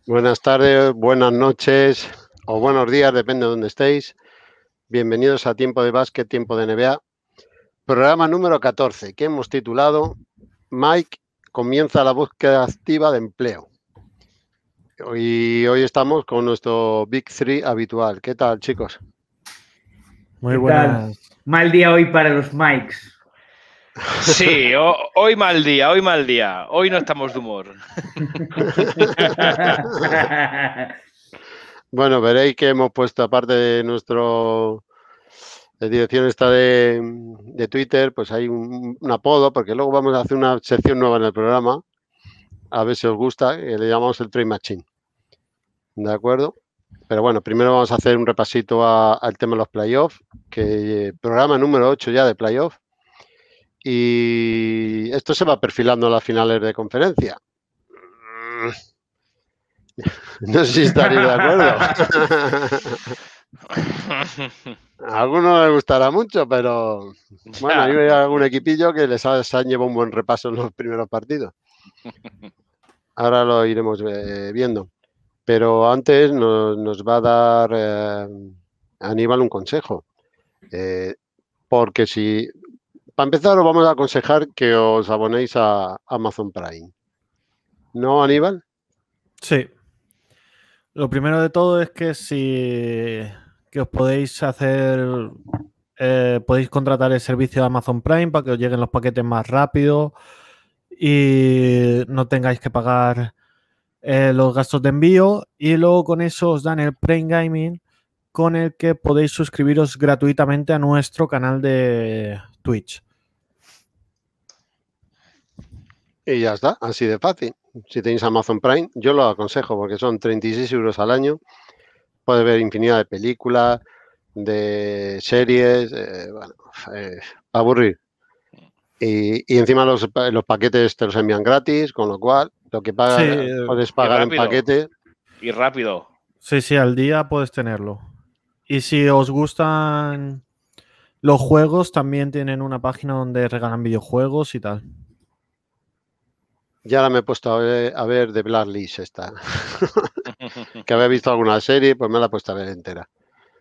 Buenas tardes, buenas noches o buenos días, depende de dónde estéis. Bienvenidos a Tiempo de Básquet, Tiempo de NBA. Programa número 14, que hemos titulado Mike comienza la búsqueda activa de empleo. Y hoy estamos con nuestro Big Three habitual. ¿Qué tal, chicos? Muy buenas. Mal día hoy para los Mikes. Sí, hoy mal día, hoy mal día. Hoy no estamos de humor. Bueno, veréis que hemos puesto, aparte de nuestro dirección esta de Twitter, pues hay un apodo, porque luego vamos a hacer una sección nueva en el programa, a ver si os gusta, que le llamamos el Trade Machine. ¿De acuerdo? Pero bueno, primero vamos a hacer un repasito al tema de los playoffs, que programa número 8 ya de playoffs. Y esto se va perfilando a las finales de conferencia. No sé si estaréis de acuerdo. A algunos les gustará mucho, pero bueno, hay algún equipillo que les han llevado un buen repaso en los primeros partidos. Ahora lo iremos viendo. Pero antes nos va a dar Aníbal un consejo. Porque si, para empezar, os vamos a aconsejar que os abonéis a Amazon Prime. ¿No, Aníbal? Sí. Lo primero de todo es que que os podéis hacer, podéis contratar el servicio de Amazon Prime para que os lleguen los paquetes más rápido y no tengáis que pagar los gastos de envío. Y luego con eso os dan el Prime Gaming, con el que podéis suscribiros gratuitamente a nuestro canal de Twitch. Y ya está, así de fácil. Si tenéis Amazon Prime, yo lo aconsejo porque son 36 euros al año. Puedes ver infinidad de películas, de series, bueno, aburrir. Y encima los paquetes te los envían gratis, con lo cual lo que pagas, sí, puedes pagar en paquete. Y rápido. Sí, al día puedes tenerlo. Y si os gustan los juegos, también tienen una página donde regalan videojuegos y tal. Ya ahora me he puesto a ver The Blacklist esta. Que había visto alguna serie, pues me la he puesto a ver entera.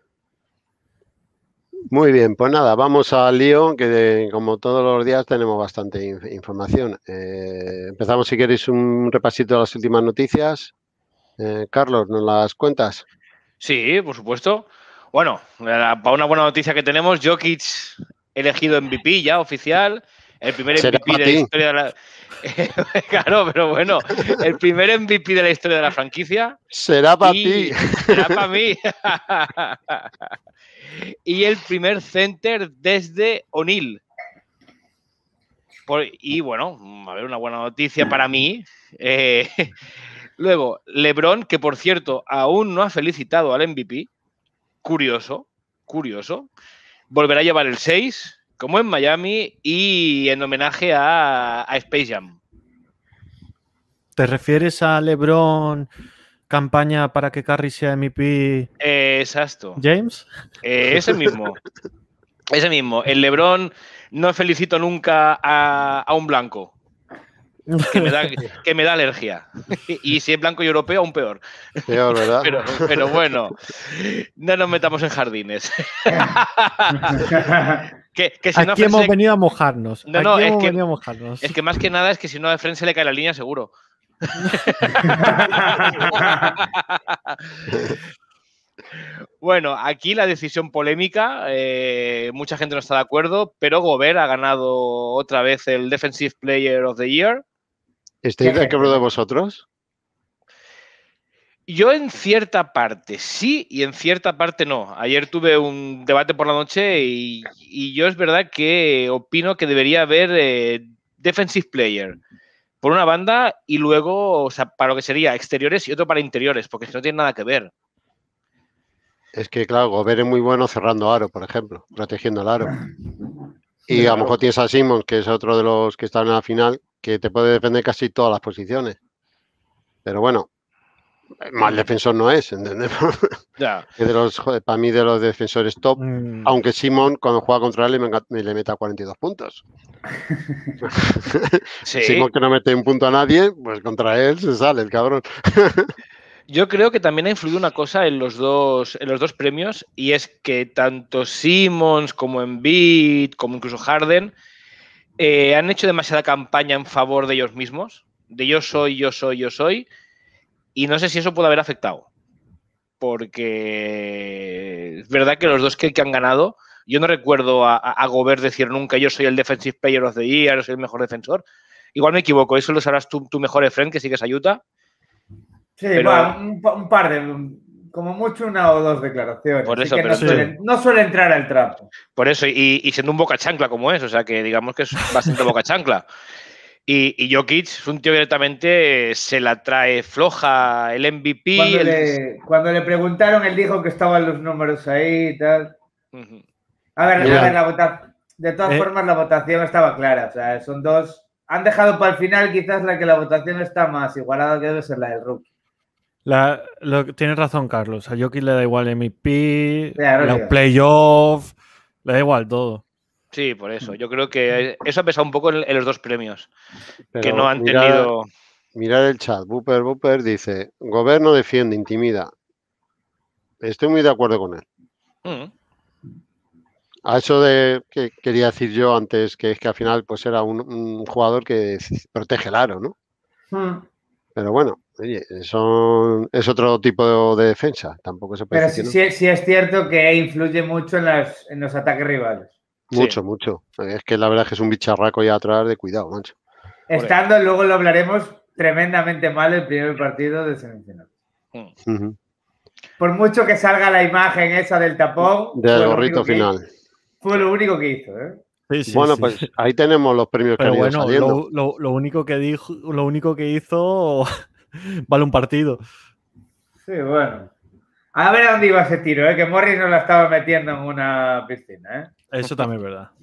Muy bien, pues nada, vamos al lío, que como todos los días tenemos bastante información. Empezamos, si queréis, un repasito de las últimas noticias. Carlos, ¿nos las cuentas? Sí, por supuesto. Bueno, para una buena noticia que tenemos, Jokic elegido MVP ya, oficial. El primer MVP de la historia de la... Claro, pero bueno, el primer MVP de la historia de la franquicia. Será para ti. Será para mí. Y el primer center desde O'Neal. Y bueno, a ver, una buena noticia para mí. Luego, LeBron, que por cierto aún no ha felicitado al MVP. Curioso. Volverá a llevar el 6, como en Miami, y en homenaje a Space Jam. ¿Te refieres a LeBron, campaña para que Curry sea MVP? Exacto. ¿James? Ese mismo. El LeBron no felicito nunca a un blanco. Que me da alergia. Y si es blanco y europeo, aún peor. Peor, ¿verdad? Pero bueno, no nos metamos en jardines. que si aquí hemos venido a mojarnos. Es que más que nada es que si no a Fren se le cae la línea seguro. Bueno, aquí la decisión polémica, mucha gente no está de acuerdo, pero Gobert ha ganado otra vez el Defensive Player of the Year. ¿Estáis de acuerdo de vosotros? Yo en cierta parte sí y en cierta parte no. Ayer tuve un debate por la noche y yo es verdad que opino que debería haber Defensive Player por una banda y luego, o sea, para lo que sería exteriores y otro para interiores, porque no tiene nada que ver. Es que, claro, Gobert es muy bueno cerrando aro, por ejemplo, protegiendo el aro. Y a lo mejor tienes a Simmons, que es otro de los que están en la final, que te puede defender casi todas las posiciones. Pero bueno, mal defensor no es, ¿entendés? Ya. Para mí, de los defensores top, aunque Simmons, cuando juega contra él, le meta 42 puntos. Sí. Simmons, que no mete un punto a nadie, pues contra él se sale el cabrón. Yo creo que también ha influido una cosa en los dos premios, y es que tanto Simmons como Embiid, como incluso Harden, han hecho demasiada campaña en favor de ellos mismos, de yo soy, y no sé si eso puede haber afectado. Porque es verdad que los dos que han ganado, yo no recuerdo a Gobert decir nunca yo soy el Defensive Player of the Year, soy el mejor defensor. Igual me equivoco, eso lo sabrás tú mejor, Efren, que sigues a Utah. Sí, pero... bueno, un par de, como mucho una o dos declaraciones. Por eso, que no suele entrar al trapo. Por eso, y siendo un boca chancla como es, o sea que digamos que es bastante boca chancla. Y Jokic es un tío que directamente se la trae floja, el MVP. Cuando le preguntaron, él dijo que estaban los números ahí y tal. A ver, de todas formas la votación estaba clara. O sea, son dos. Han dejado para el final quizás la que la votación está más igualada que debe ser la del rookie. Tienes razón, Carlos. A Jokic le da igual MVP, claro, los playoffs, le da igual todo. Sí, por eso. Yo creo que eso ha pesado un poco en los dos premios. Pero que no han tenido... Mirad el chat. Booper dice, Gobert no defiende, intimida. Estoy muy de acuerdo con él. A eso de que quería decir yo antes, que es que al final pues era un jugador que protege el aro, ¿no? Pero bueno, oye, es otro tipo de defensa. Tampoco se puede decir. Pero sí es cierto que influye mucho en los ataques rivales. Mucho. Es que la verdad es que es un bicharraco ya atrás de cuidado, macho. Estando, luego lo hablaremos, tremendamente mal el primer partido de semifinal. Por mucho que salga la imagen esa del tapón. Del gorrito final. Fue lo único que hizo, ¿eh? Sí, bueno, pues ahí tenemos los premios que han ido saliendo. Lo único que hizo vale un partido. Sí, bueno. A ver a dónde iba ese tiro, que Morris nos la estaba metiendo en una piscina. Eso también es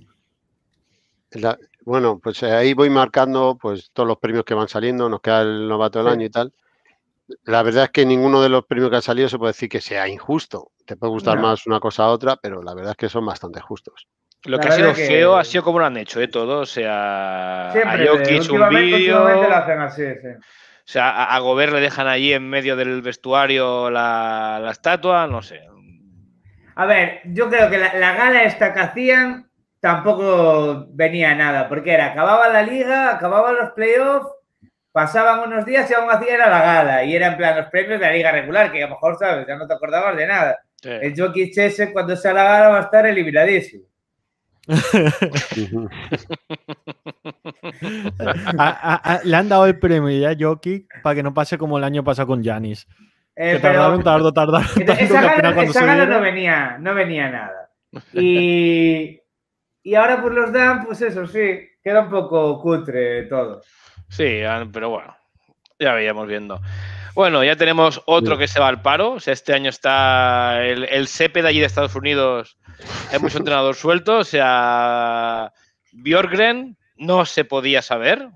verdad. Bueno, pues ahí voy marcando pues todos los premios que van saliendo, nos queda el novato del año y tal. La verdad es que ninguno de los premios que han salido se puede decir que sea injusto. Te puede gustar más una cosa a otra, pero la verdad es que son bastante justos. Lo que ha sido feo ha sido como lo han hecho, todo. O sea, siempre, a Jokic un vídeo. Últimamente lo hacen así, sí. O sea, a Gobert le dejan allí en medio del vestuario la estatua, no sé. A ver, yo creo que la gala esta que hacían tampoco venía nada, porque acababa la liga, acababan los playoffs, pasaban unos días y aún así era la gala, y era en plan los premios de la liga regular, que a lo mejor, ¿sabes? Ya no te acordabas de nada. Sí. El Jokic ese, cuando sea la gala, va a estar eliminadísimo. Le han dado el premio ya a Jokic para que no pase como el año pasado con Giannis. Tardaron. Esa gala no venía nada. Y ahora pues los dan, pues eso sí, queda un poco cutre todo. Sí, pero bueno, ya veíamos viendo. Bueno, ya tenemos otro que se va al paro. O sea, este año está el CP de allí de Estados Unidos. Hay mucho entrenador suelto. O sea, Bjorkgren no se podía saber.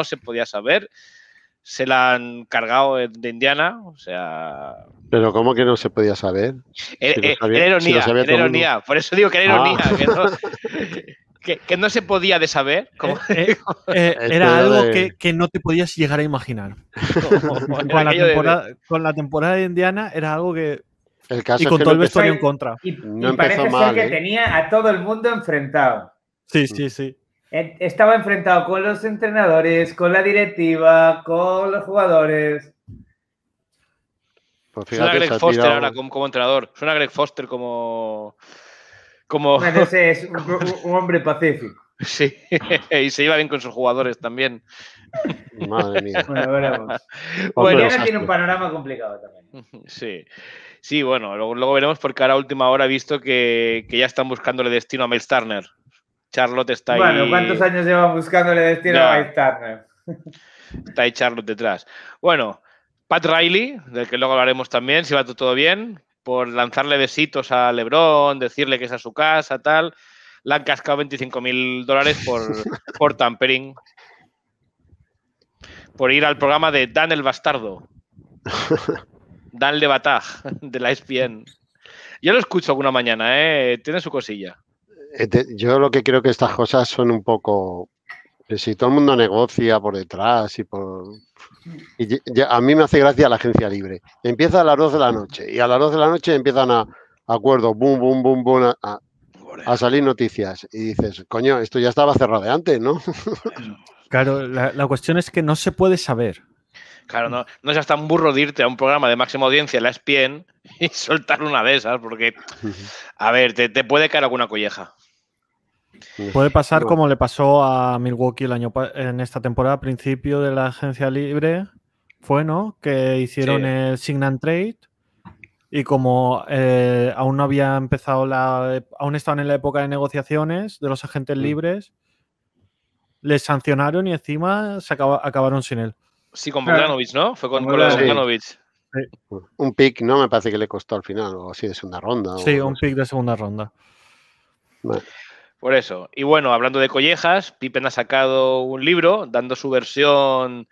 Se la han cargado de Indiana. O sea... ¿Pero cómo que no se podía saber? Era ironía. Por eso digo que era ironía. Que no se podía de saber. Era algo que no te podías llegar a imaginar. Con la temporada de Indiana era algo que... y con todo el vestuario en contra. Y parece ser que tenía a todo el mundo enfrentado. Sí. Estaba enfrentado con los entrenadores, con la directiva, con los jugadores. Pues suena Greg Foster ahora como entrenador. Suena Greg Foster como... Ese es un hombre pacífico. Sí, y se iba bien con sus jugadores también. Madre mía. Bueno, veremos. Indiana tiene un panorama complicado también. Sí, bueno, luego veremos porque ahora a última hora he visto que ya están buscándole destino a Miles Turner. Charlotte está ahí. Bueno, ¿cuántos años llevan buscándole destino a Miles Turner? Está ahí Charlotte detrás. Bueno, Pat Riley, del que luego hablaremos también, si va todo bien, por lanzarle besitos a LeBron, decirle que es a su casa, tal. Le han cascado $25,000 por tampering. Por ir al programa de Dan el Bastardo. Dan Le Batag, de la ESPN. Yo lo escucho alguna mañana, tiene su cosilla. Yo lo que creo que estas cosas son un poco Si todo el mundo negocia por detrás a mí me hace gracia la agencia libre. Empieza a las 12 de la noche y a las 12 de la noche empiezan a acuerdos, boom, boom, boom, boom, a salir noticias. Y dices, coño, esto ya estaba cerrado de antes, ¿no? Claro, la cuestión es que no se puede saber. Claro, no seas tan burro de irte a un programa de máxima audiencia en la ESPN y soltar una de esas, porque, a ver, te puede caer alguna colleja. Puede pasar como le pasó a Milwaukee en esta temporada, a principio de la agencia libre, fue, ¿no? Que hicieron el Sign and Trade y como aún no había empezado aún estaban en la época de negociaciones de los agentes libres, les sancionaron y encima acabaron sin él. Sí, con Bogdanovic, ¿no? Fue con lo de Bogdanovic. Sí. Un pick, ¿no? Me parece que le costó al final, o así de segunda ronda. Sí, un pick de segunda ronda. Bueno. Por eso. Y bueno, hablando de collejas, Pippen ha sacado un libro dando su versión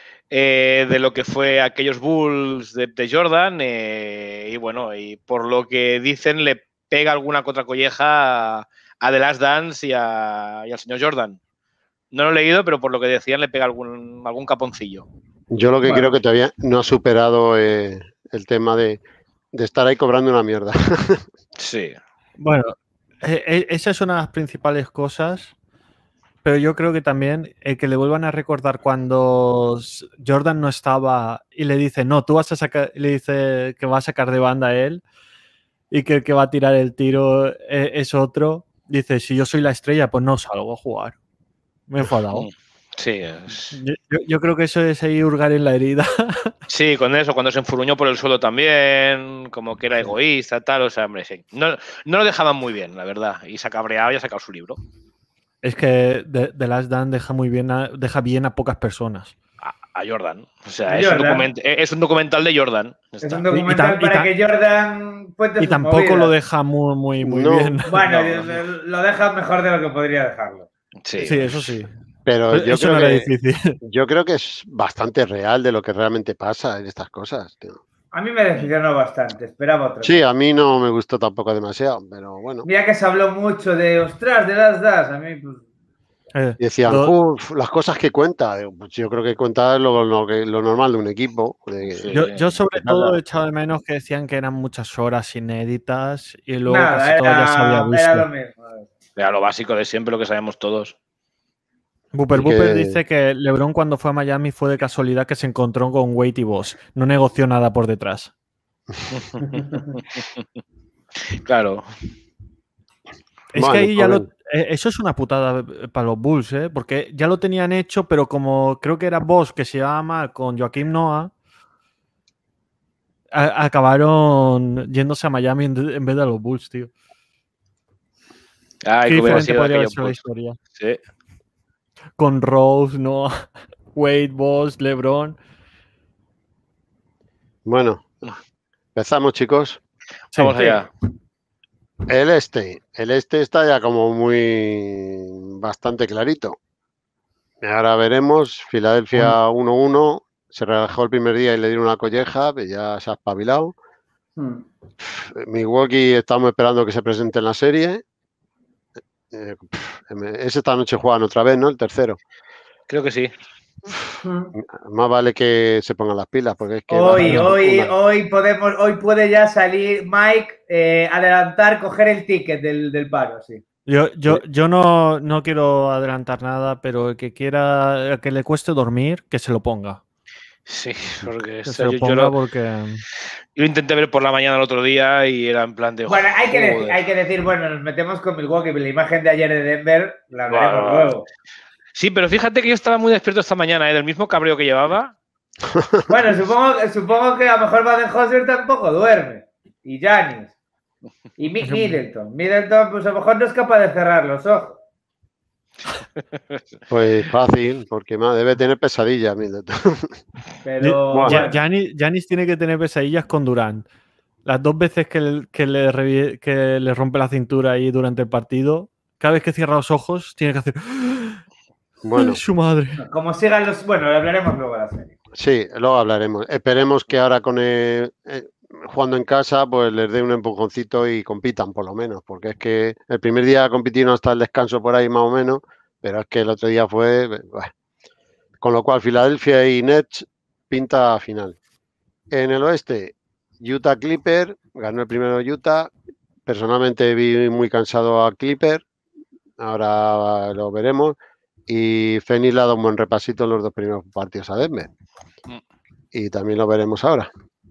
de lo que fue aquellos Bulls de Jordan. Y bueno, y por lo que dicen, le pega alguna que otra colleja a The Last Dance y al señor Jordan. No lo he leído, pero por lo que decían, le pega algún caponcillo. Yo lo que creo que todavía no ha superado el tema de estar ahí cobrando una mierda. Sí. Bueno, esa es una de las principales cosas, pero yo creo que también el que le vuelvan a recordar cuando Jordan no estaba y le dice, no, tú vas a sacar, le dice que va a sacar de banda a él y que el que va a tirar el tiro es otro. Dice, si yo soy la estrella, pues no salgo a jugar. Me he enfadado. Sí. Yo creo que eso es ahí hurgar en la herida. Sí, con eso, cuando se enfurruñó por el suelo también, como que era egoísta, tal, o sea, hombre, sí. No lo dejaban muy bien, la verdad, y se ha cabreado y ha sacado su libro. Es que The Last Dance deja bien a pocas personas. A Jordan. O sea, es un documental de Jordan. Es un documental para que Jordan cuente sus tampoco movidas. Lo deja muy bien. Bueno, lo deja mejor de lo que podría dejarlo. Sí, eso sí. Pero yo creo que es bastante real de lo que realmente pasa en estas cosas, tío. A mí me decepcionó bastante, esperaba otra cosa. A mí no me gustó tampoco demasiado, pero bueno. Mira que se habló mucho de, ostras, de las das, a mí pues... Y decían, las cosas que cuenta. Pues yo creo que cuenta lo normal de un equipo. Yo sobre todo he echado de menos que decían que eran muchas horas inéditas y luego Nada, casi todo ya se había visto. Era lo mismo. Era lo básico de siempre, lo que sabemos todos. Booper dice que LeBron cuando fue a Miami fue de casualidad que se encontró con Wade y Boss. No negoció nada por detrás. Claro. Es que ahí ya eso es una putada para los Bulls, ¿eh? Porque ya lo tenían hecho, pero como creo que era Boss que se llama con Joakim Noah, acabaron yéndose a Miami en vez de a los Bulls, tío. Qué diferente podría haber sido la historia. Sí. Con Rose, Noah, Wade, Boss, LeBron. Bueno, empezamos, chicos. Vamos allá. El este está ya como bastante clarito. Ahora veremos, Filadelfia 1-1, se relajó el primer día y le dieron una colleja, ya se ha espabilado. Milwaukee estamos esperando que se presente en la serie. Es esta noche juegan otra vez, ¿no? El tercero. Creo que sí. Más vale que se pongan las pilas porque es que hoy puede ya salir Mike, adelantar, coger el ticket del paro, sí. Yo no quiero adelantar nada, pero el que quiera, el que le cueste dormir, que se lo ponga. Sí, porque yo lo intenté ver por la mañana el otro día y era en plan de... Bueno, hay que decir, bueno, nos metemos con Milwaukee, la imagen de ayer de Denver la veremos luego. Sí, pero fíjate que yo estaba muy despierto esta mañana, del mismo cabreo que llevaba. Bueno, supongo que a lo mejor Baden-Holzer tampoco duerme. Y Giannis. Y Middleton. Middleton, pues a lo mejor no es capaz de cerrar los ojos. Pues fácil, porque debe tener pesadillas Middleton. Pero Giannis tiene que tener pesadillas con Durant. Las 2 veces que le rompe la cintura ahí durante el partido, cada vez que cierra los ojos, tiene que hacer... Bueno, su madre. Como sigan los... Bueno, hablaremos luego de la serie. Sí, luego hablaremos. Esperemos que ahora con jugando en casa, pues les dé un empujoncito y compitan por lo menos, porque es que el primer día compitieron hasta el descanso por ahí más o menos, pero es que el otro día fue... Bueno. Con lo cual, Filadelfia y Nets pinta final. En el oeste, Utah Clipper, ganó el primero Utah. Personalmente vi muy cansado a Clipper, ahora lo veremos. Y Phoenix le ha dado un buen repasito en los 2 primeros partidos a Denver. Y también lo veremos ahora.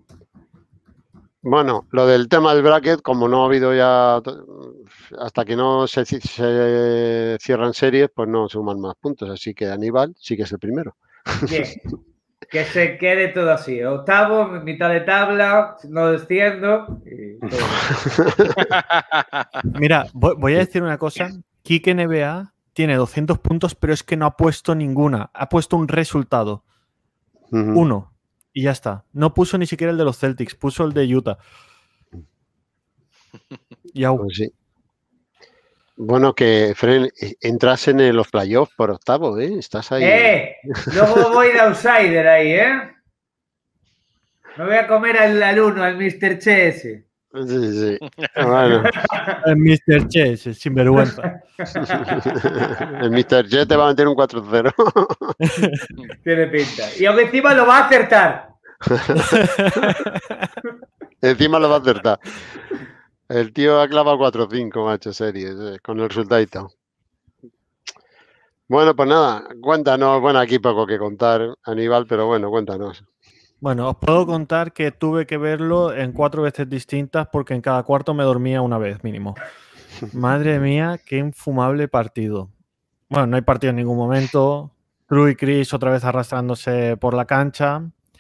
Bueno, lo del tema del bracket, como no ha habido ya, hasta que no se cierran series, pues no suman más puntos. Así que Aníbal sí que es el primero. Bien. Que se quede todo así. Octavo, mitad de tabla, no desciendo. Y todo. Mira, voy a decir una cosa. Kike NBA tiene 200 puntos, pero es que no ha puesto ninguna. Ha puesto un resultado. Uno. Y ya está. No puso ni siquiera el de los Celtics, puso el de Utah. Y pues sí. Bueno, que Fren, entras en los playoffs por octavo, ¿eh? Estás ahí. Luego voy de outsider ahí, ¿eh? Me voy a comer al uno, al Mr. Chess. Sí. Bueno. El Mr. Chess, sinvergüenza. El Mr. Chess te va a meter un 4-0. Tiene pinta. Y aún encima lo va a acertar. Encima lo va a acertar. El tío ha clavado 4-5, macho, series, con el resultado. Bueno, pues nada, cuéntanos. Bueno, aquí poco que contar, Aníbal, pero bueno, cuéntanos. Bueno, os puedo contar que tuve que verlo en 4 veces distintas porque en cada cuarto me dormía una vez mínimo. Madre mía, qué infumable partido. Bueno, no hay partido en ningún momento. True y Chris otra vez arrastrándose por la cancha.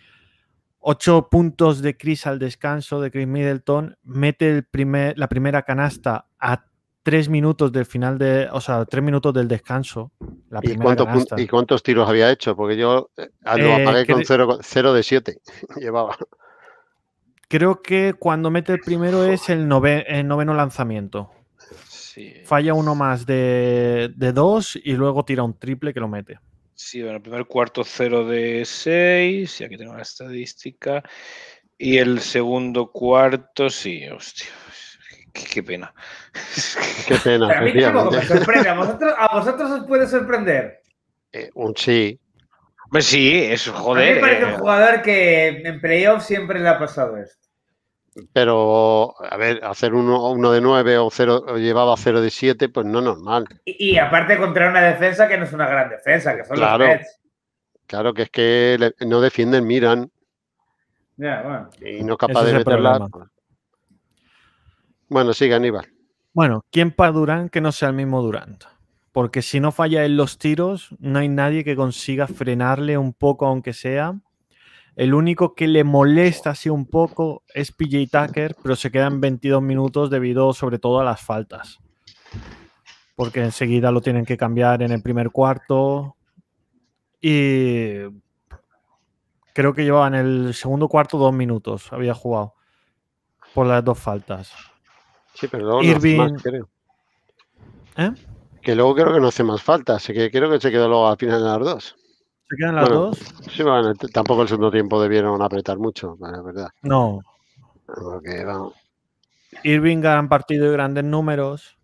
8 puntos de Chris al descanso, de Chris Middleton. Mete la primera canasta a 3 minutos del final o sea, 3 minutos del descanso. ¿Y cuántos tiros había hecho? Porque yo lo apagué con 0 de 7. Llevaba. Creo que cuando mete el primero es el noveno lanzamiento. Sí. Falla uno más de 2 y luego tira un triple que lo mete. Sí, bueno, el primer cuarto 0 de 6, y aquí tengo la estadística. Y el segundo cuarto, sí, hostia, qué pena. Qué pena. A mí tampoco me sorprende. ¿A vosotros os puede sorprender? Sí. Pues sí, eso, joder. A mí me parece un jugador que en playoff siempre le ha pasado esto. Pero, a ver, hacer uno de 9 o llevaba 0 de 7, pues no es normal. Y aparte contra una defensa que no es una gran defensa, que son los Nets. Claro, que es que no defienden, miran. Ya, bueno. Y no capaz de meterla. Bueno, sigue, Aníbal. Bueno, ¿quién para Durant que no sea el mismo Durant? Porque si no falla en los tiros, no hay nadie que consiga frenarle un poco, aunque sea. El único que le molesta así un poco es PJ Tucker, pero se quedan 22 minutos debido sobre todo a las faltas. Porque enseguida lo tienen que cambiar en el primer cuarto. Y creo que llevaba en el segundo cuarto 2 minutos. Había jugado por las 2 faltas. Sí, pero luego no hace más, creo. Que luego creo que no hace más falta. Creo que se quedó luego al final de las 2. ¿Se quedan las 2? Sí, bueno, tampoco el segundo tiempo debieron apretar mucho, la verdad. No. Porque, vamos. Irving gran partido y grandes números.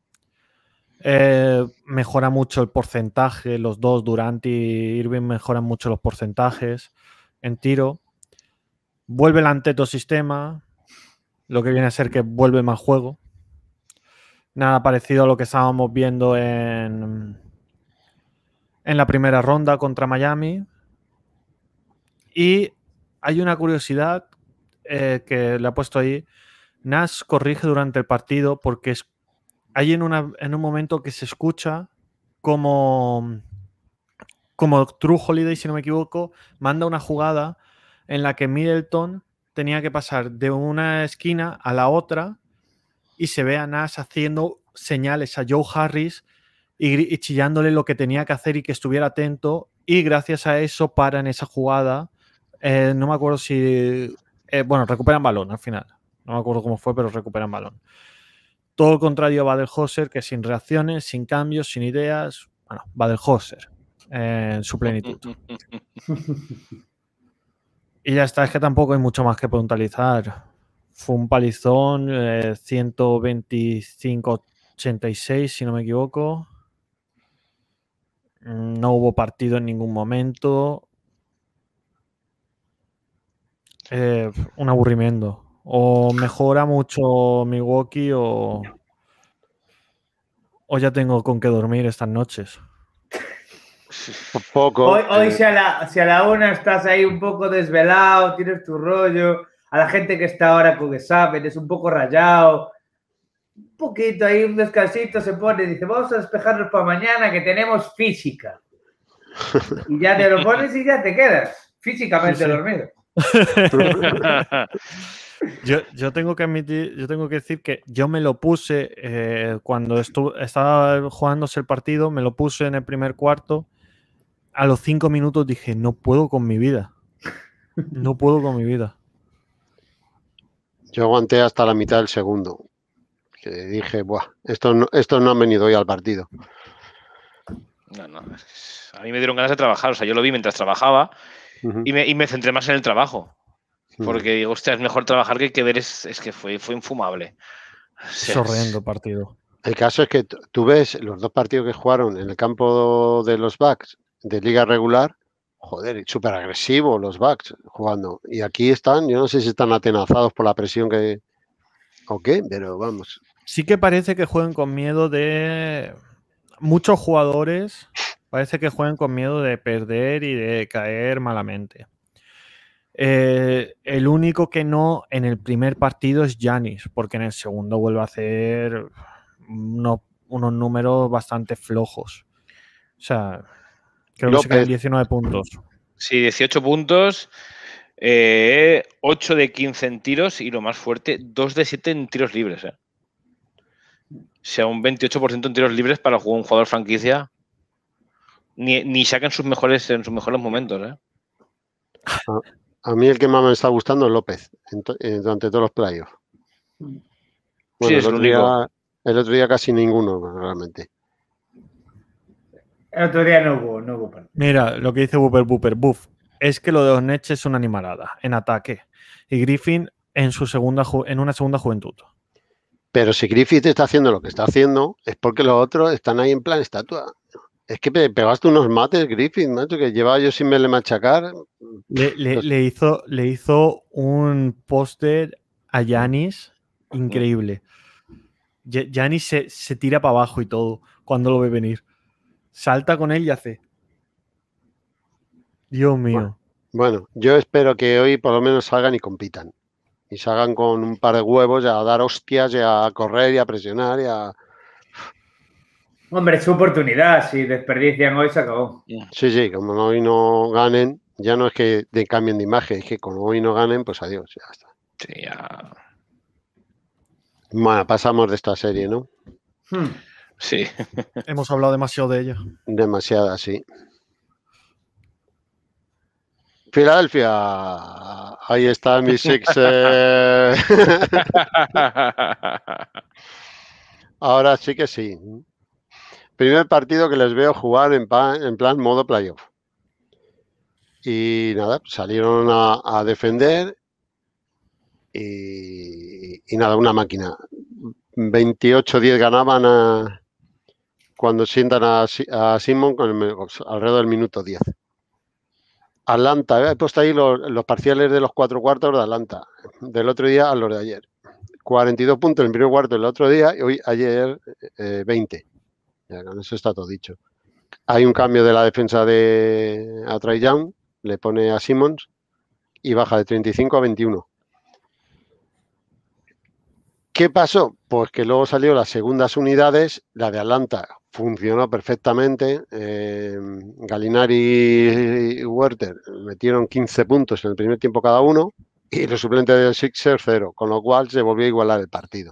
Mejora mucho el porcentaje. Los dos, Durant y Irving, mejoran mucho los porcentajes en tiro. Vuelve el Anteto sistema, lo que viene a ser que vuelve más juego. Nada parecido a lo que estábamos viendo en la primera ronda contra Miami. Y hay una curiosidad que le he puesto ahí. Nash corrige durante el partido porque hay en un momento que se escucha como True Holiday, si no me equivoco, manda una jugada en la que Middleton tenía que pasar de una esquina a la otra y se ve a Nash haciendo señales a Joe Harris y chillándole lo que tenía que hacer y que estuviera atento, y gracias a eso paran esa jugada. No me acuerdo si... bueno, recuperan balón al final. No me acuerdo cómo fue, pero recuperan balón. Todo lo contrario a Baden-Holzer, que sin reacciones, sin cambios, sin ideas. Bueno, Baden-Holzer en su plenitud. Y ya está, es que tampoco hay mucho más que puntualizar. Fue un palizón, 125-86, si no me equivoco. No hubo partido en ningún momento. Un aburrimiento. O mejora mucho Milwaukee o ya tengo con qué dormir estas noches. Poco. Hoy si a la 1 estás ahí un poco desvelado, tienes tu rollo, a la gente que está ahora con exámenes un poco rayado, un poquito ahí, un descansito se pone y dice, vamos a despejarnos para mañana que tenemos física. Y ya te lo pones y ya te quedas físicamente dormido. Yo tengo que admitir, yo tengo que decir que yo me lo puse cuando estaba jugándose el partido, me lo puse en el primer cuarto. A los 5 minutos dije, no puedo con mi vida. No puedo con mi vida. Yo aguanté hasta la mitad del segundo. Que dije, buah, estos no han venido hoy al partido. No. A mí me dieron ganas de trabajar. O sea, yo lo vi mientras trabajaba y me centré más en el trabajo. Porque digo, hostia, es mejor trabajar que ver. Es que fue infumable. O sea, es horrendo partido. El caso es que tú ves los dos partidos que jugaron en el campo de los Bucks de liga regular, joder, súper agresivos los Bucks jugando. Y aquí están, yo no sé si están atenazados por la presión que o qué, pero vamos. Sí que parece que juegan con miedo de... Muchos jugadores parece que juegan con miedo de perder y de caer malamente. El único que no en el primer partido es Giannis, porque en el segundo vuelve a hacer unos números bastante flojos. O sea, creo que se quedan 19 puntos. Sí, 18 puntos, 8 de 15 en tiros y lo más fuerte, 2 de 7 en tiros libres. O sea, un 28% en tiros libres para un jugador franquicia. Ni saca en sus mejores momentos. A mí el que más me está gustando es López, durante todos los playoffs. Bueno, sí, es el otro día casi ninguno, realmente. El otro día no hubo partido. Mira, lo que dice Booper Buff es que lo de Osnech es una animalada en ataque y Griffin en una segunda juventud. Pero si Griffith está haciendo lo que está haciendo es porque los otros están ahí en plan estatua. Es que pegaste unos mates, Griffith, macho, que llevaba yo sin verle machacar. Le hizo un póster a Giannis increíble. Giannis se tira para abajo y todo cuando lo ve venir. Salta con él y hace. Dios mío. Bueno, yo espero que hoy por lo menos salgan y compitan. Y salgan con un par de huevos a dar hostias y a correr y a presionar y a... Hombre, es su oportunidad. Si desperdician hoy, se acabó. Sí, como hoy no ganen, ya no es que cambien de imagen, es que como hoy no ganen, pues adiós, ya está. Sí, ya. Bueno, pasamos de esta serie, ¿no? Sí. Hemos hablado demasiado de ella. Demasiada, sí. Filadelfia. Ahí está mi Sixers. Ahora sí que sí. Primer partido que les veo jugar en plan modo playoff. Y nada, salieron a defender y nada, una máquina. 28-10 ganaban cuando sientan a Simon alrededor del minuto 10. Atlanta, he puesto ahí los parciales de los 4 cuartos de Atlanta, del otro día a los de ayer. 42 puntos en el primer cuarto del otro día y ayer 20. Ya, con eso está todo dicho. Hay un cambio de la defensa a Trae Young, le pone a Simmons y baja de 35 a 21. ¿Qué pasó? Pues que luego salió las segundas unidades, la de Atlanta funcionó perfectamente. Gallinari y Huerter metieron 15 puntos en el primer tiempo cada uno y los suplentes del Sixers 0, con lo cual se volvió a igualar el partido.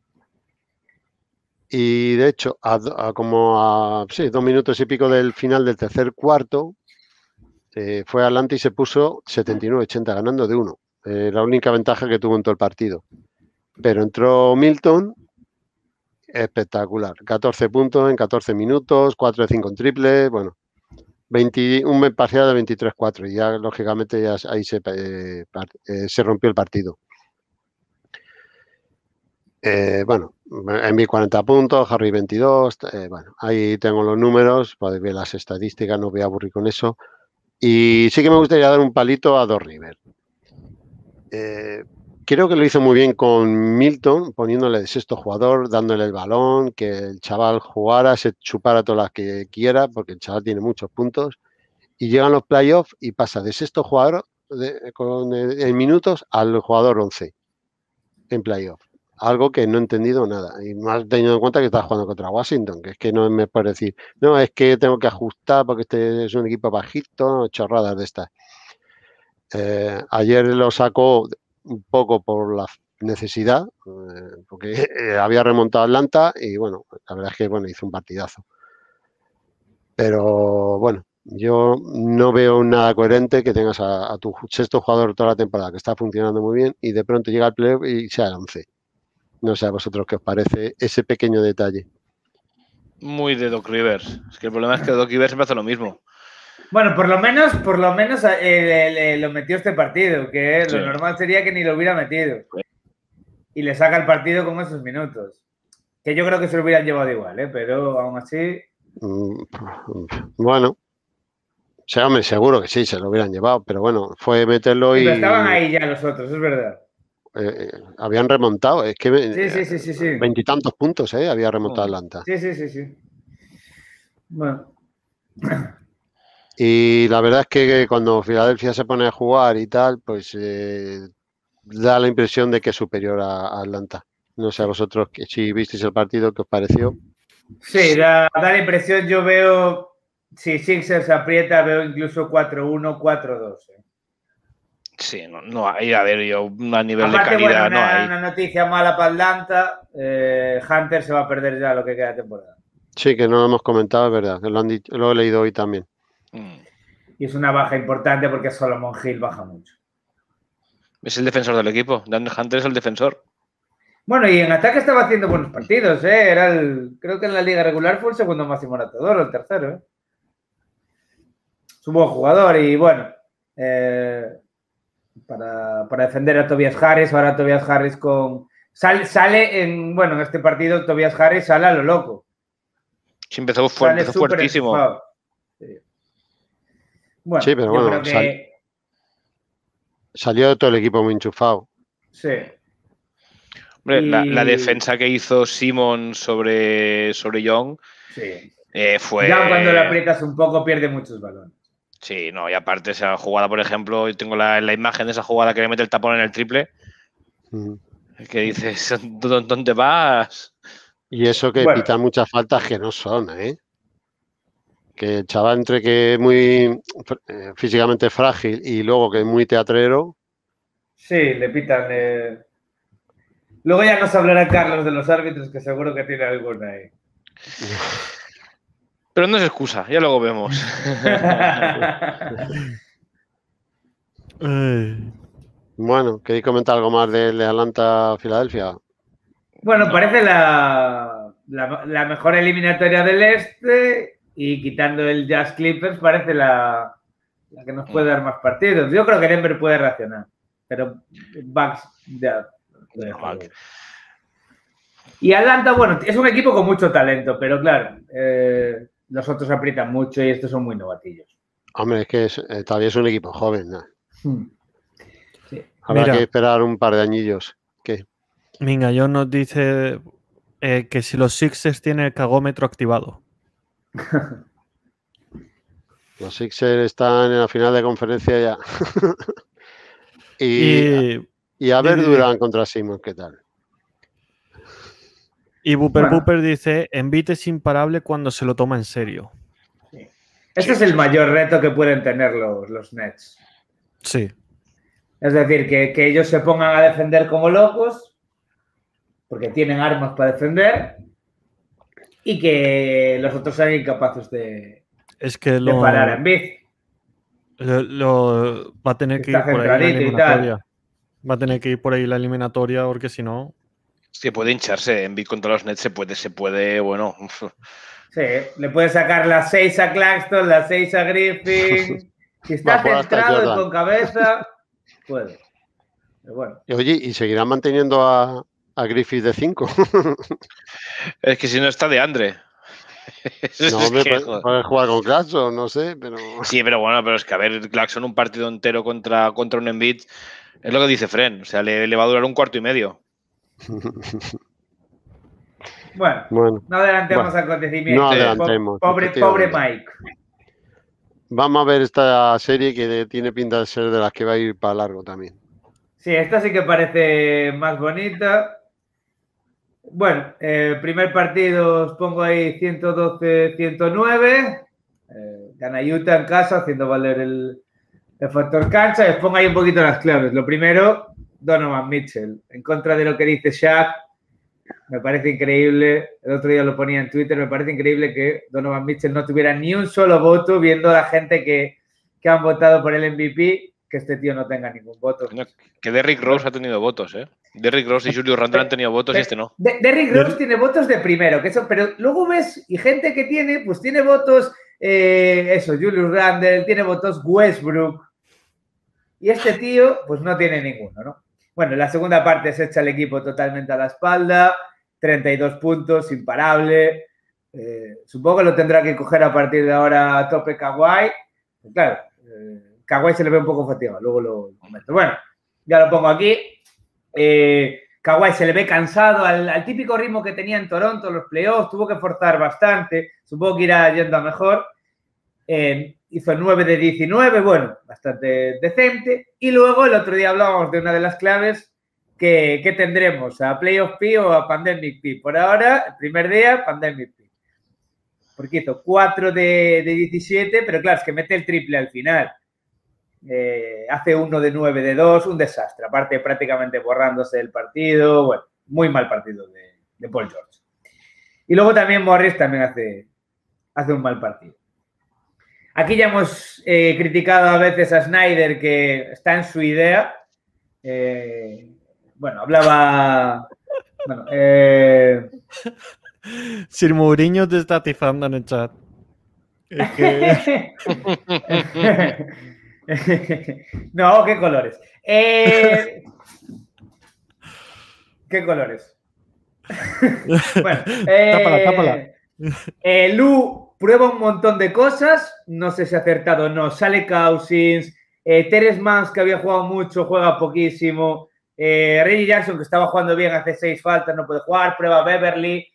Y de hecho, como 2 minutos y pico del final del tercer cuarto, fue Atlanta y se puso 79-80, ganando de 1. La única ventaja que tuvo en todo el partido. Pero entró Milton, espectacular. 14 puntos en 14 minutos, 4 de 5 en triple, bueno, un parcial de 23-4 y ya lógicamente ahí se rompió el partido. Bueno, Embiid 40 puntos, Harry 22. Bueno, ahí tengo los números, podéis ver las estadísticas, no voy a aburrir con eso. Y sí que me gustaría dar un palito a Doc Rivers. Creo que lo hizo muy bien con Milton, poniéndole de sexto jugador, dándole el balón, que el chaval jugara, se chupara todas las que quiera, porque el chaval tiene muchos puntos. Y llegan los playoffs y pasa de sexto jugador en minutos al jugador 11 en playoffs. Algo que no he entendido nada. Y más teniendo en cuenta que está jugando contra Washington, que es que no me puede decir, no, es que tengo que ajustar porque este es un equipo bajito, no, chorradas de estas. Ayer lo sacó un poco por la necesidad, porque había remontado Atlanta y bueno, la verdad es que bueno, hizo un partidazo. Pero bueno, yo no veo nada coherente que tengas a tu sexto jugador toda la temporada que está funcionando muy bien y de pronto llega el playoff y sea el 11. No sé a vosotros qué os parece ese pequeño detalle. Muy de Doc Rivers. Es que el problema es que Doc Rivers siempre hace lo mismo. Bueno, por lo menos lo metió este partido, que Sí. lo normal sería que ni lo hubiera metido. Y le saca el partido con esos minutos. Que yo creo que se lo hubieran llevado igual, pero aún así... Bueno, o sea, hombre, seguro que sí, se lo hubieran llevado, pero bueno, fue meterlo Sí, y... pero estaban ahí ya los otros, es verdad. Habían remontado, es que Sí. 20 y tantos puntos, había remontado Atlanta. Sí. Bueno. Y la verdad es que cuando Filadelfia se pone a jugar y tal, pues da la impresión de que es superior a Atlanta. No sé a vosotros si visteis el partido, ¿qué os pareció? Sí, da la impresión, yo veo, si Sixers aprieta, veo incluso 4-1, 4-2. Sí, no hay, a ver, yo a nivel Aparte, de calidad bueno, no hay. una noticia mala para Atlanta, Hunter se va a perder ya lo que queda de temporada. Sí, que no lo hemos comentado, es verdad, que lo he leído hoy también. Y es una baja importante porque Solomon Hill baja mucho. Es el defensor del equipo. Dan Hunter es el defensor. Bueno, y en ataque estaba haciendo buenos partidos, Era creo que en la liga regular fue el segundo máximo anotador o el tercero, Es un buen jugador y bueno, para defender a Tobias Harris, ahora Tobias Harris sale en este partido Tobias Harris sale a lo loco. Sí, empezó fuertísimo. Sí. Bueno, sí, pero bueno, creo que... salió todo el equipo muy enchufado. Sí. Hombre, la defensa que hizo Simon sobre Young fue... Young cuando le aprietas un poco pierde muchos balones. Sí, no, y aparte esa jugada, por ejemplo, yo tengo la imagen de esa jugada que le mete el tapón en el triple, que dices, ¿dónde vas? Y eso que pitan muchas faltas que no son, Que el chaval entre que es muy físicamente frágil y luego que es muy teatrero. Sí, le pitan. Luego ya nos hablará Carlos de los árbitros, que seguro que tiene alguna ahí. Pero no es excusa, ya luego vemos. Bueno, ¿queréis comentar algo más de Atlanta-Filadelfia? Bueno, parece la mejor eliminatoria del este y quitando el Jazz Clippers parece la que nos puede dar más partidos. Yo creo que Denver puede reaccionar, pero Bucks ya... Y Atlanta, bueno, es un equipo con mucho talento, pero claro, los otros aprietan mucho y estos son muy novatillos. Hombre, es que todavía es un equipo joven, ¿no? Sí. Habrá que esperar un par de añillos. ¿Qué? Minga, yo nos dice que si los Sixers tienen el cagómetro activado. Los Sixers están en la final de conferencia ya. y a ver Durant contra Simons, ¿qué tal? Y Booper dice, Embiid es imparable cuando se lo toma en serio. Sí. Este es el mayor reto que pueden tener los Nets. Sí. Es decir, que ellos se pongan a defender como locos, porque tienen armas para defender, y que los otros sean incapaces de parar a Embiid. Va a tener que ir por ahí la eliminatoria. Va a tener que ir por ahí la eliminatoria, porque si no... Se puede hincharse. Embiid contra los Nets se puede, bueno... Sí, le puede sacar las 6 a Claxton, las 6 a Griffin. Si está centrado y con cabeza, puede. Pero bueno. Oye, ¿y seguirán manteniendo a a Griffith de 5. Es que si no está de Andre. No, hombre, puede jugar con Claxon, no sé, pero... Sí, pero bueno, pero es que a ver, Claxon un partido entero contra un Embiid, es lo que dice Fren, o sea, le va a durar un cuarto y medio. Bueno, no adelantemos acontecimientos. No adelantemos. Pobre Mike. Vamos a ver esta serie que tiene pinta de ser de las que va a ir para largo también. Sí, esta sí que parece más bonita. Bueno, primer partido os pongo ahí 112-109. Gana Utah en casa, haciendo valer el factor cancha. Les pongo ahí un poquito las claves. Lo primero, Donovan Mitchell. En contra de lo que dice Shaq, me parece increíble. El otro día lo ponía en Twitter. Me parece increíble que Donovan Mitchell no tuviera ni un solo voto, viendo a la gente que han votado por el MVP, que este tío no tenga ningún voto. No, que Derrick Rose ha tenido votos, ¿eh? Derrick Rose y Julius Randle han tenido votos y este no. Derrick Rose tiene votos de primero, pero luego ves, y gente que tiene votos, Julius Randle, tiene votos Westbrook. Y este tío, pues no tiene ninguno, ¿no? Bueno, en la segunda parte se echa el equipo totalmente a la espalda, 32 puntos, imparable. Supongo que lo tendrá que coger a partir de ahora a tope Kawhi. Pues claro, Kawhi se le ve un poco fatigado, luego lo comento. Bueno, ya lo pongo aquí. Kawhi se le ve cansado al típico ritmo que tenía en Toronto, los playoffs, tuvo que forzar bastante, supongo que irá yendo a mejor. Hizo 9 de 19, bueno, bastante decente. Y luego el otro día hablábamos de una de las claves que tendremos, a Playoff P o a Pandemic P. Por ahora, el primer día, Pandemic P. Porque hizo 4 de 17, pero claro, es que mete el triple al final. Hace 1 de 9 de 2, un desastre. Aparte, prácticamente borrándose el partido. Bueno, muy mal partido de Paul George. Y luego también Morris también hace un mal partido. Aquí ya hemos criticado a veces a Snyder, que está en su idea. Bueno, hablaba... Bueno, Sir Mourinho te está atizando en el chat. Es que... No, ¿qué colores? ¿Qué colores? Bueno, tápala. Lu prueba un montón de cosas. No sé si ha acertado o no. Sale Cousins. Terence Mann, que había jugado mucho, juega poquísimo. Reggie Jackson, que estaba jugando bien, hace 6 faltas, no puede jugar. Prueba Beverly.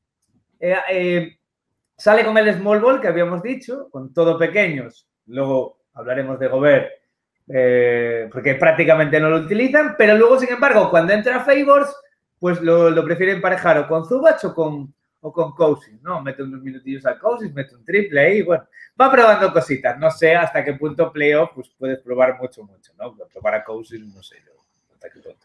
Sale con el small ball, que habíamos dicho, con todo pequeños. Luego hablaremos de Gobert, porque prácticamente no lo utilizan. Pero luego, sin embargo, cuando entra Favors, pues lo prefieren emparejar o con Zubac o con Cousins, ¿no? Mete unos minutillos a Cousins, mete un triple ahí, bueno, va probando cositas. No sé hasta qué punto playoff, pues puedes probar mucho, ¿no? Probar a Cousins, no sé yo, hasta qué punto.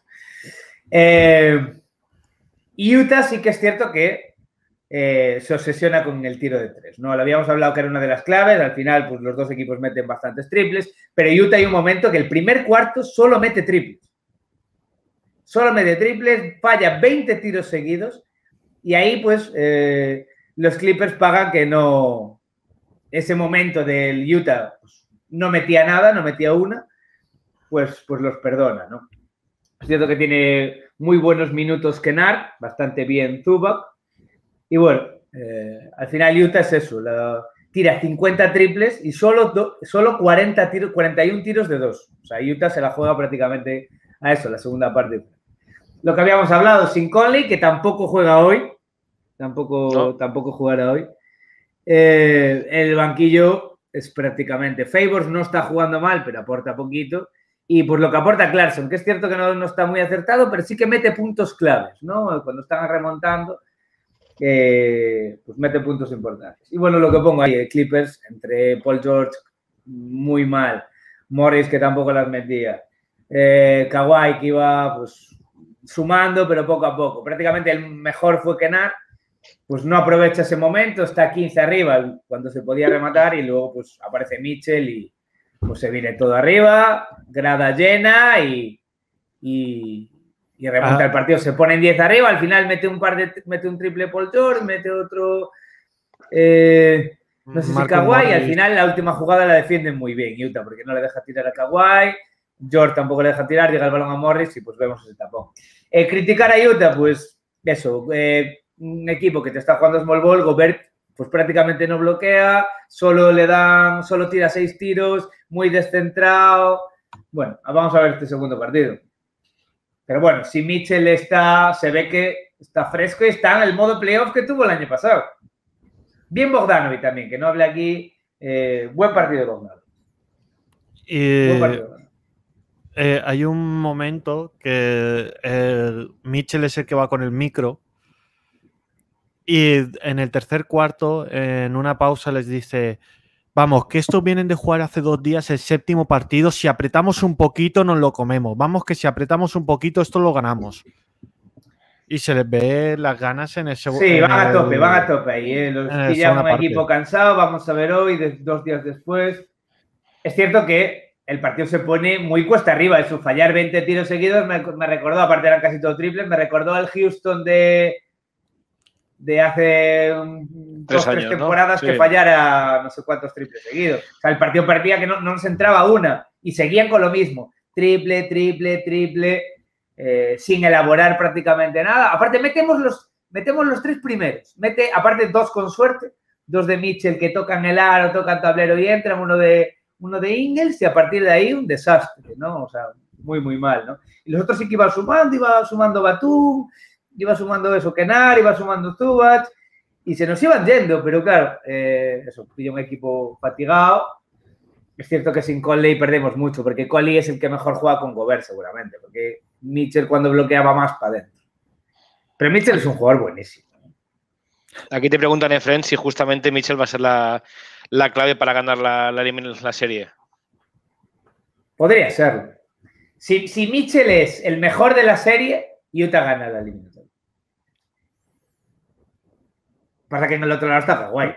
Utah sí que es cierto que se obsesiona con el tiro de 3, ¿no? Lo habíamos hablado que era una de las claves, al final, pues los dos equipos meten bastantes triples, pero Utah hay un momento que el primer cuarto solo mete triples. Solo mete triples, falla 20 tiros seguidos. Y ahí, pues, los Clippers pagan que no... Ese momento del Utah pues, no metía nada, no metía una, pues los perdona, ¿no? Es cierto que tiene muy buenos minutos Kennard, bastante bien Zubac. Y bueno, al final Utah es eso, tira 50 triples y solo 41 tiros de 2. O sea, Utah se la juega prácticamente a eso, la segunda parte. Lo que habíamos hablado, sin Conley, que tampoco juega hoy. Tampoco jugará hoy. El banquillo es prácticamente... Favors no está jugando mal, pero aporta poquito. Y pues lo que aporta Clarkson, que es cierto que no está muy acertado, pero sí que mete puntos claves, ¿no? Cuando están remontando, pues mete puntos importantes. Y bueno, lo que pongo ahí, Clippers, entre Paul George, muy mal. Morris, que tampoco las metía. Kawhi, que iba pues sumando, pero poco a poco. Prácticamente el mejor fue Kennard. Pues no aprovecha ese momento, está 15 arriba cuando se podía rematar y luego pues aparece Mitchell y pues se viene todo arriba, grada llena y remonta el partido. Se ponen 10 arriba, al final mete un triple Paul George, mete otro, no sé si Kawhi, y al final la última jugada la defienden muy bien Utah porque no le deja tirar a Kawhi. George tampoco le deja tirar, llega el balón a Morris y pues vemos ese tapón. Criticar a Utah, pues eso, un equipo que te está jugando small ball, Gobert pues prácticamente no bloquea, solo tira 6 tiros, muy descentrado. Bueno, vamos a ver este segundo partido. Pero bueno, si Mitchell se ve que está fresco y está en el modo playoff que tuvo el año pasado. Bien Bogdanovic también, que no hable aquí. Buen partido de Bogdanovic. Buen partido. Hay un momento que Mitchell es el que va con el micro y en el tercer cuarto, en una pausa, les dice: vamos, que estos vienen de jugar hace 2 días el 7º partido, si apretamos un poquito nos lo comemos, vamos que si apretamos un poquito esto lo ganamos. Y se les ve las ganas en el segundo. Sí, van a tope ahí. Los pillan un equipo cansado, vamos a ver hoy, 2 días después. Es cierto que el partido se pone muy cuesta arriba. Eso, fallar 20 tiros seguidos me recordó, aparte eran casi todos triples, me recordó al Houston de hace 2-3 temporadas, ¿no? Que fallara no sé cuántos triples seguidos. O sea, el partido parecía que no nos entraba una y seguían con lo mismo. Triple, sin elaborar prácticamente nada. Aparte, metemos los 3 primeros. Aparte 2 con suerte, 2 de Mitchell que tocan el aro, tocan tablero y entran, uno de Ingles, y a partir de ahí un desastre, ¿no? O sea, muy, muy mal, ¿no? Y los otros sí que iba sumando Batum, iba sumando eso, Kenar, iba sumando Zubac, y se nos iban yendo, pero claro, eso, pilla un equipo fatigado. Es cierto que sin Conley perdemos mucho, porque Conley es el que mejor juega con Gobert, seguramente, porque Mitchell cuando bloqueaba más para adentro. Pero Mitchell es un jugador buenísimo. Aquí te preguntan, Efren, si justamente Mitchell va a ser la clave para ganar la serie. Podría serlo. Si Mitchell es el mejor de la serie, Utah gana la eliminatoria. Pasa que en el otro lado está Kawhi.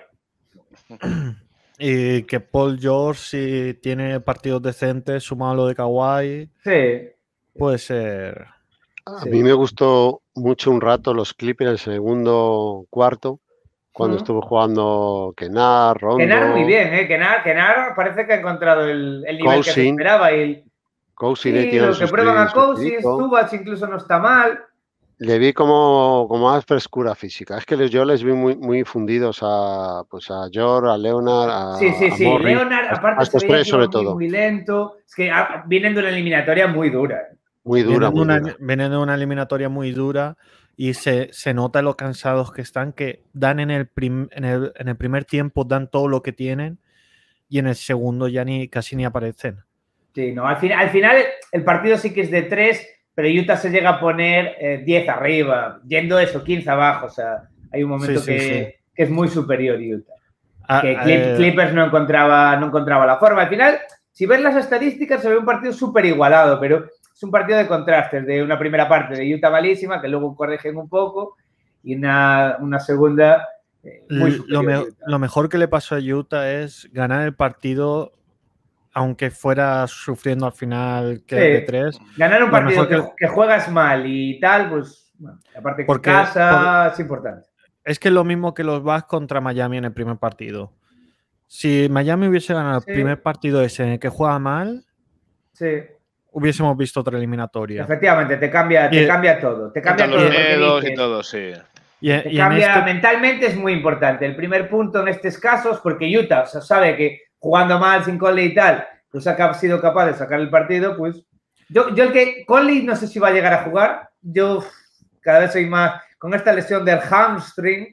Y que Paul George, si tiene partidos decentes, sumado a lo de Kawhi, sí, puede ser. A mí me gustó mucho un rato los Clippers en el segundo cuarto, cuando estuvo jugando Kenar, Rondo. Kenar muy bien, ¿eh? Kenar parece que ha encontrado el nivel que se esperaba. Cousin, lo que prueban a Cousin, Zubac incluso no está mal. Le vi como más frescura física. Es que yo les vi muy fundidos a George, a Leonard, a Morris, Leonard, aparte, a estos 3 sobre todo. Muy lento. Es que vienen de una eliminatoria muy dura. Muy dura. Vienen de una eliminatoria muy dura y se nota lo cansados que están, que dan en el primer tiempo, dan todo lo que tienen y en el segundo ya casi ni aparecen. Sí, no, al final el partido sí que es de 3, pero Utah se llega a poner 10 arriba, yendo eso, 15 abajo. O sea, hay un momento que es muy superior Utah. Clippers no encontraba la forma. Al final, si ves las estadísticas, se ve un partido súper igualado, pero es un partido de contrastes, de una primera parte de Utah malísima, que luego corrigen un poco, y una segunda muy superior. Lo mejor que le pasó a Utah es ganar el partido, aunque fuera sufriendo al final de 3. Ganar un partido que juegas mal y tal, pues, bueno, aparte que casa es importante. Es que es lo mismo que los Bucks contra Miami en el primer partido. Si Miami hubiese ganado el primer partido ese en el que juega mal, hubiésemos visto otra eliminatoria. Efectivamente, te cambia todo. Te cambia los dedos y todo, sí. Te cambia mentalmente, es muy importante. El primer punto en estos casos, porque Utah sabe que jugando mal sin Conley y tal, pues ha sido capaz de sacar el partido, pues yo el que Conley no sé si va a llegar a jugar. Yo cada vez soy más con esta lesión del hamstring.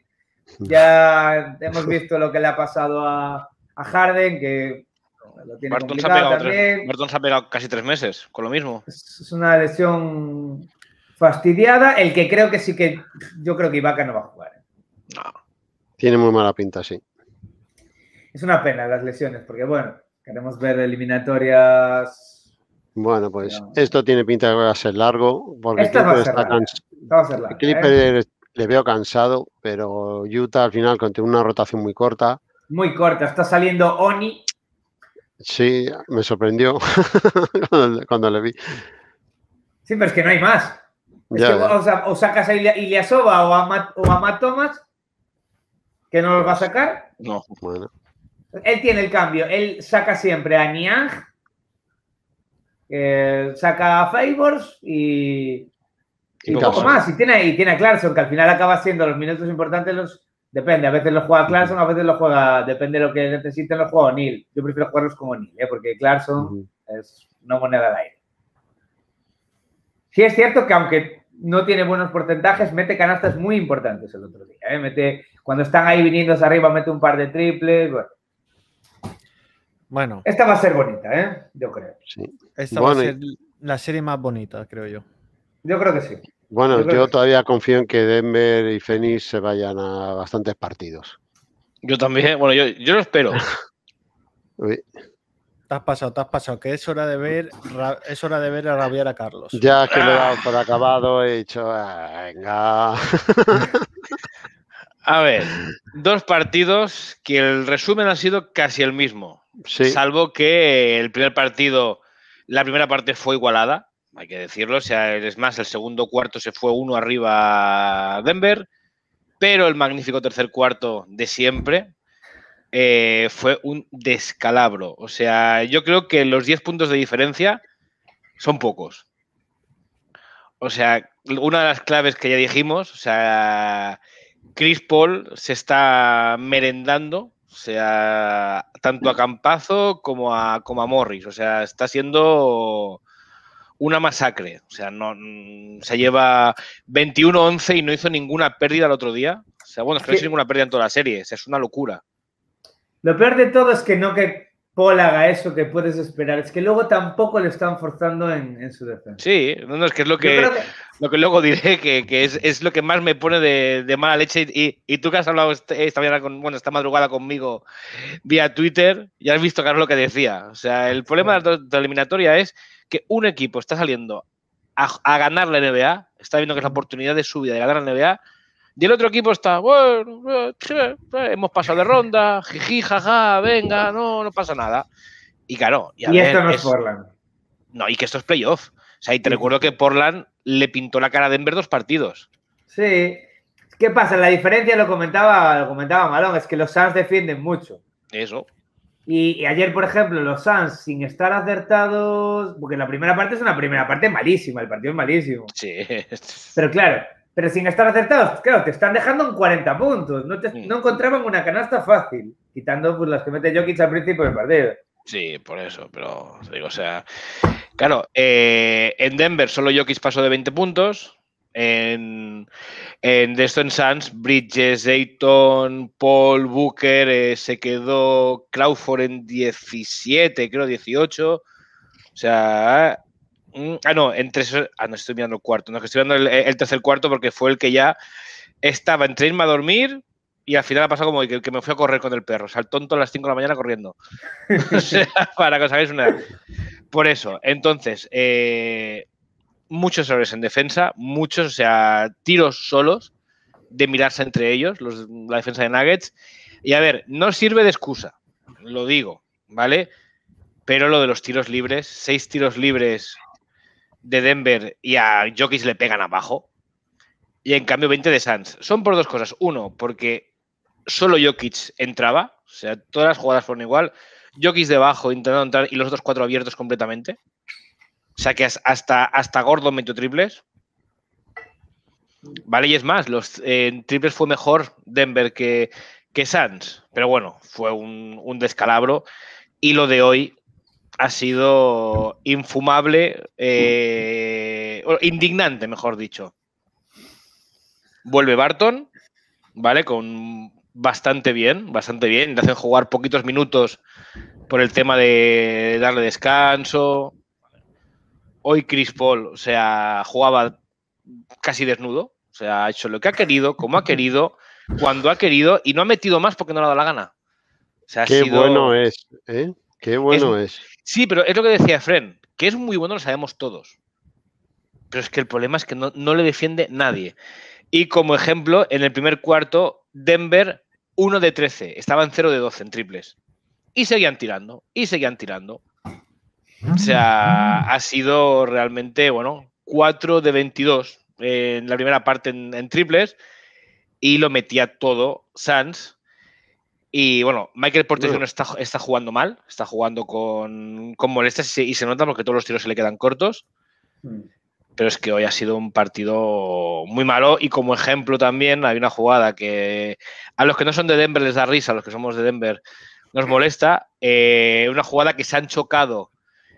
Ya hemos visto lo que le ha pasado a Harden, que lo tiene complicado también. Barton se ha pegado casi 3 meses con lo mismo. Es una lesión fastidiada. El que creo que sí que... Yo creo que Ibaka no va a jugar. No. Tiene muy mala pinta, sí. Es una pena las lesiones, porque bueno, queremos ver eliminatorias. Bueno, pues esto tiene pinta de que va a ser largo, porque Clippers le veo cansado, pero Utah al final con una rotación muy corta. Muy corta, está saliendo Oni. Sí, me sorprendió cuando le vi. Sí, pero es que no hay más. O sacas a Ilyasova o a Matt Thomas, que no los va a sacar. No. Bueno. Él tiene el cambio. Él saca siempre a Niang saca a Favors y poco Clarkson. más. Y tiene a Clarkson, que al final acaba siendo los minutos importantes. Depende, a veces los juega Clarkson, a veces los juega, depende de lo que necesiten, los juega O'Neal. Yo prefiero jugarlos con O'Neal, porque Clarkson es una moneda de aire. Sí es cierto que aunque no tiene buenos porcentajes, mete canastas muy importantes el otro día. Cuando están ahí viniendo arriba, mete un par de triples. Bueno. Esta va a ser bonita, yo creo. Sí. Esta va a ser la serie más bonita, creo yo. Yo creo que sí. Bueno, yo todavía confío en que Denver y Phoenix se vayan a bastantes partidos. Yo también, bueno, yo lo espero. Uy. Te has pasado, que es hora de ver a rabiar a Carlos. Ya que lo he dado por acabado, he dicho, venga. A ver, 2 partidos que el resumen ha sido casi el mismo. Sí. Salvo que el primer partido, la primera parte fue igualada, hay que decirlo. O sea, es más, el segundo cuarto se fue 1 arriba a Denver, pero el magnífico tercer cuarto de siempre fue un descalabro. O sea, yo creo que los 10 puntos de diferencia son pocos. O sea, una de las claves que ya dijimos, o sea, Chris Paul se está merendando, o sea, tanto a Campazzo como a Morris. O sea, está siendo una masacre. O sea, no se lleva 21-11 y no hizo ninguna pérdida el otro día. O sea, bueno, es que no hizo ninguna pérdida en toda la serie. O sea, es una locura. Lo peor de todo es que no que Paul haga eso que puedes esperar. Es que luego tampoco le están forzando en su defensa. Sí, no, es que es lo que luego diré, que es lo que más me pone de mala leche. Y tú que has hablado esta madrugada conmigo vía Twitter, ya has visto, Carlos, lo que decía. O sea, el problema de la eliminatoria es que un equipo está saliendo a ganar la NBA, está viendo que es la oportunidad de su vida de ganar la NBA, y el otro equipo está, bueno, hemos pasado de ronda, jiji, jaja, venga, no pasa nada. Y claro, esto no es Portland. No, y que esto es playoff. O sea, y te recuerdo que Portland le pintó la cara a Denver 2 partidos. Sí. ¿Qué pasa? La diferencia, lo comentaba Malón, es que los Suns defienden mucho. Eso. Y ayer, por ejemplo, los Suns, sin estar acertados, porque la primera parte es una primera parte malísima, el partido es malísimo. Sí. Pero claro, sin estar acertados, claro, te están dejando en 40 puntos. No encontraban una canasta fácil, quitando pues, las que mete Jokic al principio del partido. Sí, por eso, pero digo, o sea, claro, en Denver solo Jokic pasó de 20 puntos. En Deston Suns, Bridges, Ayton, Paul, Booker, se quedó Crawford en 17, creo 18. O sea, no, estoy mirando el cuarto, no, que estoy mirando el tercer cuarto porque fue el que ya estaba entre irme a dormir y al final ha pasado como que me fui a correr con el perro. O sea, el tonto a las 5 de la mañana corriendo. O sea, para que os hagáis una idea. Por eso, entonces, muchos errores en defensa, muchos, o sea, tiros solos de mirarse entre ellos, la defensa de Nuggets. Y a ver, no sirve de excusa, lo digo, ¿vale? Pero lo de los tiros libres, 6 tiros libres de Denver y a Jokic le pegan abajo. Y en cambio 20 de Suns. Son por 2 cosas. Uno, porque solo Jokic entraba, o sea, todas las jugadas fueron igual. Jokic debajo intentando entrar y los otros 4 abiertos completamente. O sea que hasta Gordon metió triples. Vale, y es más, los triples fue mejor Denver que Suns. Pero bueno, fue un descalabro. Y lo de hoy ha sido infumable, indignante, mejor dicho. Vuelve Barton, ¿vale? Con bastante bien. Le hacen jugar poquitos minutos por el tema de darle descanso. Hoy Chris Paul, o sea, jugaba casi desnudo. O sea, ha hecho lo que ha querido, como ha querido, cuando ha querido y no ha metido más porque no le ha dado la gana. O sea, Qué bueno es, ¿eh? Qué bueno es. Sí, pero es lo que decía Fren, que es muy bueno, lo sabemos todos. Pero es que el problema es que no le defiende nadie. Y como ejemplo, en el primer cuarto, Denver 1 de 13, estaban 0 de 12 en triples. Y seguían tirando. O sea, ha sido realmente, 4 de 22 en la primera parte en triples y lo metía todo Suns. Y bueno, Michael Porter Jr. está jugando mal, está jugando con molestias y se nota porque todos los tiros se le quedan cortos. Pero es que hoy ha sido un partido muy malo y como ejemplo también hay una jugada que a los que no son de Denver les da risa, a los que somos de Denver nos molesta. Una jugada que se han chocado.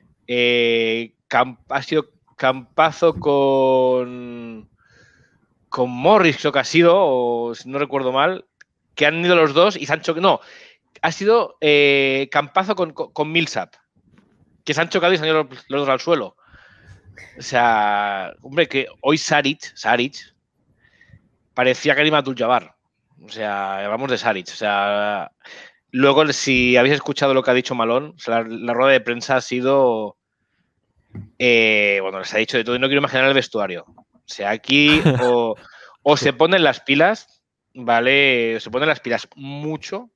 Ha sido Campazo con Morris, creo que ha sido, o si no recuerdo mal, que han ido los dos y se han chocado. No, ha sido Campazo con Millsap, que se han chocado y se han ido los dos al suelo. O sea, hombre, que hoy Saric parecía Karim Abdul-Jabbar. O sea, hablamos de Saric. O sea, luego, si habéis escuchado lo que ha dicho Malone, o sea, la rueda de prensa ha sido... bueno, les ha dicho de todo y no quiero imaginar el vestuario. O sea, aquí o se ponen las pilas, ¿vale? Se ponen las pilas mucho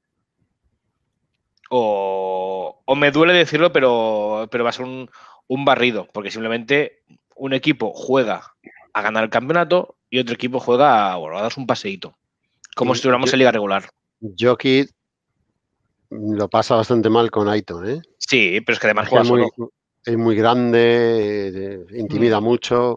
o me duele decirlo, pero va a ser un barrido, porque simplemente un equipo juega a ganar el campeonato y otro equipo juega a darse un paseíto, como si estuviéramos en liga regular. Jokic lo pasa bastante mal con Ayton, ¿eh? Sí, pero es que además juega solo. Es muy grande, intimida mucho.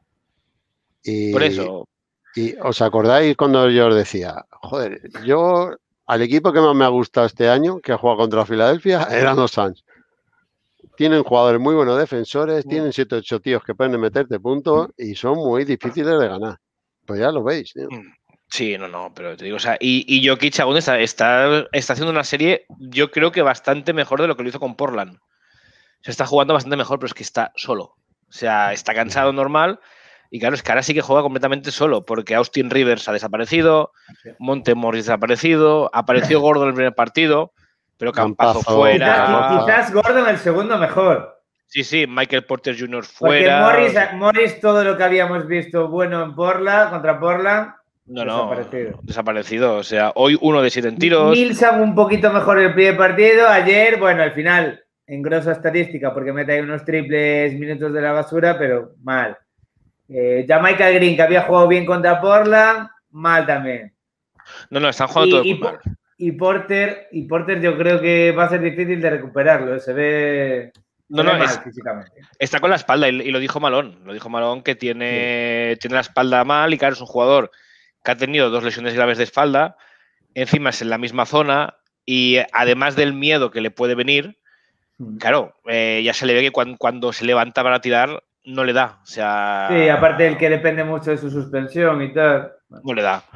Y, por eso. ¿Y os acordáis cuando yo os decía, joder, yo al equipo que más me ha gustado este año, que ha jugado contra Filadelfia, eran los Suns? Tienen jugadores muy buenos defensores, tienen 7 o 8 tíos que pueden meterte puntos y son muy difíciles de ganar. Pues ya lo veis, tío. Sí, no, pero te digo, o sea, y Jokic aún está haciendo una serie, yo creo que bastante mejor de lo que lo hizo con Portland. Se está jugando bastante mejor, pero es que está solo. O sea, está cansado normal. Y claro, es que ahora sí que juega completamente solo, porque Austin Rivers ha desaparecido, Monte Morris ha desaparecido, apareció Gordon en el primer partido, pero Campazo fuera. Quizás Gordon el segundo mejor. Sí, Michael Porter Jr. fuera. Porque Morris, todo lo que habíamos visto bueno en Portland, contra Portland, desaparecido. O sea, hoy 1 de 7 en tiros. Millsap un poquito mejor el primer partido. Ayer, bueno, al final, en grosa estadística, porque mete ahí unos triples minutos de la basura, pero mal. Jamaica Green, que había jugado bien contra Portland, mal también. No, están jugando todo muy mal. Y Porter yo creo que va a ser difícil de recuperarlo. Se ve mal físicamente. Está con la espalda y lo dijo Malone. Lo dijo Malone que tiene la espalda mal y claro, es un jugador que ha tenido 2 lesiones graves de espalda. Encima es en la misma zona y además del miedo que le puede venir, claro, ya se le ve que cuando se levanta para tirar no le da. O sea, sí, aparte el que depende mucho de su suspensión y tal. No le da.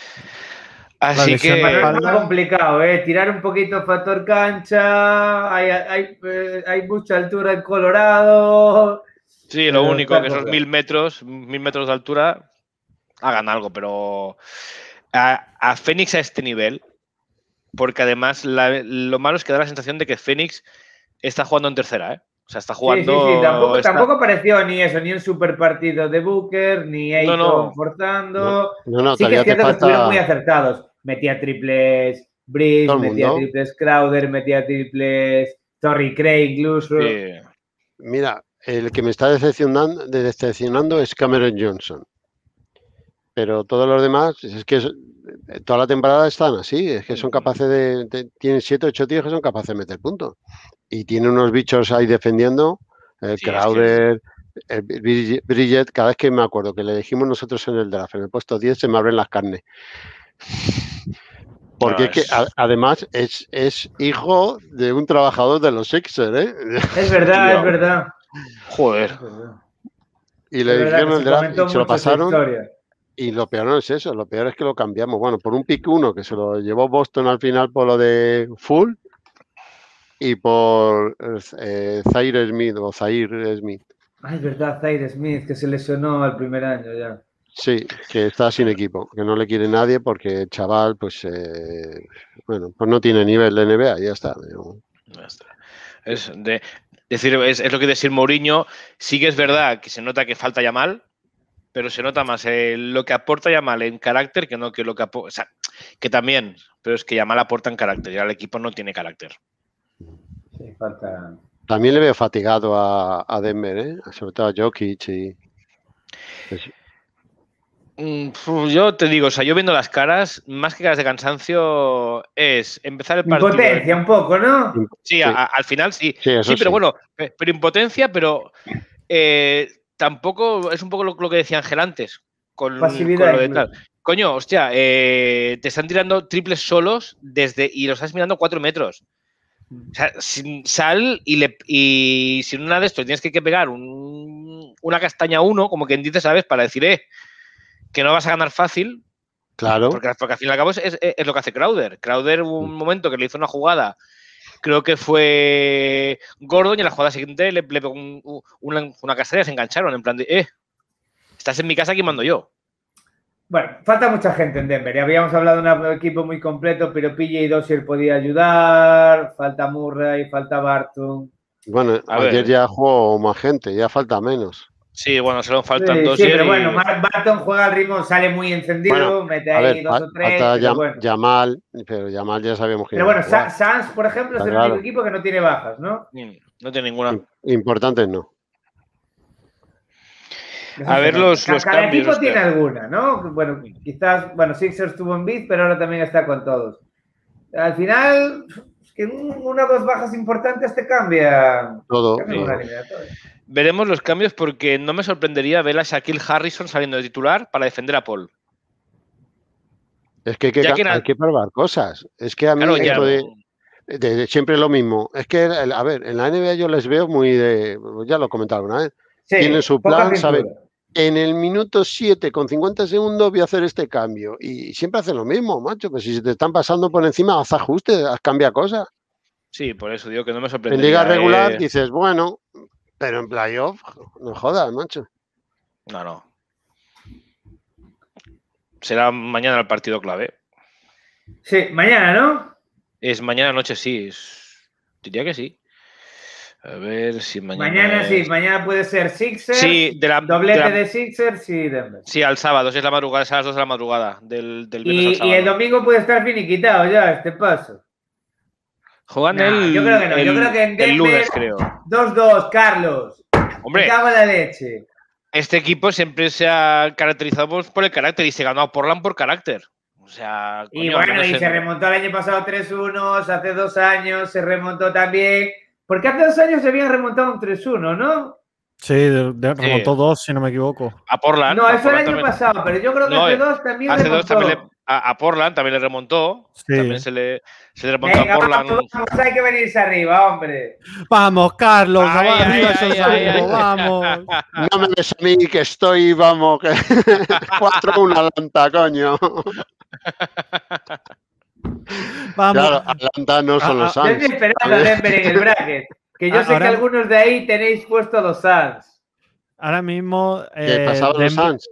Así que es muy complicado, tirar un poquito factor cancha, hay mucha altura en Colorado. Sí, lo único que esos 1000 metros de altura hagan algo, pero a Phoenix a este nivel, porque además lo malo es que da la sensación de que Phoenix está jugando en tercera, ¿eh? O sea, está jugando... Sí. Tampoco pareció ni eso, ni un super partido de Booker, ni Ayton forzando. Sí que es cierto que estuvieron muy acertados. Metía triples Breeze, metía triples Crowder, metía triples Torrey Craig incluso. Sí. Mira, el que me está decepcionando es Cameron Johnson. Pero todos los demás, es que toda la temporada están así, es que son capaces tienen 7 o 8 tíos que son capaces de meter puntos. Y tiene unos bichos ahí defendiendo, Crowder, Bridget, cada vez que me acuerdo que le dijimos nosotros en el draft, en el puesto 10 se me abren las carnes. Porque es que además es hijo de un trabajador de los Sixers, ¿eh? Es verdad, es verdad. Joder. Y le dijeron el draft y se lo pasaron. Y lo peor no es eso, lo peor es que lo cambiamos. Bueno, por un pick 1 que se lo llevó Boston al final por lo de Full y por Zaire Smith. Ah, es verdad, Zaire Smith, que se lesionó al primer año ya. Sí, que está sin equipo, que no le quiere nadie porque el chaval, pues, pues no tiene nivel de NBA y ya está. Ya está. Es lo que decir Mourinho. Sí que es verdad que se nota que falta Yamal, pero se nota más lo que aporta Yamal en carácter que no que lo que aporta. O sea, que también, pero es que Yamal aporta en carácter y el equipo no tiene carácter. Sí, falta. También le veo fatigado a Denver, sobre todo a Jokic y... Yo te digo, o sea, yo viendo las caras, más que caras de cansancio, es empezar el partido. Impotencia un poco, ¿no? Sí, al final sí. Sí, eso Sí, pero sí. bueno, pero impotencia, pero tampoco es un poco lo que decía Ángel antes, con Pasividad lo de incluso. tal. Coño, hostia, te están tirando triples solos y los estás mirando 4 metros. O sea, sal y si en una de estos tienes que pegar una castaña a uno, como quien dice, ¿sabes? Para decir, que no vas a ganar fácil. Claro. Porque al fin y al cabo es lo que hace Crowder. Crowder hubo un momento que le hizo una jugada, creo que fue Gordon, y en la jugada siguiente le pegó una castaña y se engancharon. En plan de, estás en mi casa, aquí mando yo. Bueno, falta mucha gente en Denver. Ya habíamos hablado de un equipo muy completo, pero PJ Dozier podía ayudar. Falta Murray, falta Barton. Bueno, ayer ya jugó más gente, ya falta menos. Sí, bueno, solo faltan dos. Sí, pero bueno, Barton juega al ritmo, sale muy encendido, mete ahí 2 o 3. Falta bueno. Yamal, pero Yamal ya sabíamos que Pero bueno, Sanz, por ejemplo, es el único equipo que no tiene bajas, ¿no? No tiene ninguna. Importantes no. A ver los Cada cambios. Equipo tiene alguna, ¿no? Bueno, quizás, Sixers tuvo en beat, pero ahora también está con todos. Al final, es que una o dos bajas importantes te cambia. Todo. Veremos los cambios porque no me sorprendería ver a Shaquille Harrison saliendo de titular para defender a Paul. Es que hay que probar cosas. Es que a mí esto de siempre lo mismo. Es que, a ver, en la NBA yo les veo muy ya lo he comentado alguna vez. Sí, tienen su plan, saben. En el minuto 7 con 50 segundos voy a hacer este cambio. Y siempre hacen lo mismo, macho. Pues si se te están pasando por encima, haz ajustes, cambia cosas. Sí, por eso digo que no me sorprendería. En liga regular dices, bueno, pero en playoff, no jodas, macho. No. Será mañana el partido clave. Sí, mañana, ¿no? Es mañana noche, sí. Diría que sí. A ver si mañana. Mañana sí, mañana puede ser Sixers. Sí, doblete de Sixers y Denver. Sí, al sábado, es la madrugada, es a las 2 de la madrugada del viernes al sábado. Y el domingo puede estar finiquitado ya, este paso. Juegan yo creo que no, yo creo que en Denver, el lunes, creo. 2-2, Carlos. Hombre. Me cago en la leche. Este equipo siempre se ha caracterizado por el carácter y se ganó a Portland por carácter. O sea, coño, y bueno, y se remontó el año pasado 3-1, hace 2 años se remontó también. Porque hace 2 años se habían remontado un 3-1, ¿no? Sí, remontó 2, si no me equivoco. A Portland. No, eso el año también pasado, pero yo creo que hace 2 también hace remontó. 2 también a Portland también le remontó. Sí. También se le remontó a Portland. Vamos, hay que venirse arriba, hombre. Vamos, Carlos, vamos. No me ves a mí que estoy, vamos, que 4-1 Atlanta, coño. Vamos. Claro, Atlanta no son los Suns. Yo estoy esperando a Denver en el bracket. Que yo sé que algunos de ahí tenéis puesto los Suns. Ahora mismo. ¿Qué pasaba los Suns?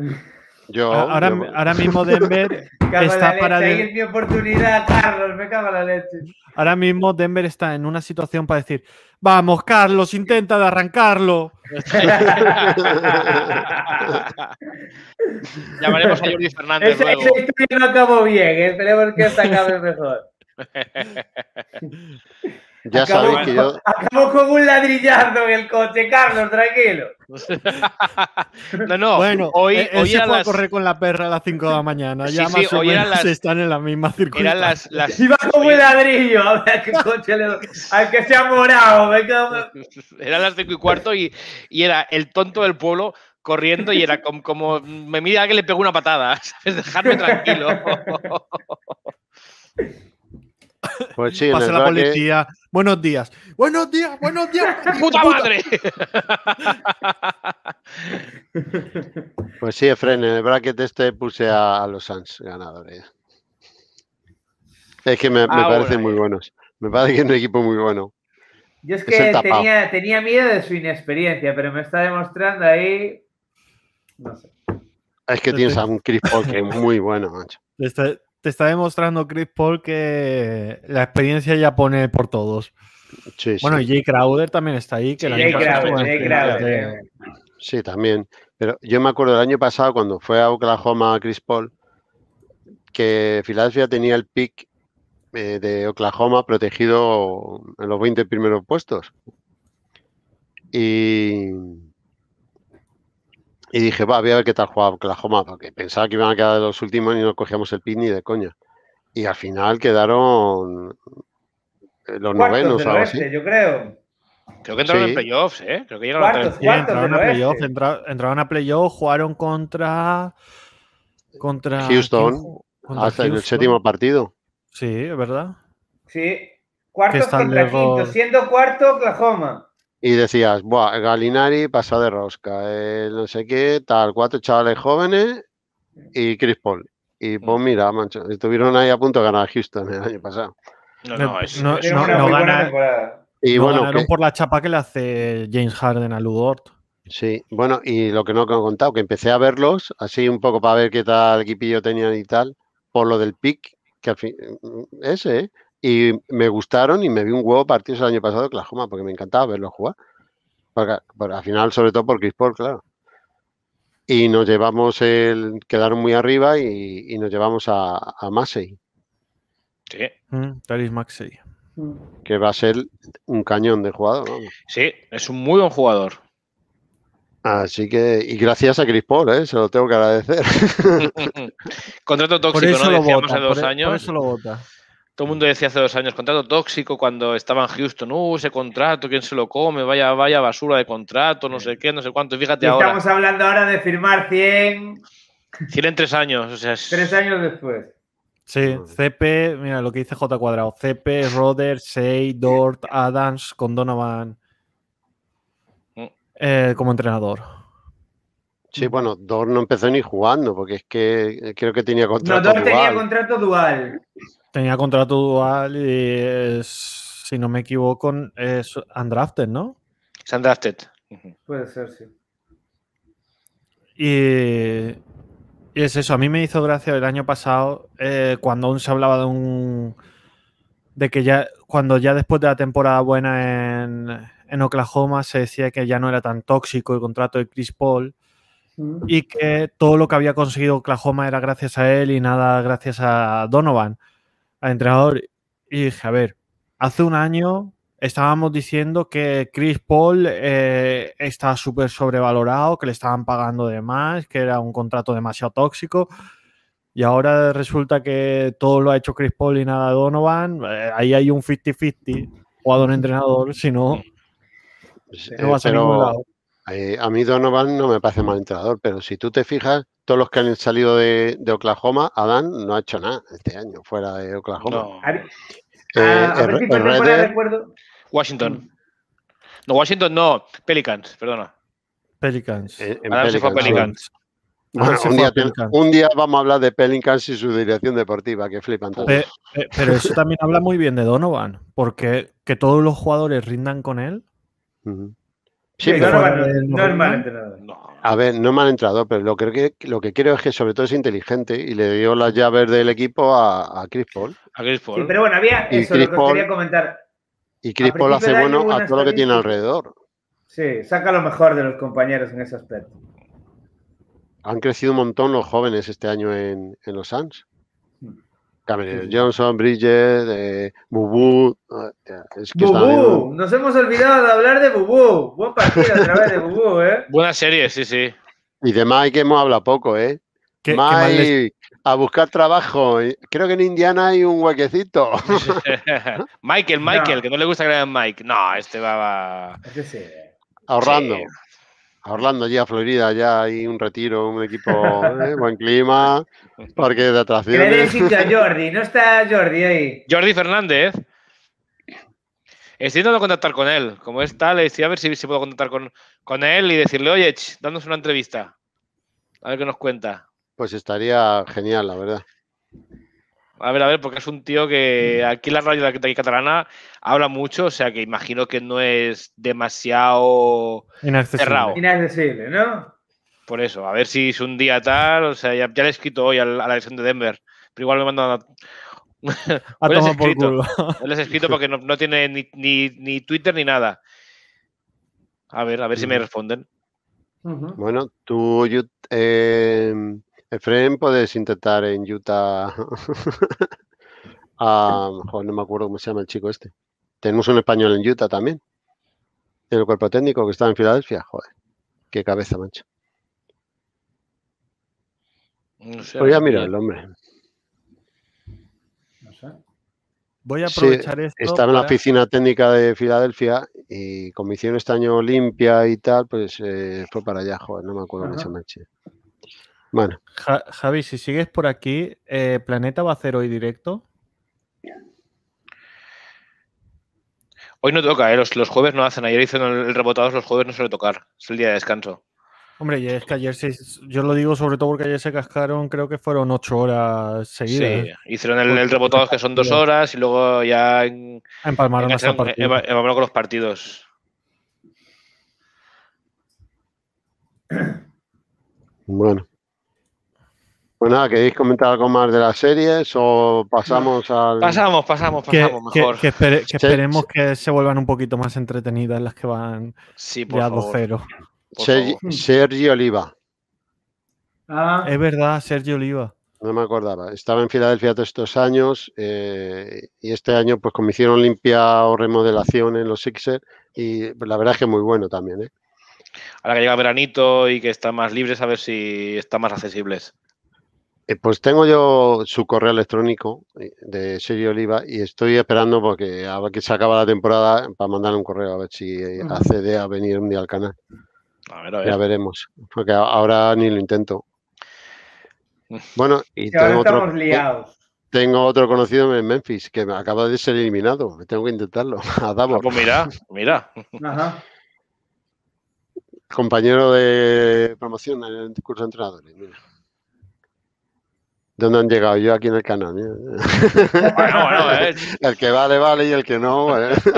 Ahora mismo Denver está para. Ahí es mi oportunidad, Carlos, me cago en la leche. Ahora mismo Denver está en una situación para decir: vamos, Carlos, intenta de arrancarlo. Llamaremos a Jordi Fernández luego. Esa historia no acabó bien, esperemos que esta acabe mejor. Ya sabéis que yo. Acabo con un ladrillazo en el coche, Carlos, tranquilo. No. Bueno, hoy se fue a correr con la perra a las 5 de la mañana. Sí, ya más o menos están en la misma circunstancia. Iba como un ladrillo, a ver qué coche le doy. Al que se ha morado, me cago. Eran las 5:15 y era el tonto del pueblo corriendo y era como me mira que le pegó una patada, ¿sabes? Dejarme tranquilo. Pues sí, pasa la policía. Buenos días. Buenos días. ¡Puta madre! Pues sí, Efren, en el bracket puse a los Suns ganadores. Es que me parecen muy buenos. Me parece que es un equipo muy bueno. Yo es que tenía miedo de su inexperiencia, pero me está demostrando ahí. No sé. Es que tienes a un Chris Paul que es muy bueno, macho. Te está demostrando Chris Paul que la experiencia ya pone por todos. Sí, bueno, y Jay Crowder también está ahí. Que Jay Crowder. Sí, también. Pero yo me acuerdo del año pasado cuando fue a Oklahoma Chris Paul, que Filadelfia tenía el pick de Oklahoma protegido en los 20 primeros puestos. Y Y dije, va, voy a ver qué tal jugaba Oklahoma, porque pensaba que iban a quedar de los últimos y no cogíamos el pick ni de coña. Y al final quedaron los Cuartos novenos del o algo así. oeste, yo creo. Creo que entraron en Sí. playoffs, ¿eh? Creo que llegaron a Cuartos, entrar Sí, cuartos entraron del a playoff, oeste. entraron a playoff, jugaron contra Houston, ¿quién jugó? Contra hasta en el Houston. séptimo partido. Sí, es verdad. Sí. Que Cuartos está el contra quinto, error. siendo cuarto Oklahoma. Y decías, buah, Galinari pasa de rosca, no sé qué, tal, 4 chavales jóvenes y Chris Paul. Y pues mira, mancho, estuvieron ahí a punto de ganar a Houston el año pasado. No, es, No, Hicieron no, una no muy buena gana- temporada. Y no bueno, ganaron por la chapa que le hace James Harden a Lou Dort. sí, bueno, y lo que no he contado, que empecé a verlos, así un poco para ver qué tal equipillo tenían y tal, por lo del pick, que al fin, ese, ¿eh? Y me gustaron y me vi un huevo partidos el año pasado de Oklahoma, porque me encantaba verlos jugar. Porque al final, sobre todo por Chris Paul, claro. Y nos llevamos quedaron muy arriba y nos llevamos a Massey, sí, Tyrese Maxey. que va a ser un cañón de jugador, vamos. sí, es un muy buen jugador. Así que, y gracias a Chris Paul, se lo tengo que agradecer. Contrato Por tóxico, eso ¿no? lo Decíamos vota. hace 2 Por años. eso lo vota. Todo el mundo decía hace 2 años, contrato tóxico cuando estaba en Houston. Ese contrato, ¿quién se lo come? Vaya basura de contrato, no sé qué, no sé cuánto. Y fíjate Y ahora, estamos hablando ahora de firmar 100 100 en 3 años. O sea, 3 años después. Sí, CP, mira lo que dice J Cuadrado. CP, Roder, Shea, Dort, Adams con Donovan como entrenador. Sí, bueno, Dort no empezó ni jugando, porque es que creo que tenía No, contrato Dort tenía dual. contrato dual. Tenía contrato dual y si no me equivoco, es undrafted, ¿no? es undrafted. Puede ser, sí. Y es eso, a mí me hizo gracia el año pasado cuando aún se hablaba de que ya, cuando ya después de la temporada buena en Oklahoma se decía que ya no era tan tóxico el contrato de Chris Paul y que todo lo que había conseguido Oklahoma era gracias a él y nada gracias a Donovan, al entrenador. Y dije, a ver, hace un año estábamos diciendo que Chris Paul estaba súper sobrevalorado, que le estaban pagando de más, que era un contrato demasiado tóxico. Y ahora resulta que todo lo ha hecho Chris Paul y nada Donovan. Ahí hay un 50-50 jugador-entrenador, si no, no vas a ningún lado. A mí Donovan no me parece mal entrenador, pero si tú te fijas, todos los que han salido de Oklahoma, Adán no ha hecho nada este año fuera de Oklahoma. No. A ver si por temporada recuerdo. Washington. No, Washington no. Pelicans, perdona. Pelicans. Adams se fue a Pelicans. Bueno, un día vamos a hablar de Pelicans y su dirección deportiva, que flipan todos. Pero eso también habla muy bien de Donovan, porque que todos los jugadores rindan con él. Sí, pero Donovan no es mal entrenador. A ver, no es mal entrenador, pero lo que creo es que sobre todo es inteligente y le dio las llaves del equipo a Chris Paul. A Chris Paul. Sí, pero bueno, había Y eso, Chris lo que os quería comentar. Y Chris Paul hace bueno a todo lo que tiene alrededor. Sí, saca lo mejor de los compañeros en ese aspecto. Han crecido un montón los jóvenes este año en los Suns. Cameron Johnson, Bridges, Bubu. Bubu, nos hemos olvidado de hablar de Bubu. Buen partido otra vez de Bubu, ¿eh? Buena serie, sí, sí. Y de Mike hemos hablado poco, ¿eh? Mike, a buscar trabajo. Creo que en Indiana hay un huequecito. Michael, que no le gusta que le den Mike. No, este va. Sí. Ahorrando. Sí. Orlando, ya Florida, ya hay un retiro, un equipo, buen clima, parque de atracciones. Que le dé sitio a Jordi, no está Jordi ahí. Jordi Fernández. Estoy intentando contactar con él. Como es tal, estoy a ver si puedo contactar con él y decirle, oye, danos una entrevista. A ver qué nos cuenta. Pues estaría genial, la verdad. A ver, porque es un tío que aquí en la radio de aquí catalana habla mucho, o sea que imagino que no es demasiado cerrado. Inaccesible, ¿no? Por eso, a ver si es un día tal, o sea, ya le he escrito hoy a la edición de Denver, pero igual me mandan a tomar por culo. Les he escrito porque no tiene ni Twitter ni nada. A ver si me responden. Bueno, tú, Efraín, puedes intentar en Utah. Joder, no me acuerdo cómo se llama el chico este. Tenemos un español en Utah también. En el cuerpo técnico que está en Filadelfia. Joder, qué cabeza, mancha. No sé, Voy a no mirar sé. el hombre. No sé. Voy a Sí, aprovechar esto estaba en la para... oficina técnica de Filadelfia y como hicieron este año limpia y tal, pues fue para allá, joder, no me acuerdo que Ajá. se manche. Bueno, Javi, si sigues por aquí, ¿Planeta va a hacer hoy directo? Hoy no toca, ¿eh? Los jueves no hacen. Ayer hicieron el rebotados, los jueves no suele tocar. Es el día de descanso. Hombre, y es que ayer yo lo digo sobre todo porque ayer se cascaron, creo que fueron 8 horas seguidas. Sí, hicieron el Porque rebotados que son 2 horas y luego ya empalmaron hasta engancharon partido. con los partidos. bueno. Pues nada, ¿queréis comentar algo más de las series o pasamos al... Pasamos, mejor. Que Sí. esperemos que se vuelvan un poquito más entretenidas las que van Sí, por ya favor. 2-0. Por favor. Sergi Oliva? Ah, Es verdad, Sergio Oliva. No me acordaba. Estaba en Filadelfia todos estos años y este año, pues como hicieron limpia o remodelación en los Sixers, y la verdad es que muy bueno también, ¿eh? Ahora que llega el veranito y que están más libres, a ver si están más accesibles. Pues tengo yo su correo electrónico de Sergio Oliva y estoy esperando porque a ver que se acaba la temporada para mandarle un correo a ver si accede a venir un día al canal. A Ya ver. veremos, porque ahora ni lo intento. Bueno, y que ahora estamos liados. tengo otro conocido en Memphis que me acaba de ser eliminado. Tengo que intentarlo. A Davor. Pues mira. Ajá. Compañero de promoción en el curso de entrenadores. Mira. ¿Dónde han llegado? Yo aquí en el canal. Bueno, El que vale y el que no.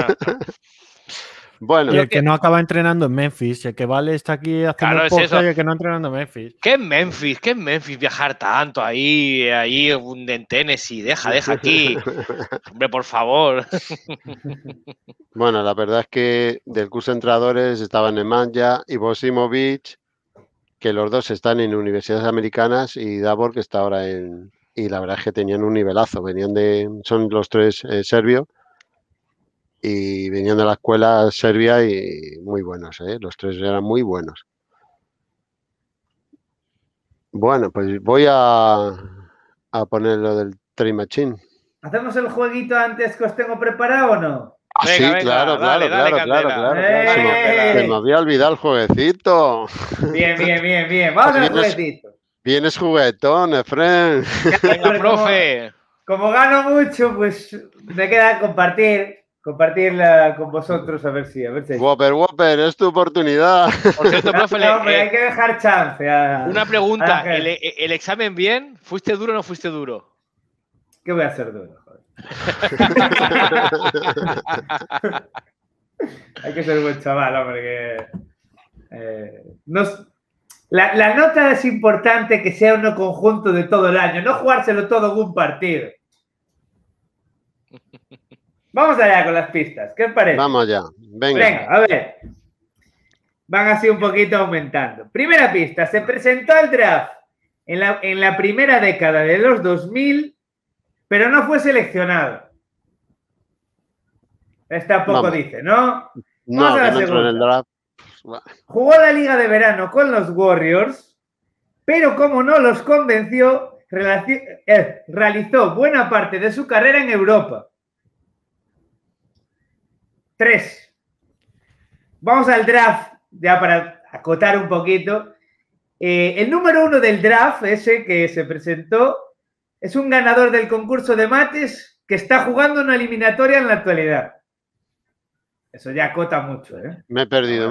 Bueno. Y el que no acaba entrenando en Memphis, el que vale está aquí haciendo Claro, el es podcast eso. y el que no entrenando en Memphis. ¿Qué en Memphis viajar tanto ahí en Tennessee? Deja aquí. Hombre, por favor. Bueno, la verdad es que del curso de entrenadores estaban Nemanja y Bosimovic, que los dos están en universidades americanas, y Davor, que está ahora en... Y la verdad es que tenían un nivelazo. Son los tres serbios y venían de la escuela serbia y muy buenos, ¿eh? Los tres eran muy buenos. Bueno, pues voy a poner lo del Trade Machine. ¿Hacemos el jueguito antes que os tengo preparado o no? Ah, sí, Venga, claro. dale candela. Se me había olvidado el jueguecito. Bien. Vamos al jueguecito. Vienes juguetón, Efren. Venga, profe. Como gano mucho, pues me queda compartirla con vosotros a ver si. Whopper, es tu oportunidad. Por cierto, profe, No, hombre, hay que dejar chance. Una pregunta. a la gente. ¿El examen bien? ¿Fuiste duro o no fuiste duro? ¿Qué voy a hacer duro? Joder. Hay que ser buen chaval, hombre. La nota es importante que sea uno conjunto de todo el año, no jugárselo todo en un partido. Vamos allá con las pistas. ¿Qué os parece? Vamos allá. Venga, a ver. Van así un poquito aumentando. Primera pista. Se presentó al draft en la primera década de los 2000, pero no fue seleccionado. Esta poco dice, ¿no? No, que no entró en el draft. Jugó la liga de verano con los Warriors, pero como no los convenció, realizó buena parte de su carrera en Europa. 3. Vamos al draft, ya para acotar un poquito. El número 1 del draft, ese que se presentó, es un ganador del concurso de mates que está jugando una eliminatoria en la actualidad. Eso ya acota mucho, ¿eh? Me he perdido.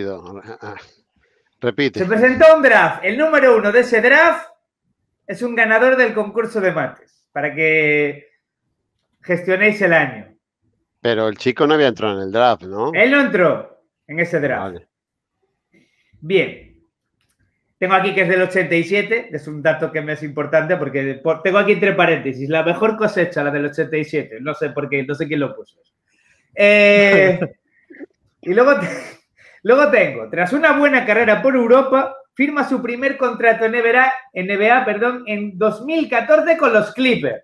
Repite. Se presentó un draft. El número 1 de ese draft es un ganador del concurso de mates, para que gestionéis el año. Pero el chico no había entrado en el draft, ¿no? Él no entró en ese draft. Vale. Bien. Tengo aquí que es del 87, es un dato que me es importante porque tengo aquí entre paréntesis, la mejor cosecha, la del 87. No sé por qué, no sé quién lo puso. Y luego tengo, tras una buena carrera por Europa, firma su primer contrato en NBA en 2014 con los Clippers.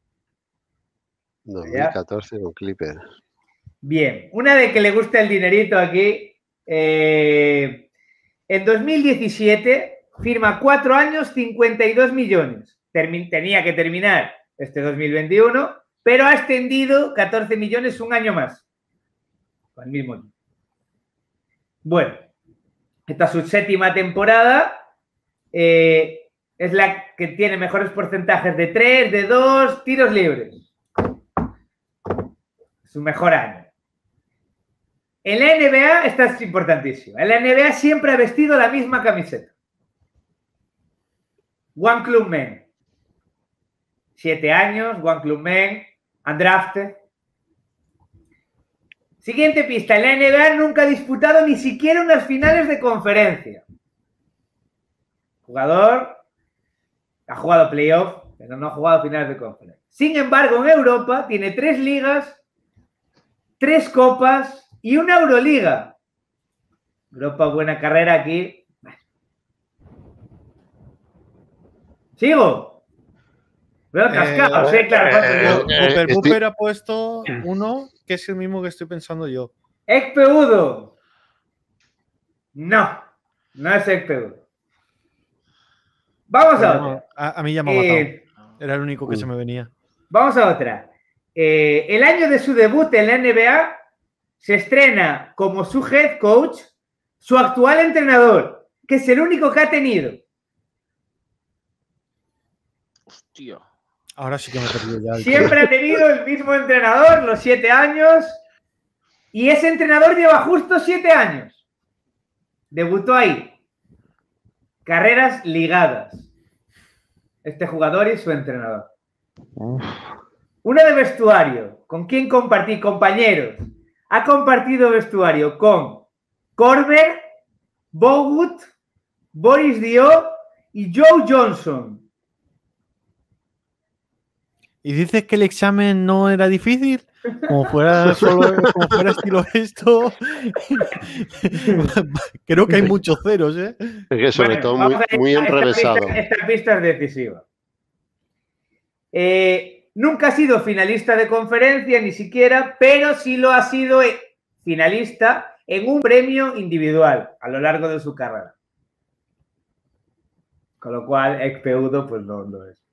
2014 con Clippers. Bien, una de que le gusta el dinerito aquí. En 2017 firma 4 años, 52 millones. Tenía que terminar este 2021, pero ha extendido 14 millones un año más. Al mismo tiempo. Bueno, esta es su 7ª temporada. Es la que tiene mejores porcentajes de 3, de 2, tiros libres. Su mejor año. En la NBA, esta es importantísima. En la NBA siempre ha vestido la misma camiseta. One Club Men. 7 años, One Club Men, undrafted. Siguiente pista. En la NBA nunca ha disputado ni siquiera unas finales de conferencia. Jugador ha jugado playoff, pero no ha jugado finales de conferencia. Sin embargo, en Europa tiene 3 ligas, 3 copas y una Euroliga. Europa, buena carrera aquí. ¿Sigo? Veo cascado, sí, claro. Cooper ha puesto uno que es el mismo que estoy pensando yo. Ekpe Udoh. No, no es Ekpe Udoh. Vamos a otra. A mí ya me ha matado. Era el único que se me venía. Vamos a otra. El año de su debut en la NBA se estrena como su head coach su actual entrenador, que es el único que ha tenido. Hostia. Ahora sí que me he perdido ya. Siempre ha tenido el mismo entrenador, los 7 años, y ese entrenador lleva justo 7 años. Debutó ahí. Carreras ligadas. Este jugador y su entrenador. Una de vestuario. ¿Con quién compartí? Compañeros. Ha compartido vestuario con Korver, Bogut, Boris Diaw y Joe Johnson. ¿Y dices que el examen no era difícil? Como fuera estilo esto. Creo que hay muchos ceros, ¿eh? Es que sobre todo muy enrevesado. Esta pista es decisiva. Nunca ha sido finalista de conferencia, ni siquiera, pero sí lo ha sido finalista en un premio individual a lo largo de su carrera. Con lo cual, Ekpe Udoh, pues no lo es.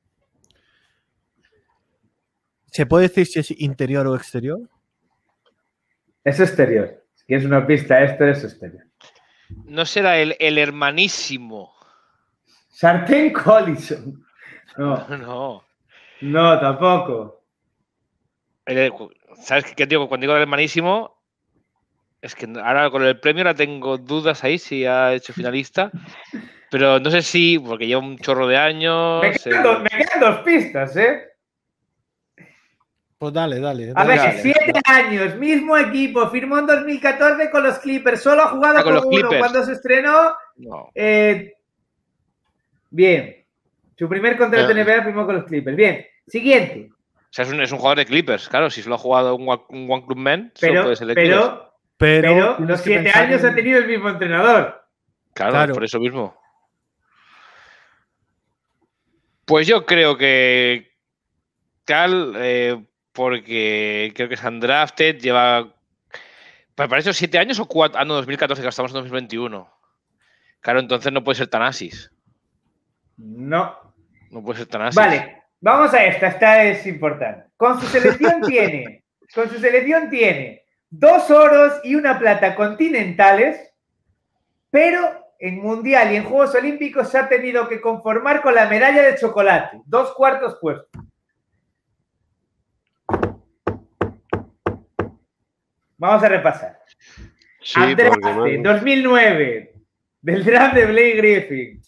¿Se puede decir si es interior o exterior? Es exterior. Si quieres una pista, esto es exterior. No será el hermanísimo. Sartén Collison. No. No. No, tampoco. ¿Sabes qué digo? Cuando digo el hermanísimo, es que ahora con el premio ahora tengo dudas ahí si ha hecho finalista. Pero no sé si, porque lleva un chorro de años. Me quedan 2 pistas, ¿eh? Pues dale. A ver, 7 años, mismo equipo, firmó en 2014 con los Clippers, solo ha jugado con uno cuando se estrenó. No. Bien. Su primer contrato en NBA firmó con los Clippers. Bien. Siguiente. O sea, es un jugador de Clippers, claro. Si solo ha jugado un One Club Men, pero, puede ser de Clippers. Pero los 7 años ha tenido el mismo entrenador. Claro, por eso mismo. Pues yo creo que porque creo que es undrafted, lleva... ¿Para esos 7 años o 4? Ah, no, 2014, que estamos en 2021. Claro, entonces no puede ser tan asis. No. No puede ser tan asis. Vale, vamos a esta es importante. Con su selección tiene 2 oros y 1 plata continentales, pero en Mundial y en Juegos Olímpicos se ha tenido que conformar con la medalla de chocolate. 2 cuartos puestos. Vamos a repasar. Sí, Andrade, 2009, del draft de Blake Griffin.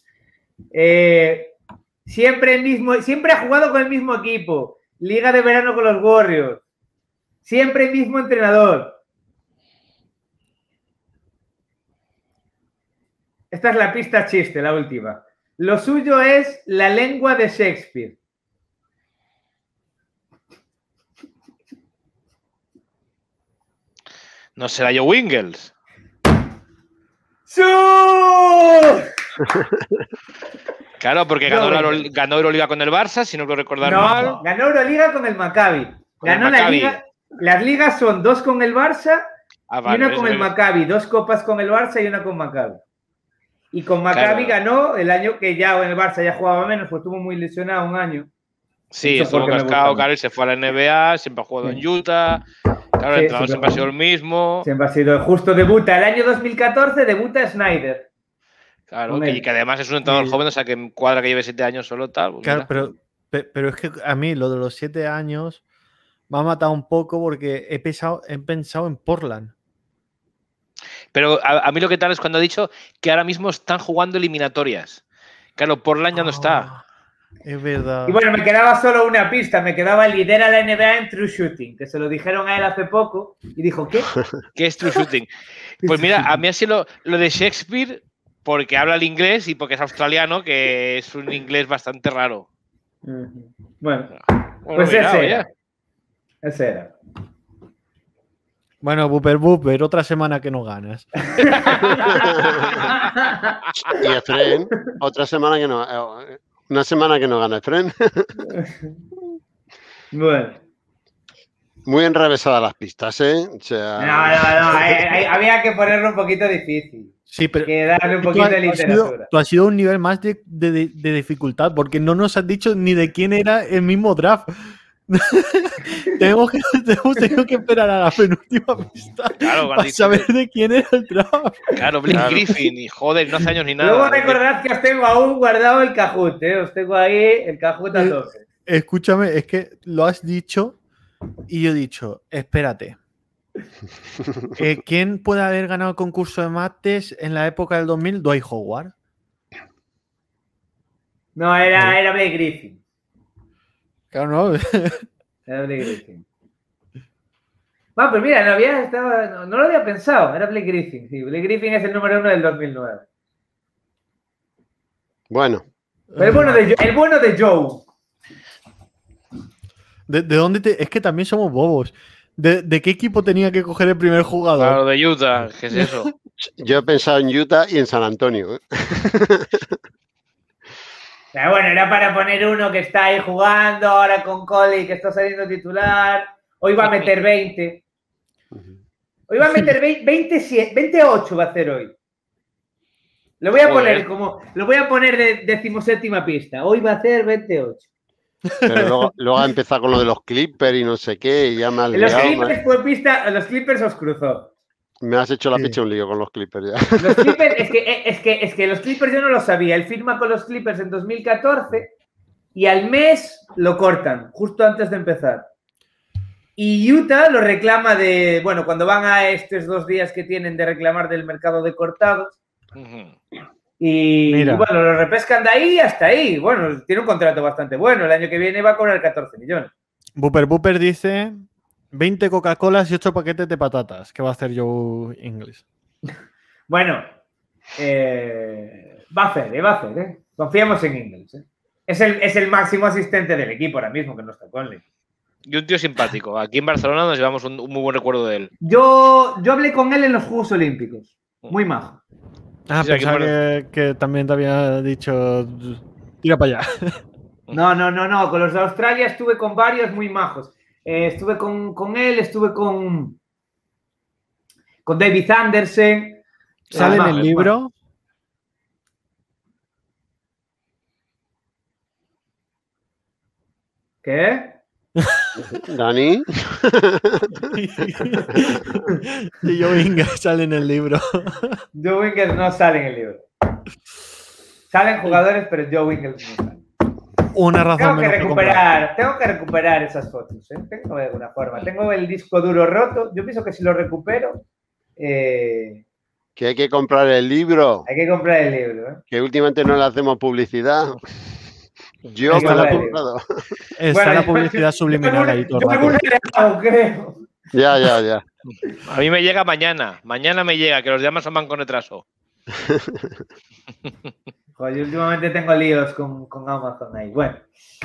Siempre ha jugado con el mismo equipo. Liga de verano con los Warriors. Siempre el mismo entrenador. Esta es la pista chiste, la última. Lo suyo es la lengua de Shakespeare. ¿No será Joe Ingles? ¡Sí! Claro, porque ganó Euroliga con el Barça, si no puedo recordar mal. No, ganó Euroliga con el Maccabi. Ganó la Liga. Las ligas son 2 con el Barça y una con el Maccabi. 2 copas con el Barça y una con Maccabi. Y con Maccabi Claro. ganó el año que ya en el Barça ya jugaba menos, pues estuvo muy lesionado un año. Sí, Eso estuvo porque me cascado, gusta claro, y se fue a la NBA, siempre ha jugado Sí. en Utah. Claro, el Sí, entrenador siempre ha sido el mismo. Siempre ha sido justo debuta. El año 2014 debuta Snyder. Claro, Con que él. además es un entrenador Sí. joven, o sea que cuadra que lleve 7 años solo tal. Pues Claro, mira. pero es que a mí lo de los 7 años me ha matado un poco porque he pensado en Portland. Pero a mí lo que tal es cuando ha dicho que ahora mismo están jugando eliminatorias. Claro, Portland ya no está. Es verdad. Y bueno, me quedaba solo una pista. Me quedaba lidera la NBA en True Shooting, que se lo dijeron a él hace poco. Y dijo, ¿qué? ¿Qué es True Shooting? Pues mira, a mí ha sido lo de Shakespeare porque habla el inglés y porque es australiano, que es un inglés bastante raro. Bueno, Bueno, pues mira, ese oye. era. Ese era. Bueno, Booper, otra semana que no ganas. Y Efren, otra semana que no. Una semana que no gana Efren. Bueno. Muy enrevesadas las pistas, ¿eh? O sea, No. Había que ponerlo un poquito difícil. Sí, pero Que darle un tú poquito de has literatura. tú has ido a un nivel más de dificultad, porque no nos has dicho ni de quién era el mismo draft. Hemos tenido que esperar a la penúltima pista Claro, para saber de quién era el draft. Claro, Blake Griffin, y joder, no hace años ni nada. Luego recordad que os tengo aún guardado el Kahoot, ¿eh? Os tengo ahí el Kahoot a tope. Escúchame, es que lo has dicho y yo he dicho, espérate. ¿Quién puede haber ganado el concurso de mates en la época del 2000? Dwight Howard. No, era Blake Griffin. Claro, no. Era Blake Griffin. Bueno, pues mira, no lo había pensado. Era Blake Griffin. Sí, Blake Griffin es el número 1 del 2009. bueno. Pero el bueno de Joe. ¿De dónde es que también somos bobos. ¿De qué equipo tenía que coger el primer jugador? Claro, de Utah, ¿qué es eso? Yo he pensado en Utah y en San Antonio. Pero bueno, era para poner uno que está ahí jugando ahora con Coley, que está saliendo titular. Hoy va a meter 20. Hoy va a meter 28 va a hacer hoy. Lo voy a poner de 17ª pista. Hoy va a hacer 28. Pero luego ha empezado con lo de los Clippers y no sé qué, y ya me has Los liado, Clippers fue pista, los Clippers os cruzó. me has hecho la Sí. picha un lío con los Clippers ya. Los Clippers, es que los Clippers yo no lo sabía. Él firma con los Clippers en 2014 y al mes lo cortan, justo antes de empezar. Y Utah lo reclama cuando van a estos 2 días que tienen de reclamar del mercado de cortados. Y bueno, lo repescan de ahí hasta ahí. Bueno, tiene un contrato bastante bueno. El año que viene va a cobrar 14 millones. Booper dice 20 Coca-Colas y 8 paquetes de patatas. ¿Qué va a hacer Joe Ingles? Bueno, va a hacer, ¿eh? Confiamos en Ingles, ¿eh? Es el máximo asistente del equipo ahora mismo, que no está Conley. Y un tío simpático. Aquí en Barcelona nos llevamos un muy buen recuerdo de él. Yo hablé con él en los Juegos Olímpicos. Muy majo. Ah, Sí, aquí pensaba que también te había dicho tira para allá. No. Con los de Australia estuve con varios muy majos. Estuve con él, estuve con David Anderson. ¿Sale en el libro? ¿Qué? Dani. Y Joe Ingles sale en el libro. Joe Ingles no sale en el libro. Salen jugadores, pero Joe Ingles no sale. Una razón Tengo que recuperar esas fotos, ¿eh? Tengo de alguna forma. Tengo el disco duro roto. Yo pienso que si lo recupero. Que hay que comprar el libro. Hay que comprar el libro, ¿eh? Que últimamente no le hacemos publicidad. Yo me lo he comprado. Está la publicidad subliminal ahí todo el rato. Creo. Ya. A mí me llega mañana. Mañana me llega, que los de Amazon van con retraso. Joder, yo últimamente tengo líos con Amazon ahí. Bueno,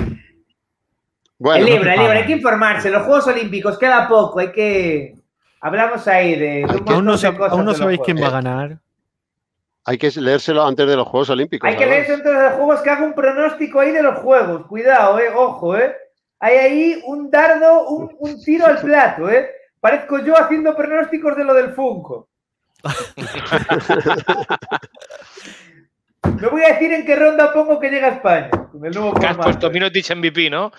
el libro, hay que informarse. Los Juegos Olímpicos queda poco, hay que... Hablamos ahí de un montón de cosas. Aún no sabéis quién va a ganar. Hay que leérselo antes de los Juegos Olímpicos. Hay que leerse antes de los Juegos, que haga un pronóstico ahí de los Juegos. Cuidado, ojo, Hay ahí un dardo, un tiro al plato, Parezco yo haciendo pronósticos de lo del Funko. decir en qué ronda pongo que llega a España. Con el nuevo Que has formato. puesto Mirotic MVP, ¿no?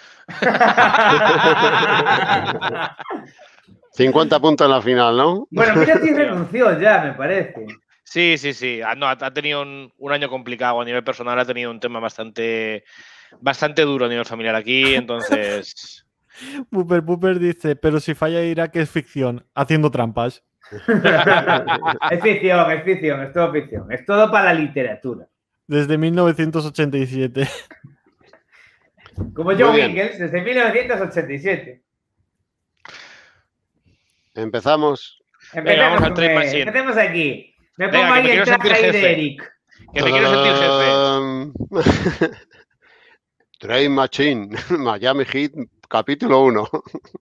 50 puntos en la final, ¿no? Bueno, Mirotic renunció ya, me parece. Sí. No, ha tenido un año complicado a nivel personal, ha tenido un tema bastante duro a nivel familiar aquí, entonces... Puper dice, pero si falla Irak es ficción, haciendo trampas. Es ficción, es todo ficción. Es todo para la literatura. Desde 1987. Como Joe Muy bien. Ingles, desde 1987. Empezamos. Venga, vamos al Trade Machine. Empecemos aquí. Me Venga, pongo que ahí me quiero el traje sentir ahí de jefe. Eric. Que me quiero sentir jefe. Trade Machine, Miami Heat, capítulo 1.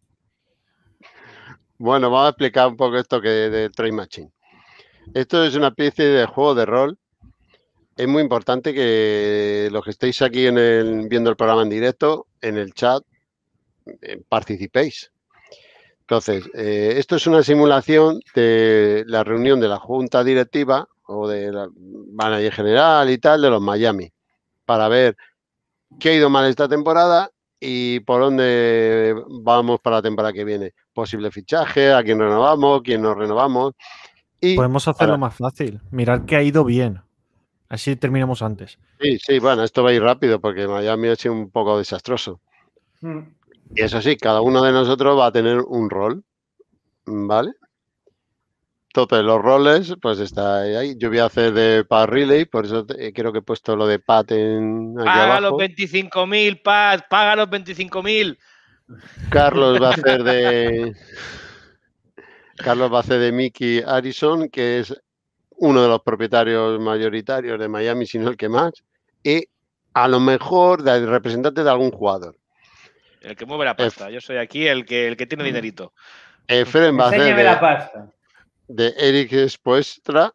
Bueno, vamos a explicar un poco esto que de Trade Machine. Esto es una especie de juego de rol. Es muy importante que los que estéis aquí viendo el programa en directo, en el chat, participéis. Entonces, esto es una simulación de la reunión de la junta directiva o de la manager general y tal de los Miami para ver qué ha ido mal esta temporada y por dónde vamos para la temporada que viene. Posible fichaje, a quién renovamos, quién no renovamos. Y Podemos hacerlo más fácil. Mirar que ha ido bien. Así terminamos antes. Sí, bueno, esto va a ir rápido porque Miami ha sido un poco desastroso. Y eso sí, cada uno de nosotros va a tener un rol, ¿vale? Entonces, los roles, pues está ahí. Yo voy a hacer de Pat Riley, por eso creo que he puesto lo de Pat aquí Paga los abajo. 25.000, Pat, paga los 25.000. Carlos va a hacer de Mickey Harrison, que es uno de los propietarios mayoritarios de Miami, si no el que más, y a lo mejor del representante de algún jugador. El que mueve la pasta. Yo soy aquí el que tiene dinerito. Efren va a hacer Enséñame la pasta. de Eric Spoelstra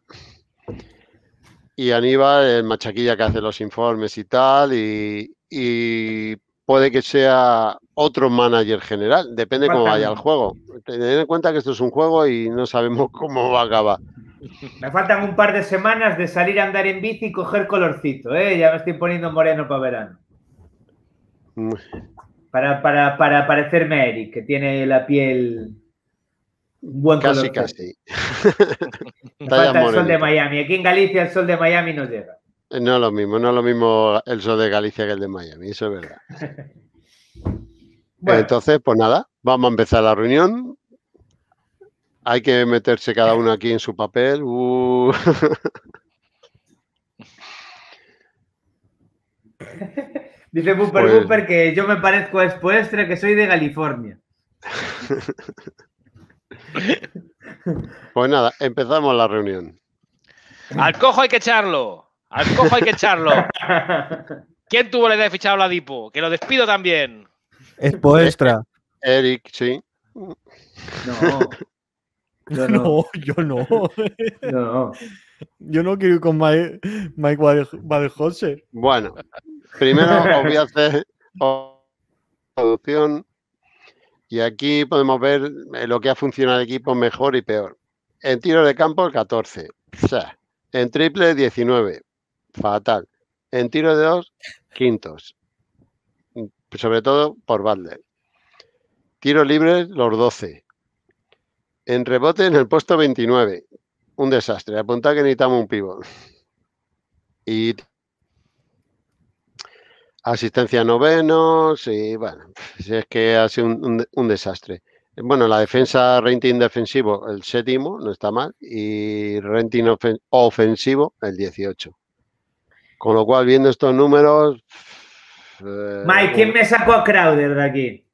y Aníbal el machaquilla que hace los informes y tal, y puede que sea otro manager general, depende cómo vaya el juego. Tened en cuenta que esto es un juego y no sabemos cómo va a acabar. Me faltan un par de semanas de salir a andar en bici y coger colorcito, ¿eh? Ya me estoy poniendo moreno para verano. Para parecerme a Eric, que tiene la piel un buen color. Casi. Me falta el sol de Miami. Aquí en Galicia el sol de Miami no llega. No es lo mismo el sol de Galicia que el de Miami, eso es verdad. Bueno. Entonces, pues nada, vamos a empezar la reunión. Hay que meterse cada uno aquí en su papel. Dice Booper que yo me parezco a Spoelstra, que soy de California. Pues nada, empezamos la reunión. Al cojo hay que echarlo. ¿Quién tuvo la idea de fichar a Oladipo? Que lo despido también. Spoelstra. Eric, sí. No. Yo no. Yo no quiero ir con Mike Badejoser. Bueno, primero os voy a hacer producción y aquí podemos ver lo que ha funcionado el equipo mejor y peor. En tiro de campo, el 14. O sea, en triple, 19. Fatal. En tiro de 2, quintos. Sobre todo por Butler. Tiros libres, los 12. En rebote, en el puesto 29. Un desastre. Apuntad que necesitamos un pivot. Y asistencia novenos. Y bueno, si es que ha sido un desastre. Bueno, la defensa, rating defensivo, el 7º, no está mal. Y rating ofensivo, el 18. Con lo cual, viendo estos números... Mike, ¿quién me sacó a Crowder de aquí?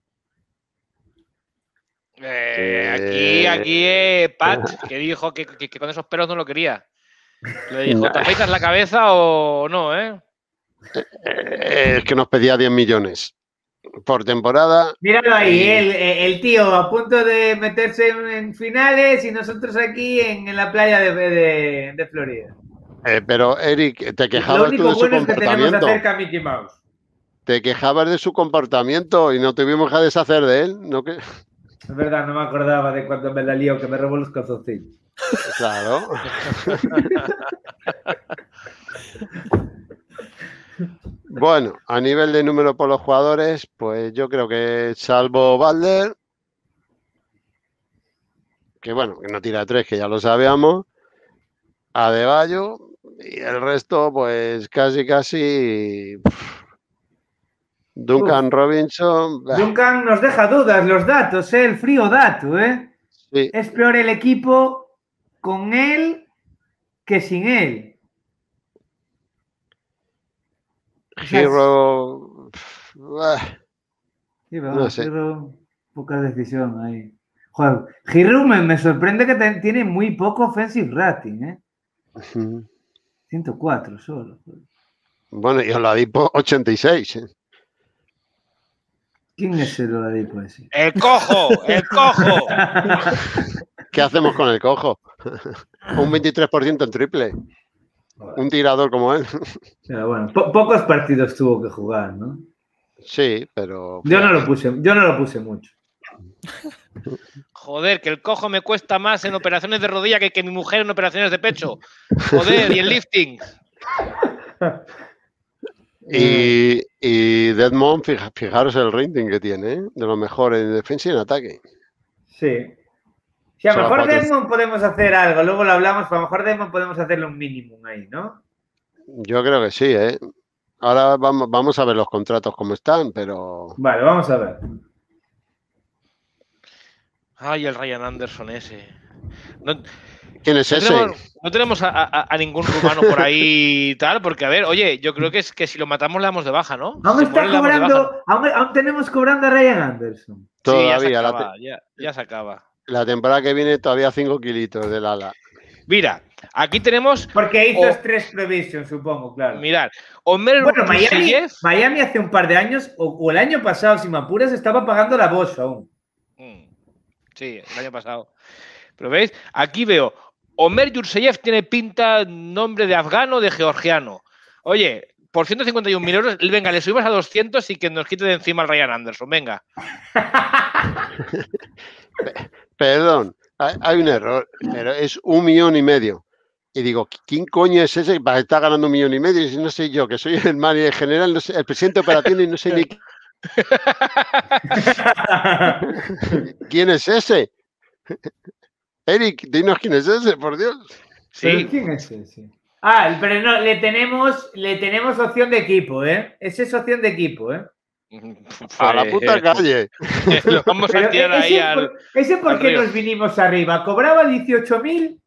Aquí Pat, que dijo que con esos pelos no lo quería. Le dijo, ¿te afeitas la cabeza o no, Es que nos pedía 10 millones por temporada. Míralo ahí, el tío a punto de meterse en finales y nosotros aquí en la playa de Florida. Pero Eric, te quejabas tú de su comportamiento. Mickey Mouse. Te quejabas de su comportamiento y no tuvimos que deshacer de él, ¿no? Que... Es verdad, no me acordaba de cuando me la lío, que me robó los calzoncillos. Claro. Bueno, a nivel de número por los jugadores, pues yo creo que salvo Butler, que bueno, que no tira 3, que ya lo sabíamos, Adebayo y el resto, pues casi. Duncan Robinson. Duncan nos deja dudas, los datos, el frío dato, Sí. Es peor el equipo con él que sin él. Hero. Sí, No sé. Hero, poca decisión ahí. Joder, Hero me sorprende que tiene muy poco offensive rating, 104 solo. Bueno, y Oladipo 86. ¿Quién es el Oladipo ese? ¡El cojo! ¡El cojo! ¿Qué hacemos con el cojo? Un 23% en triple. Un tirador como él. Pero bueno, pocos partidos tuvo que jugar, ¿no? Sí, pero. Yo no lo puse mucho. Joder, que el cojo me cuesta más en operaciones de rodilla que mi mujer en operaciones de pecho. Joder, y el lifting. Y Deadmond, fijaros el rating que tiene, de lo mejor en defensa y en ataque. Sí. Si a lo mejor Deadmond podemos hacer algo, luego lo hablamos, pero a lo mejor Deadmond podemos hacerle un mínimo ahí, ¿no? Yo creo que sí, Ahora vamos a ver los contratos cómo están, pero... Vale, vamos a ver. Ay, el Ryan Anderson ese. ¿Quién es ese? No tenemos a ningún rumano por ahí y tal, porque a ver, oye, yo creo que es que si lo matamos le damos de baja, ¿no? Aún está cobrando, aún tenemos cobrando a Ryan Anderson. Todavía. Sí, ya se acaba. La temporada que viene todavía 5 kilitos del ala. Mira, aquí tenemos... Porque hizo Stress Provision, supongo, claro. Mirad, Omer Miami hace un par de años, o el año pasado, si me apuras, estaba pagando la Bosch aún. Sí, el año pasado. Pero veis, aquí veo, Omer Yurseyev tiene pinta nombre de afgano, de georgiano. Oye, por 151.000 euros, venga, le subimos a 200 y que nos quite de encima al Ryan Anderson, venga. Perdón, hay un error, pero es 1,5 millones. Y digo, ¿quién coño es ese que está ganando 1,5 millones? Y no sé yo, que soy el manager general, no sé, el presidente operativo y no sé ni quién es ese. Eric, dinos quién es ese, por Dios. Sí. ¿Quién es ese? Pero no, le tenemos opción de equipo, Esa es opción de equipo, A la puta calle. Lo vamos a tirar ahí al. ¿Ese por qué nos vinimos arriba? Cobraba $18,000.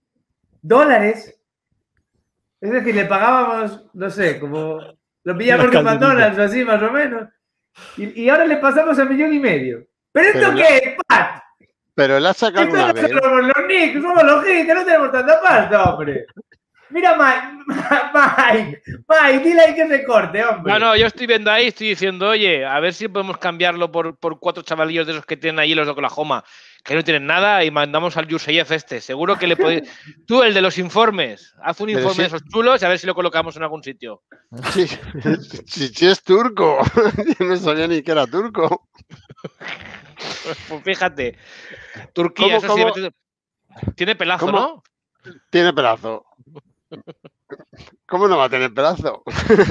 Es decir, le pagábamos, no sé, como lo pillamos en McDonald's o así, más o menos. Y ahora le pasamos a 1,5 millones. ¿Pero esto qué es, Pat? Pero él ha sacado una vez. Somos los Knicks, somos los Knicks, que no tenemos tanta pasta, hombre. Mira, Mike, dile ahí que se corte, hombre. No, yo estoy viendo ahí, estoy diciendo, oye, a ver si podemos cambiarlo por 4 chavalillos de esos que tienen ahí los de Oklahoma, que no tienen nada, y mandamos al Yurseyev este. Seguro que le podéis... Tú, el de los informes, haz un informe de esos chulos y a ver si lo colocamos en algún sitio. Sí, es turco. Yo no sabía ni que era turco. Pues fíjate, Turquía, eso sí, tiene pelazo, ¿no? Tiene pelazo. ¿Cómo no va a tener pedazo?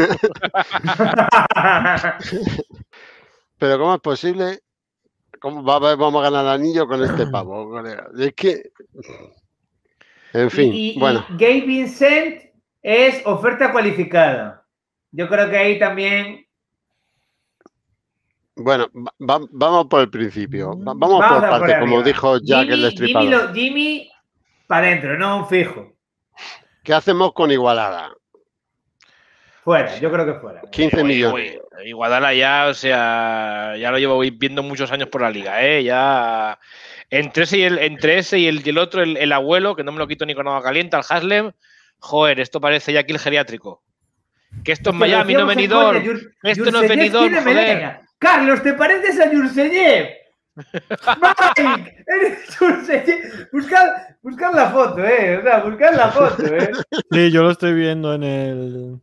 Pero ¿cómo es posible? ¿Cómo vamos a ganar el anillo con este pavo, colega? Es que... En fin, bueno. Gabe Vincent es oferta cualificada. Yo creo que ahí también... Bueno, vamos por el principio. Vamos por parte, como dijo Jack el Destripador. Jimmy para adentro, no un fijo. ¿Qué hacemos con Igualada? Fuera, yo creo que fuera. 15 millones. Igualada ya, o sea, ya lo llevo viendo muchos años por la liga, Ya entre ese y el otro, el abuelo, que no me lo quito ni con agua caliente, al Haslem, joder, esto parece ya aquí el geriátrico. Que esto es Miami, no Benidorm. Esto no es Benidorm, joder. Carlos, ¿te pareces a Yurseyev? Mike, eres Yurseyev. Buscad la foto, O sea, buscad la foto, Sí, yo lo estoy viendo en el...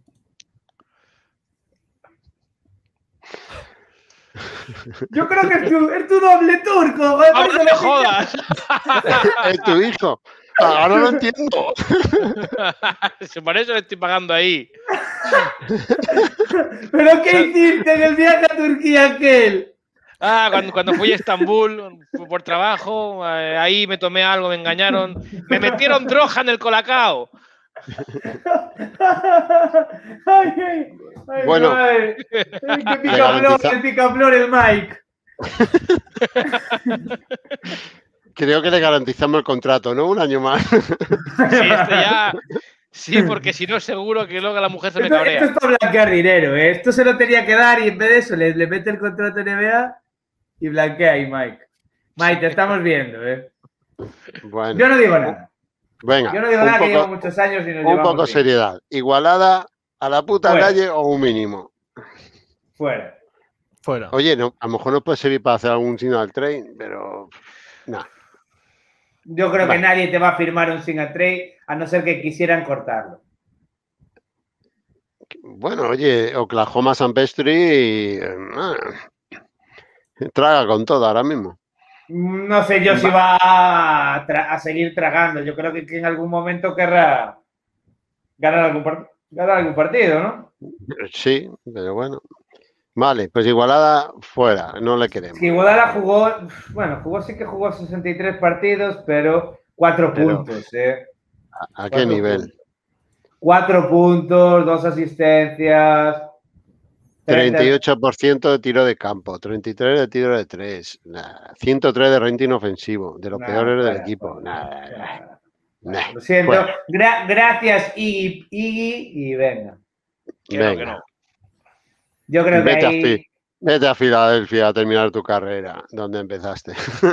Yo creo que es tu doble turco. ¡No me jodas! Es tu hijo. Ahora lo entiendo. Por eso le estoy pagando ahí. ¿Pero qué hiciste en el viaje a Turquía aquel? Cuando fui a Estambul por trabajo, ahí me tomé algo, me engañaron. Me metieron droga en el Colacao. Bueno, el picaflor, el Mike. Creo que le garantizamos el contrato, ¿no? Un año más. Sí, porque si no, seguro que luego la mujer se me cabrea. Esto es para blanquear dinero, ¿eh? Esto se lo tenía que dar y en vez de eso le mete el contrato NBA y blanquea ahí, Mike. Mike, te estamos viendo, ¿eh? Bueno. Yo no digo nada. Venga. Yo no digo nada, que llevo muchos años y nos llevamos un poco de seriedad. ¿Igualada a la puta Fuera. calle o un mínimo? Fuera. Oye, no, a lo mejor nos puede servir para hacer algún single trade, pero nada. Yo creo que nadie te va a firmar un single trade a no ser que quisieran cortarlo. Bueno, oye, Oklahoma San Pestri traga con todo ahora mismo. No sé yo si va a seguir tragando. Yo creo que en algún momento querrá ganar algún partido, ¿no? Sí, pero bueno. Vale, pues Igualada fuera, no le queremos. Igualada jugó 63 partidos, pero 4 puntos. ¿A qué nivel? 4 puntos, 2 asistencias. 38% de tiro de campo, 33 de tiro de 3, 103 de rating ofensivo, de los peores del equipo. Lo siento. Gracias, Iggy, y venga. Venga. Que no. Yo creo que ahí... Vete a Filadelfia a terminar tu carrera, donde empezaste.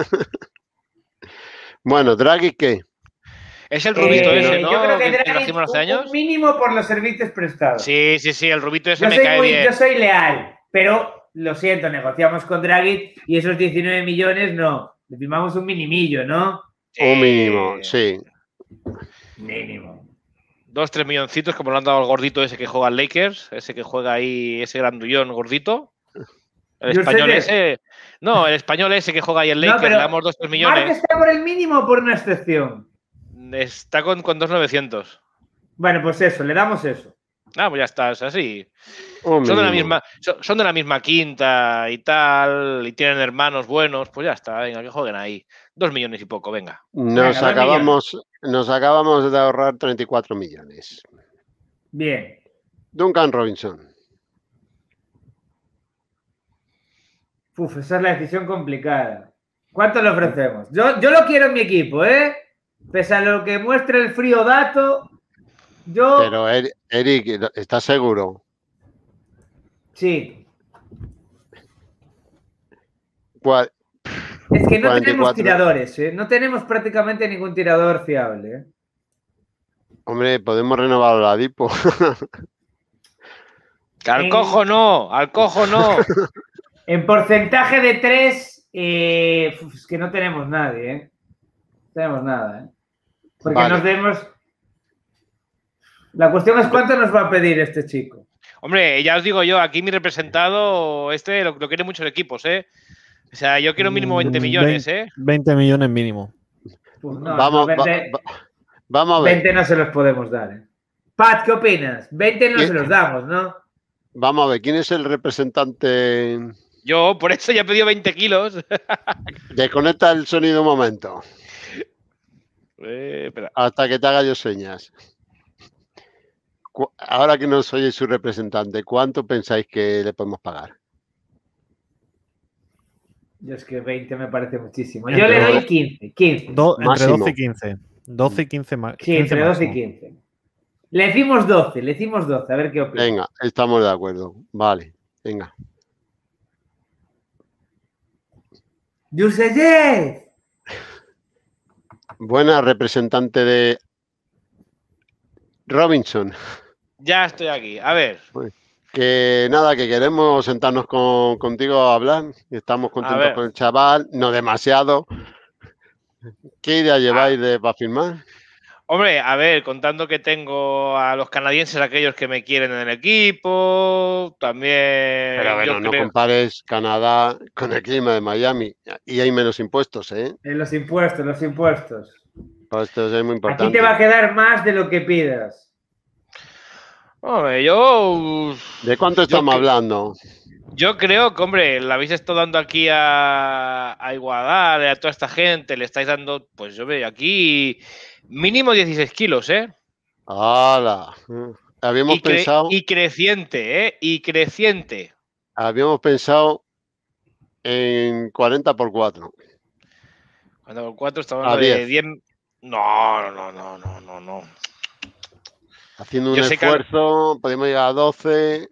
Bueno, Draghi, ¿qué? Es el rubito ese, ¿no? Yo creo que ¿Que trajimos hace años? un mínimo por los servicios prestados. Sí, el rubito ese me cae bien. Yo soy leal, pero lo siento, negociamos con Draghi y esos 19 millones no. Le firmamos un minimillo, ¿no? Un mínimo, sí. Mínimo. 2-3 milloncitos, como lo han dado al gordito ese que juega al Lakers, ese que juega ahí, ese grandullón gordito. El español ese. No, el español ese que juega ahí en Lakers, le damos 2-3 millones. ¿Mark está por el mínimo o por una excepción? Está con 2.900. Bueno, pues eso, le damos eso. Pues ya está, es así. Son de la misma quinta y tal, y tienen hermanos buenos, pues ya está, venga, que jueguen ahí. 2 millones y poco, venga. Nos acabamos de ahorrar 34 millones. Bien. Duncan Robinson. Esa es la decisión complicada. ¿Cuánto le ofrecemos? Yo lo quiero en mi equipo, ¿eh? Pese a lo que muestre el frío dato, yo... Pero, Eric, ¿estás seguro? Sí. ¿Cuál? Es que no tenemos tiradores, ¿eh? No tenemos prácticamente ningún tirador fiable, ¿eh? Hombre, podemos renovar la Dipo. Al cojo no. En porcentaje de 3, es que no tenemos nadie, ¿eh? No tenemos nada, ¿eh? Porque nos demos... La cuestión es cuánto nos va a pedir este chico. Hombre, ya os digo yo, aquí mi representado, lo quiere muchos equipos, ¿eh? O sea, yo quiero mínimo 20 millones, ¿eh? 20 millones mínimo. Pues vamos a ver. 20 no se los podemos dar, ¿eh? Pat, ¿qué opinas? 20 no se los damos, ¿no? Vamos a ver, ¿quién es el representante? Yo, por eso ya he pedido 20 kilos. Desconecta el sonido un momento. Espera. Hasta que te haga yo señas. Ahora que no soy su representante, ¿cuánto pensáis que le podemos pagar? Yo es que 20 me parece muchísimo. Yo le doy 15. Entre 12 y 15. 12 y 15 más. Sí, entre 12 y 15. Le decimos 12, a ver qué opina. Venga, estamos de acuerdo. Vale, venga. ¡Yuseyev! Buena representante de Robinson. Ya estoy aquí. A ver. Que nada, que queremos sentarnos contigo a hablar. Estamos contentos con el chaval, no demasiado. ¿Qué idea lleváis para firmar? Hombre, a ver, contando que tengo a los canadienses, aquellos que me quieren en el equipo, también... Pero bueno, no compares Canadá con el clima de Miami. Y hay menos impuestos, ¿eh? Los impuestos. Pues esto es muy importante. Aquí te va a quedar más de lo que pidas. Hombre, yo... ¿De cuánto estamos hablando? Yo creo que, hombre, le habéis estado dando aquí a Iguadar, a toda esta gente, le estáis dando, pues yo veo aquí mínimo 16 kilos, ¿eh? ¡Hala! Habíamos pensado... Y creciente, ¿eh? Y creciente. Habíamos pensado en 40 por 4. 40 por 4 estamos hablando de 10... No. Haciendo un esfuerzo, podemos llegar a 12...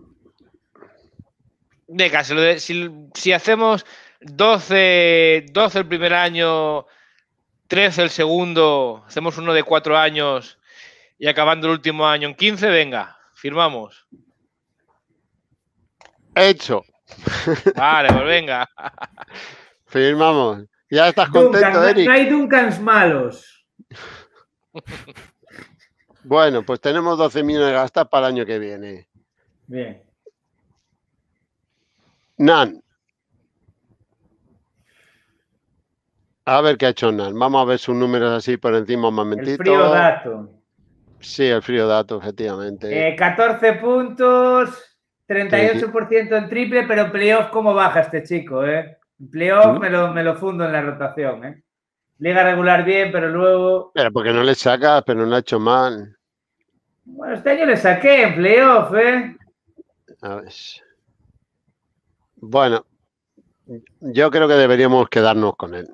Venga, si hacemos 12 el primer año, 13 el segundo, hacemos uno de 4 años y acabando el último año en 15, venga, firmamos. Hecho. Vale, pues venga. Firmamos. Ya estás contento, Eric. No hay Duncans malos. Bueno, pues tenemos 12 millones gastados para el año que viene. Bien. Nan. A ver qué ha hecho Nan. Vamos a ver sus números así por encima un momentito. El frío dato. Sí, el frío dato, efectivamente. 14 puntos, 38% en triple, pero en playoff cómo baja este chico, ¿eh? En playoff me lo fundo en la rotación, ¿eh? Liga regular bien, pero luego... Pero porque no le sacas, pero no ha hecho mal. Bueno, este año le saqué en playoff, ¿eh? A ver. Bueno, yo creo que deberíamos quedarnos con él.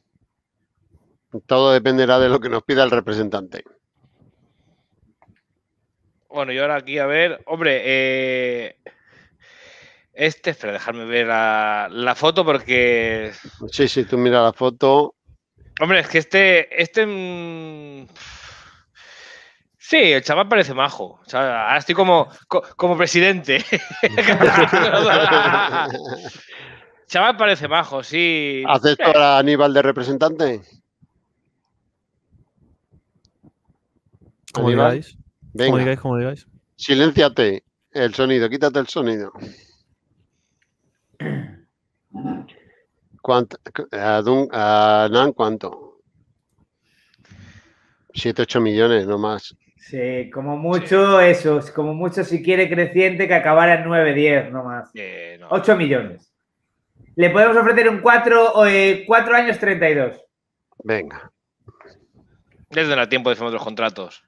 Todo dependerá de lo que nos pida el representante. Bueno, y ahora aquí, a ver, hombre, espera, dejarme ver la foto porque... Sí, tú mira la foto. Hombre, es que sí, el chaval parece majo. O sea, ahora estoy como presidente. Chaval parece majo, sí. ¿Acepto a Aníbal de representante? Como digáis. Venga. Como digáis. Silénciate el sonido, quítate el sonido. ¿Cuánto? ¿A Nan cuánto? 7, 8 millones, no más. Sí, como mucho eso, como mucho si quiere creciente que acabara en 9, 10, no más. No. 8 millones. Le podemos ofrecer un 4 años 32. Venga. Desde el tiempo de firmar los contratos.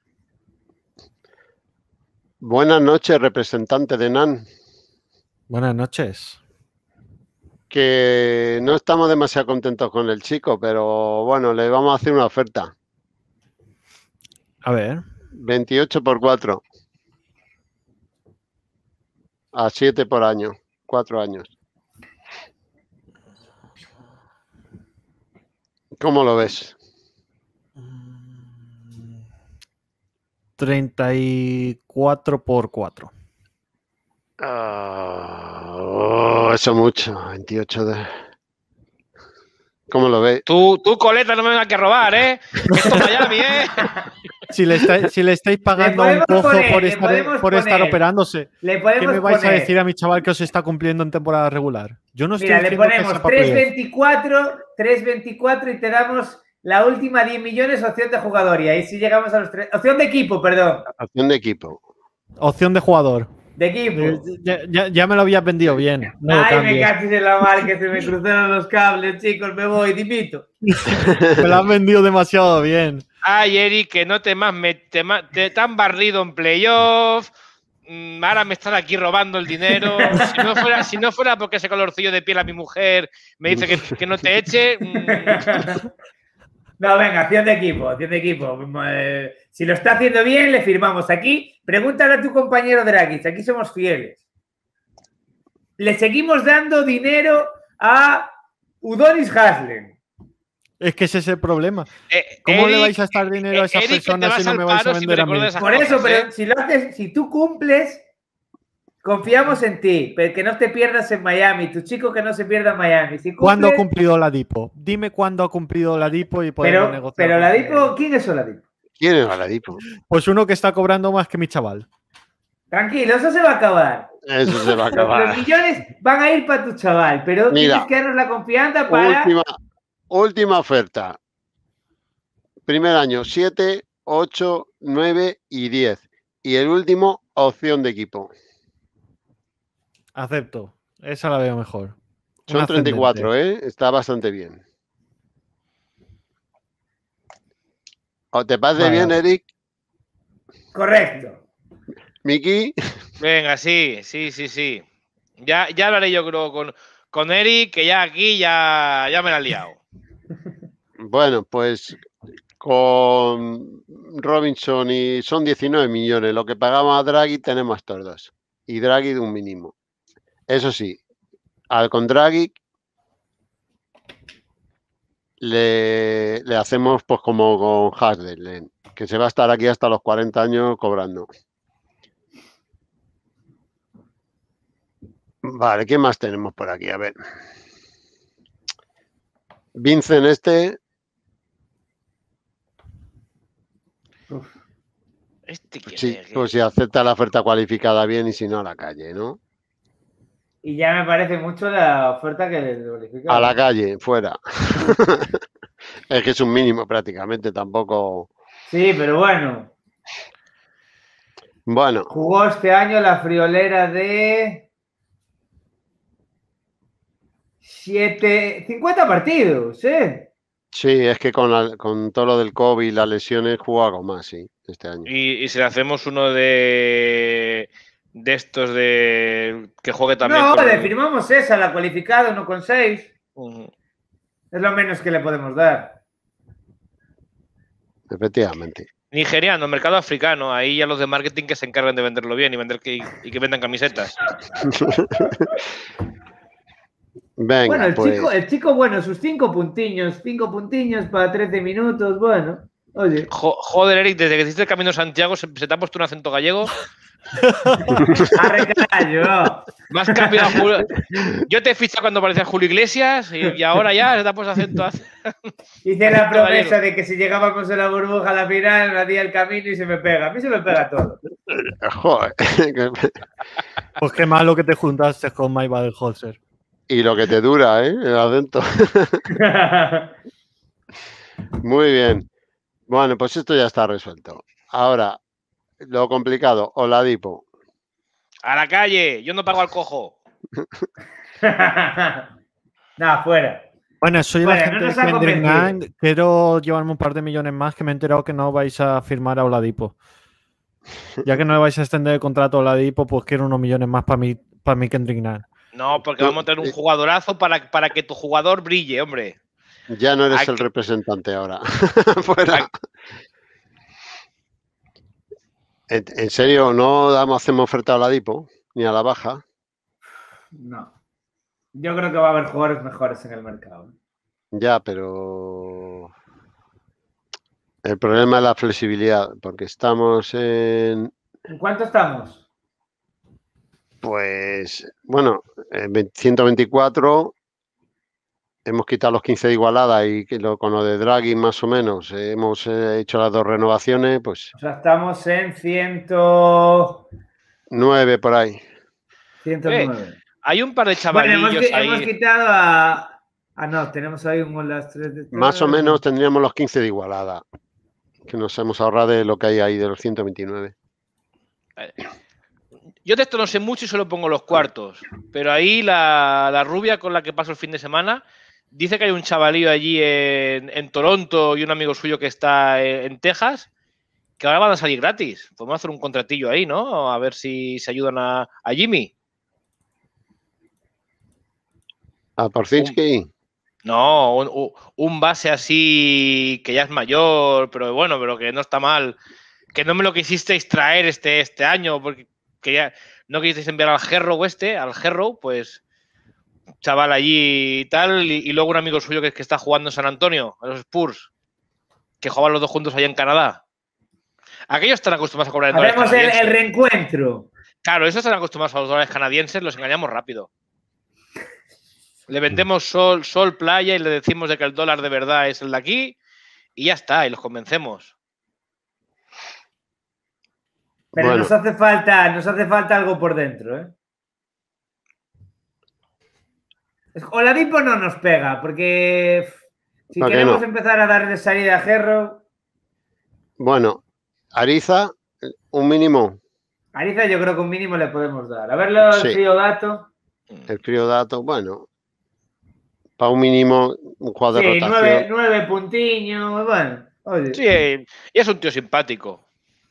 Buenas noches, representante de Nan. Buenas noches. Que no estamos demasiado contentos con el chico, pero bueno, le vamos a hacer una oferta. A ver. 28 por 4. A 7 por año. 4 años. ¿Cómo lo ves? 34 por 4. Eso mucho. 28 de... ¿Cómo lo ves? Tú, coleta, no me vengas a robar, ¿eh? Esto es Miami, ¿eh? Si le estáis pagando un cojo por estar operándose, ¿qué me vais a decir a mi chaval que os está cumpliendo en temporada regular? Yo no estoy diciendo le ponemos 3.24 y te damos la última 10 millones opción de jugador. Y ahí sí llegamos a los 3. Opción de equipo, perdón. Opción de equipo. Opción de jugador. De equipo. Ya me lo habías vendido bien. No me cachis en la mar, que se me cruzaron los cables, chicos. Me voy, dimito. Me lo has vendido demasiado bien. Ay, Eric, que no te han barrido en playoff. Ahora me están aquí robando el dinero. Si no fuera porque ese colorcillo de piel a mi mujer me dice que no te eche. No, venga, acción de equipo. Si lo está haciendo bien, le firmamos aquí. Pregúntale a tu compañero Dragic, aquí somos fieles. Le seguimos dando dinero a Udonis Haslem. Es que ese es el problema. ¿Cómo le vais a estar dinero a esas personas si no me vais a vender a mí? Por eso, pero si lo haces, si tú cumples, confiamos en ti, pero que no te pierdas en Miami. Tu chico que no se pierda en Miami. Si cumples... ¿Cuándo ha cumplido Oladipo? Dime cuándo ha cumplido Oladipo y podemos negociar. Pero Oladipo, ¿quién es Oladipo? ¿Quién es Oladipo? Pues uno que está cobrando más que mi chaval. Tranquilo, eso se va a acabar. Eso se va a acabar. Los millones van a ir para tu chaval, pero tienes que darnos la confianza para... Última oferta. primer año 7, 8, 9 y 10. Y el último, opción de equipo. Acepto. Esa la veo mejor. Son Un 34, ascendente. Está bastante bien. ¿O te parece Vale, bien, vale. Eric? Correcto. Miki. Venga, sí. Ya hablaré yo creo con Eric, que ya aquí ya me la han liado. Bueno, pues con Robinson y son 19 millones. Lo que pagamos a Draghi tenemos estos dos. Y Draghi de un mínimo. Eso sí, con Draghi le hacemos pues como con Hasdell, que se va a estar aquí hasta los 40 años cobrando. Vale, ¿qué más tenemos por aquí? A ver. Vincent pues si acepta la oferta cualificada bien y si no a la calle, ¿no? Y ya me parece mucho la oferta que le A la calle, fuera. Es que es un mínimo prácticamente, tampoco. Sí, pero bueno. Bueno. Jugó este año la friolera de 50 partidos, ¿eh? Sí, es que con todo lo del COVID y las lesiones jugó algo más, sí, este año. Y si le hacemos uno de estos de que juegue también No, con le firmamos esa, la cualificada 1,6. Es lo menos que le podemos dar. Efectivamente. Nigeriano, mercado africano, ahí ya los de marketing que se encargan de venderlo bien y que vendan camisetas. Venga, bueno, pues. el chico, bueno, sus 5 puntiños para 13 minutos, bueno, oye. Joder, Eric, desde que hiciste el Camino de Santiago se te ha puesto un acento gallego. Arrecallo. Más cambiado Julio. Yo te fiché cuando parecía Julio Iglesias y ahora ya se te ha puesto acento. Hice la promesa de que si llegábamos a la burbuja a la final me hacía el camino y se me pega. A mí se me pega todo. Joder. Pues qué malo que te juntaste con Mike Badenholzer. Y lo que te dura, el acento. Muy bien. Bueno, pues esto ya está resuelto. Ahora, lo complicado, Oladipo. A la calle, yo no pago al cojo. Nada, fuera. Bueno, soy Bueno, la gente no de nos ha Kendrick convencido. Nine. Quiero llevarme un par de millones más, que me he enterado que no vais a firmar a Oladipo. Ya que no le vais a extender el contrato a Oladipo, pues quiero unos millones más para mi Kendrick Nine. No, porque vamos a tener un jugadorazo para que tu jugador brille, hombre. Ya no eres el representante ahora. Fuera. ¿En serio no hacemos oferta a Oladipo? Ni a la baja. No. Yo creo que va a haber jugadores mejores en el mercado. Ya, pero el problema es la flexibilidad, porque estamos ¿En cuánto estamos? Pues, bueno, en 124 hemos quitado los 15 de Igualada y con lo de Draghi más o menos hemos hecho las 2 renovaciones, pues. O sea, estamos en 9 por ahí. 109. Hay un par de chavalillos bueno, ahí. Hemos quitado a... Ah, no, tenemos ahí las 3 de... Más o menos tendríamos los 15 de Igualada, que nos hemos ahorrado de lo que hay ahí, de los 129. Yo de esto no sé mucho y solo pongo los cuartos, pero ahí la rubia con la que paso el fin de semana dice que hay un chavalillo allí en Toronto y un amigo suyo que está en Texas, que ahora van a salir gratis. Podemos hacer un contratillo ahí, ¿no? A ver si se ayudan a Jimmy. ¿A Porzinski? No, un base así que ya es mayor, pero bueno, pero que no está mal. Que no me lo quisisteis traer este año, porque que ya no quisisteis enviar al Herro, pues chaval allí y tal, y luego un amigo suyo que está jugando en San Antonio, a los Spurs, que jugaban los dos juntos allá en Canadá. Aquellos están acostumbrados a cobrar en dólares canadienses. El reencuentro. Claro, esos están acostumbrados a los dólares canadienses, los engañamos rápido. Le vendemos sol, playa y le decimos de que el dólar de verdad es el de aquí y ya está, y los convencemos. Pero bueno, nos hace falta algo por dentro, ¿eh? Oladipo no nos pega, porque si queremos empezar a darle salida a Herro... Bueno, Ariza, un mínimo. Ariza yo creo que un mínimo le podemos dar. A verlo el Sí. frío dato. El frío dato, bueno. Para un mínimo, un jugador de Sí, rotación. 9 puntiños. Bueno, oye. Sí, y es un tío simpático.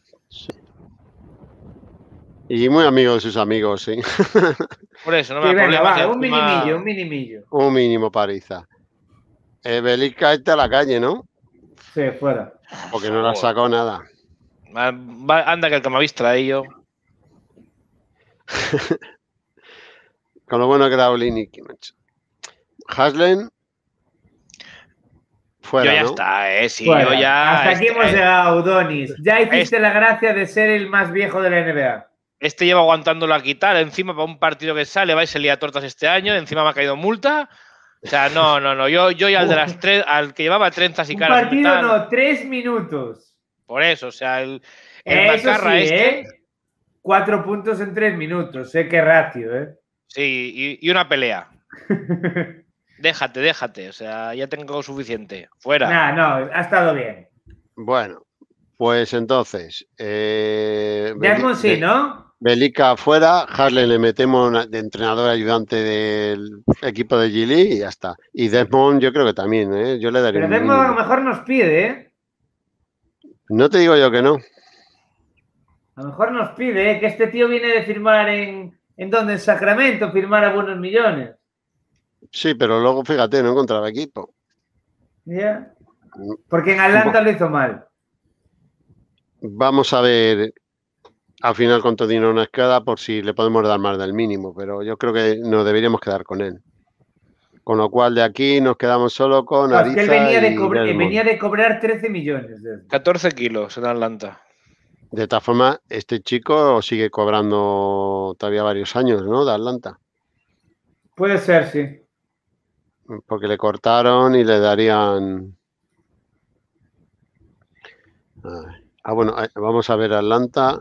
Y muy amigo de sus amigos, sí. Por eso, no me Sí, da venga, problemas. va, Y un encima- minimillo, un minimillo. Un mínimo para Ariza. Belica está a la calle, ¿no? Sí, fuera. Porque no la sacó nada. Anda que el que me habéis traído. Con lo bueno que era Olinik, macho. Haslen, fuera, Yo ya ¿no? está, sí, Fuera. yo ya. Hasta aquí hemos llegado, Donis. Ya hiciste la gracia de ser el más viejo de la NBA. Este lleva aguantándolo a quitar. Encima, para un partido que sale, vais a liar tortas este año. Encima me ha caído multa. O sea, no. Yo ya al de las tres, al que llevaba trenzas y Un caras. partido Tal, no, 3 minutos. por eso, o sea, el Eso macarra sí, este. 4 puntos en 3 minutos. Qué ratio, Sí, y una pelea. Déjate. O sea, ya tengo suficiente. Fuera. Nah, no, ha estado bien. Bueno, pues entonces. Desmond sí, ¿no? Belica fuera, Haslen le metemos de entrenador ayudante del equipo de Gili y ya está. Y Desmond yo creo que también, ¿eh? Yo le daría Pero un Desmond a lo mínimo. mejor nos pide, No te digo yo que no. A lo mejor nos pide, que este tío viene de firmar ¿en dónde? En Sacramento, firmar a buenos millones. Sí, pero luego fíjate, no encontraba equipo. ¿Ya? Porque en Atlanta lo hizo mal. Vamos a ver al final cuánto dinero nos queda por si le podemos dar más del mínimo, pero yo creo que nos deberíamos quedar con él. Con lo cual de aquí nos quedamos solo con No, es que él Ariza y venía Desmond. de cobrar 13 millones. 14 kilos en Atlanta. De todas formas, este chico sigue cobrando todavía varios años, ¿no? De Atlanta. Puede ser, sí. Porque le cortaron y le darían... bueno, vamos a ver Atlanta.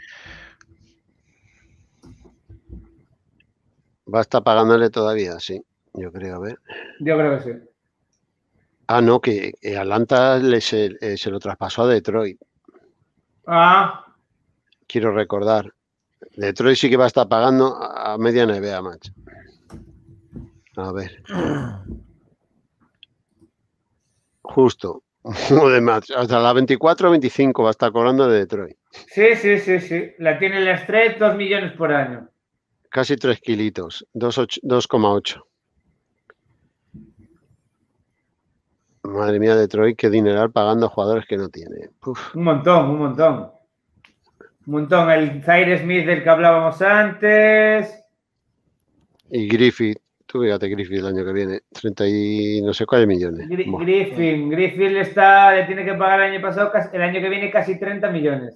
Va a estar pagándole todavía, sí. Yo creo, a ver. Yo creo que sí. No, que Atlanta se lo traspasó a Detroit. Quiero recordar. Detroit sí que va a estar pagando a media NBA, macho. A ver. Justo. Joder, macho. Hasta la 24 o 25 va a estar cobrando de Detroit. Sí. La tiene el Stretch, 2 millones por año. Casi 3 kilitos. 2,8. Madre mía, Detroit, qué dineral pagando jugadores que no tiene. Uf. Un montón. El Zaire Smith del que hablábamos antes. Y Griffith. Tú fíjate, Griffith el año que viene. 30 y no sé cuántos millones. Griffin le tiene que pagar el año pasado, el año que viene casi 30 millones.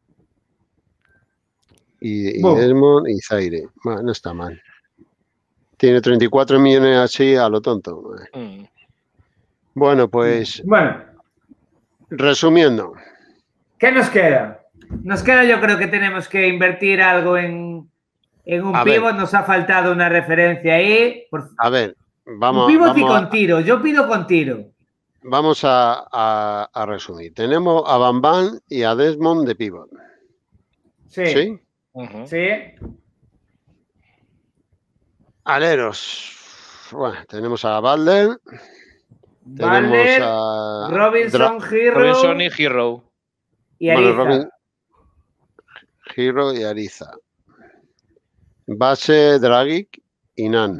Y Desmond y Zaire. Bueno, no está mal. Tiene 34 millones así a lo tonto. Bueno, pues. Bueno. Resumiendo. ¿Qué nos queda? Nos queda, yo creo que tenemos que invertir algo en un pivot. Nos ha faltado una referencia ahí. A ver, vamos. Un pivot y con tiro. Yo pido con tiro. Vamos a resumir. Tenemos a Bam Bam y a Desmond de pivot. Sí. Sí. Aleros. Bueno, tenemos a Butler. Tenemos a Robinson, y Hero. Y Ariza. Hero y Ariza. Base, Dragic y Nan.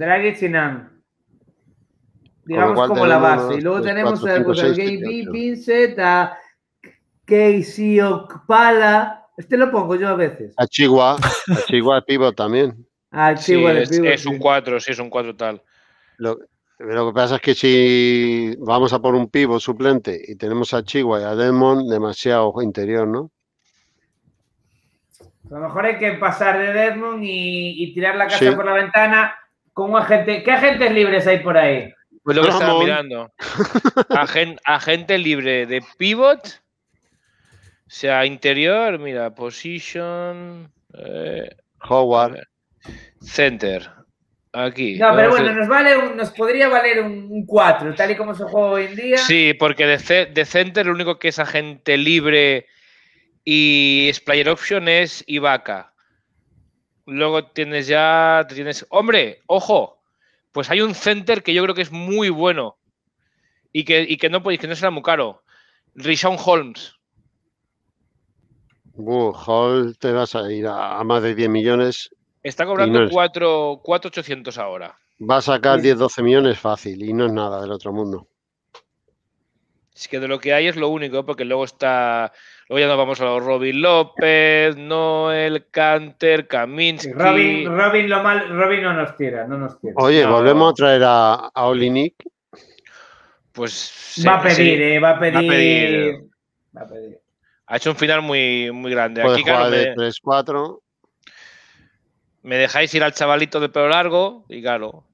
Digamos como la base. Y luego tenemos a Gabe Vincent, a Casey Okpala. Este lo pongo yo a veces. A Chihuahua es pivot también. Es un 4, sí, es un 4 tal. Lo que pasa es que si vamos a por un pivot suplente y tenemos a Chihuahua y a Desmond, demasiado interior, ¿no? A lo mejor hay que pasar de Desmond y tirar la casa por la ventana con un agente. ¿Qué agentes libres hay por ahí? Pues lo que estaba mirando. Agente libre de pivot, sea interior, mira, position. Howard. Center. Aquí. No, pero bueno, nos podría valer un 4, tal y como se juega hoy en día. Sí, porque de center lo único que es agente libre y player option es Ibaka. Luego tienes. ¡Hombre! ¡Ojo! Pues hay un center que yo creo que es muy bueno y que no será muy caro. Richaun Holmes. Hall, te vas a ir a más de 10 millones. Está cobrando 4.800 ahora. Va a sacar 10-12 millones fácil y no es nada del otro mundo. Es que de lo que hay es lo único, porque luego está. Luego ya nos vamos a los Robin López, Noel, Canter, Kaminsky. Robin no nos tira, Oye, no. Volvemos a traer a Olinik. Pues va a pedir, va a pedir. Ha hecho un final muy, muy grande. Puede aquí, jugar claro, de 3-4. Me dejáis ir al chavalito de pelo largo y claro.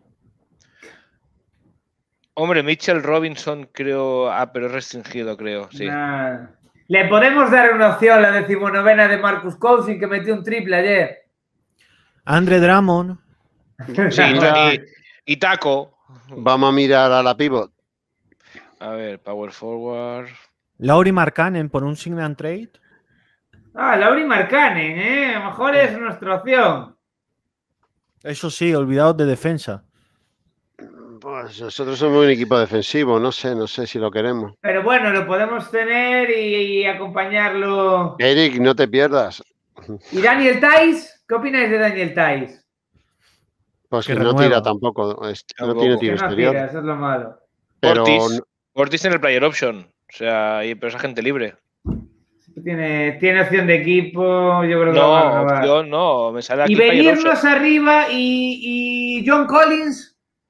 Hombre, Mitchell Robinson creo... pero es restringido, creo, sí. Le podemos dar una opción a la 19ª de Marcus Cousins, que metió un triple ayer. Andre Drummond. Sí, y Taco. Vamos a mirar a la pivot. A ver, power forward. Lauri Markkanen por un sign and trade. Lauri Markkanen, a lo mejor es nuestra opción. Eso sí, olvidados de defensa. Pues nosotros somos un equipo defensivo, no sé si lo queremos. Pero bueno, lo podemos tener y acompañarlo. Eric, no te pierdas. ¿Y Daniel Tice? ¿Qué opináis de Daniel Tice? Pues que no tira tampoco, no tiene tiro exterior. Tira, eso es lo malo. Pero Ortiz en el player option, o sea, pero es agente libre. Tiene opción de equipo, yo creo que no, opción no, me sale aquí. Y venirnos arriba y John Collins.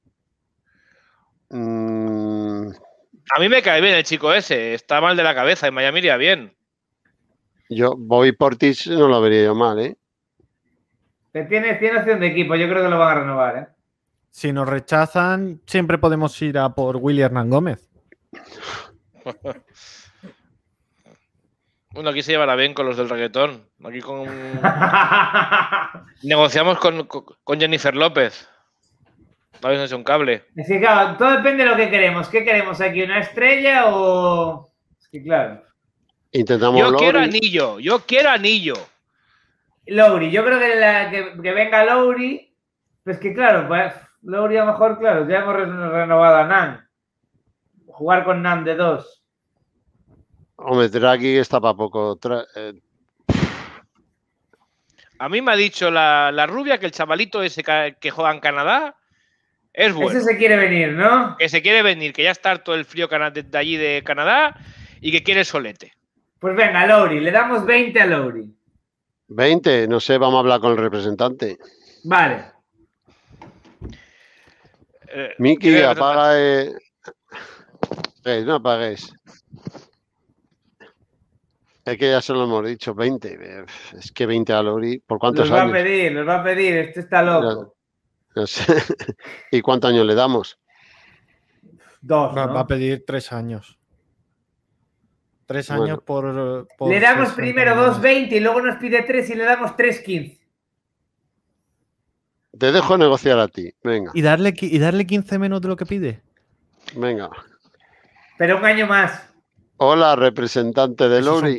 A mí me cae bien el chico ese, está mal de la cabeza, en Miami iría bien. Yo, Bobby Portis no lo vería yo mal, ¿eh? Tiene opción de equipo, yo creo que lo van a renovar, ¿eh? Si nos rechazan, siempre podemos ir a por Willy Hernán Gómez. Bueno, aquí se llevará bien con los del reggaetón. Aquí negociamos con Jennifer López. ¿Vale? No es un cable. Es que claro, todo depende de lo que queremos. ¿Qué queremos aquí? ¿Una estrella o...? Es que claro. Intentamos yo quiero anillo. Lowry, yo creo que venga Lowry. Pues que claro, pues Lowry a lo mejor, claro, ya hemos renovado a Nan. Jugar con Nan de 2. Hombre, Draghi está para poco. A mí me ha dicho la rubia que el chavalito ese que juega en Canadá es bueno. Ese se quiere venir, ¿no? Que se quiere venir, que ya está harto el frío de allí de Canadá y que quiere solete. Pues venga, Lowry, le damos 20 a Lowry. 20, no sé, vamos a hablar con el representante. Vale. Miki, apaga. No apaguéis. Es que ya se lo hemos dicho, 20. Es que 20 a Lowry, ¿por cuántos años? Los va a pedir, este está loco. No sé. ¿Y cuántos años le damos? 2, ¿no? Va a pedir 3 años. 3 años por le damos primero 2.20 y luego nos pide 3 y le damos 3.15. Te dejo negociar a ti, venga. ¿Y darle 15 menos de lo que pide? Venga. Pero un año más. Hola, representante de Lowry.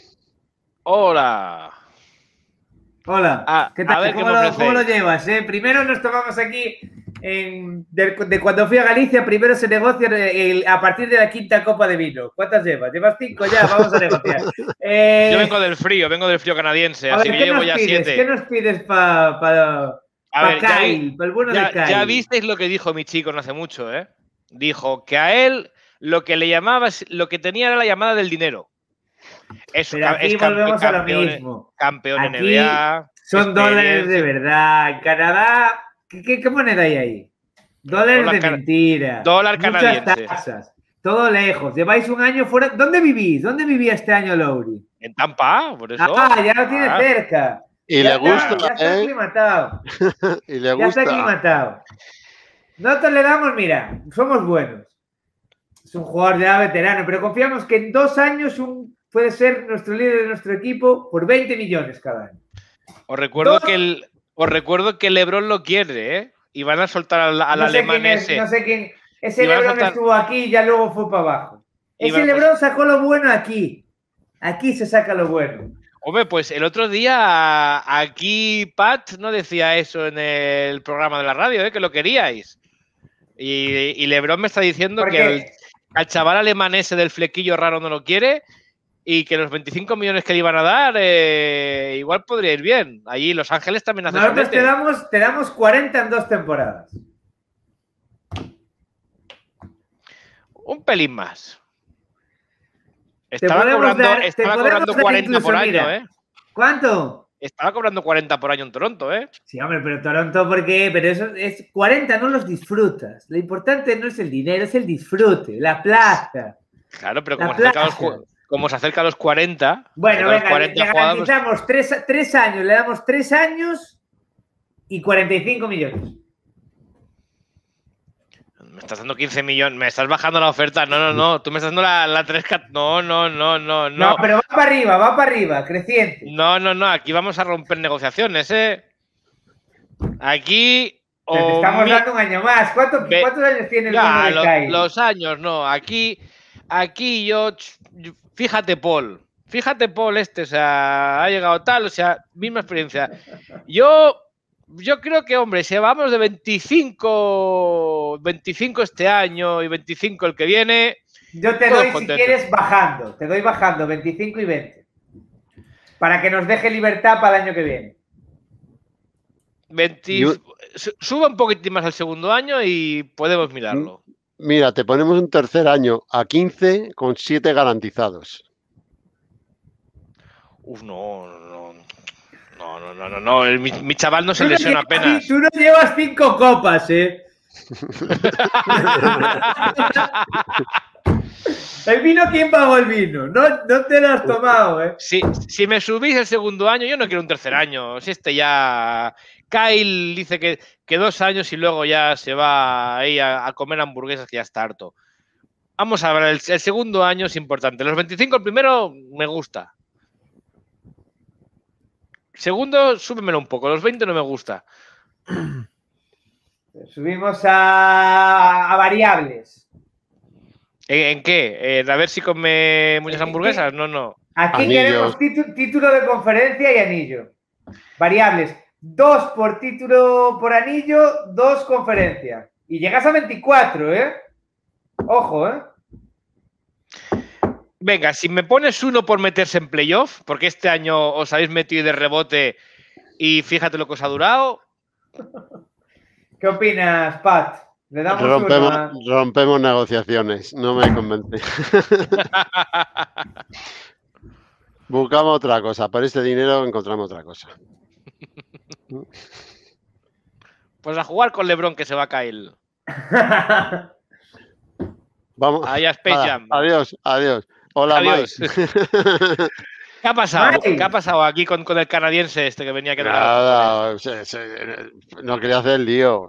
Hola. Hola. ¿Qué tal? ¿Cómo lo llevas? Primero nos tomamos aquí, de cuando fui a Galicia, primero se negocia a partir de la 5ª copa de vino. ¿Cuántas llevas? ¿Llevas 5 ya? Vamos a negociar. Yo vengo del frío canadiense, así que yo llevo ya 7. ¿Qué nos pides para Kyle? Para el bueno de Kyle. Ya visteis lo que dijo mi chico no hace mucho, ¿eh? Dijo que a él lo que le llamaba, lo que tenía era la llamada del dinero. Pero aquí volvemos a lo mismo. Campeón aquí NBA. Son dólares de verdad. En Canadá, ¿qué moneda hay ahí? Dólares de mentira. Dólar canadiense. Muchas tasas. Todo lejos. Lleváis un año fuera. ¿Dónde vivís? ¿Dónde vivía este año Lowry? En Tampa, por eso. Ya lo tiene cerca. Y le gusta. Ya está aclimatado. Y le gusta. Ya está aclimatado. Nosotros le damos, mira, somos buenos. Es un jugador ya veterano, pero confiamos que en 2 años puede ser nuestro líder de nuestro equipo por 20 millones cada año. Os recuerdo que LeBron lo quiere, ¿eh? y van a soltar al No sé alemán quién es, ese. no sé quién. Ese Y van a LeBron soltar- estuvo aquí y ya luego fue para abajo. Y Ese van- pues- LeBron sacó lo bueno aquí. Aquí se saca lo bueno. Hombre, pues el otro día aquí Pat no decía eso en el programa de la radio, que lo queríais. Y LeBron me está diciendo que al chaval alemán ese del flequillo raro no lo quiere y que los 25 millones que le iban a dar igual podría ir bien. Allí Los Ángeles también hace Nosotros solete. te damos 40 en 2 temporadas. Un pelín más. Te Estaba podemos cobrando, dar- te estaba podemos cobrando dar 40 incluso, por año, mira. ¿Cuánto? Estaba cobrando 40 por año en Toronto, Sí, hombre, pero Toronto, ¿por qué? Pero eso es 40, no los disfrutas. Lo importante no es el dinero, es el disfrute, la plaza. Claro, pero La como se acerca a los 40. Bueno, a los venga, 40 le jugados, garantizamos 3 años, le damos 3 años y 45 millones. me estás dando 15 millones, me estás bajando la oferta. No, tú me estás dando la 3. No. No, pero va para arriba, creciente. No, aquí vamos a romper negociaciones, Aquí. Te estamos dando un año más. ¿Cuántos años tiene el bono de Kyle? Los años, no. Aquí yo. Fíjate, Paul, o sea, ha llegado tal, o sea, misma experiencia. Yo creo que, hombre, si vamos de 25 este año y 25 el que viene. Yo te doy, si quieres, bajando. Te doy bajando, 25 y 20. Para que nos deje libertad para el año que viene. Sube un poquitín más al segundo año y podemos mirarlo. Mira, te ponemos un tercer año a 15 con 7 garantizados. No. Mi chaval no se lesiona apenas. Tú no llevas 5 copas, ¿El vino quién pagó el vino? No te lo has tomado, Si me subís el segundo año, yo no quiero un tercer año. Si ya... Kyle dice que 2 años y luego ya se va ahí a comer hamburguesas, que ya está harto. Vamos a ver, el segundo año es importante. Los 25, el primero, me gusta. Segundo, súbemelo un poco. Los 20 no me gusta. Subimos a variables. ¿En qué? ¿A ver si come muchas hamburguesas? No. Aquí queremos título de conferencia y anillo. Variables. 2 por título por anillo, 2 conferencia. Y llegas a 24, Ojo, Venga, si me pones 1 por meterse en playoff, porque este año os habéis metido de rebote y fíjate lo que os ha durado. ¿Qué opinas, Pat? Le damos rompemos negociaciones, no me convence. Buscamos otra cosa, por este dinero encontramos otra cosa. Pues a jugar con LeBron, que se va a caer. Vamos. Allá Space Jam. Adiós. Hola, adiós. Mike. ¿Qué ha pasado? Mike. ¿Qué ha pasado aquí con el canadiense este que venía que Nada, no quería hacer lío.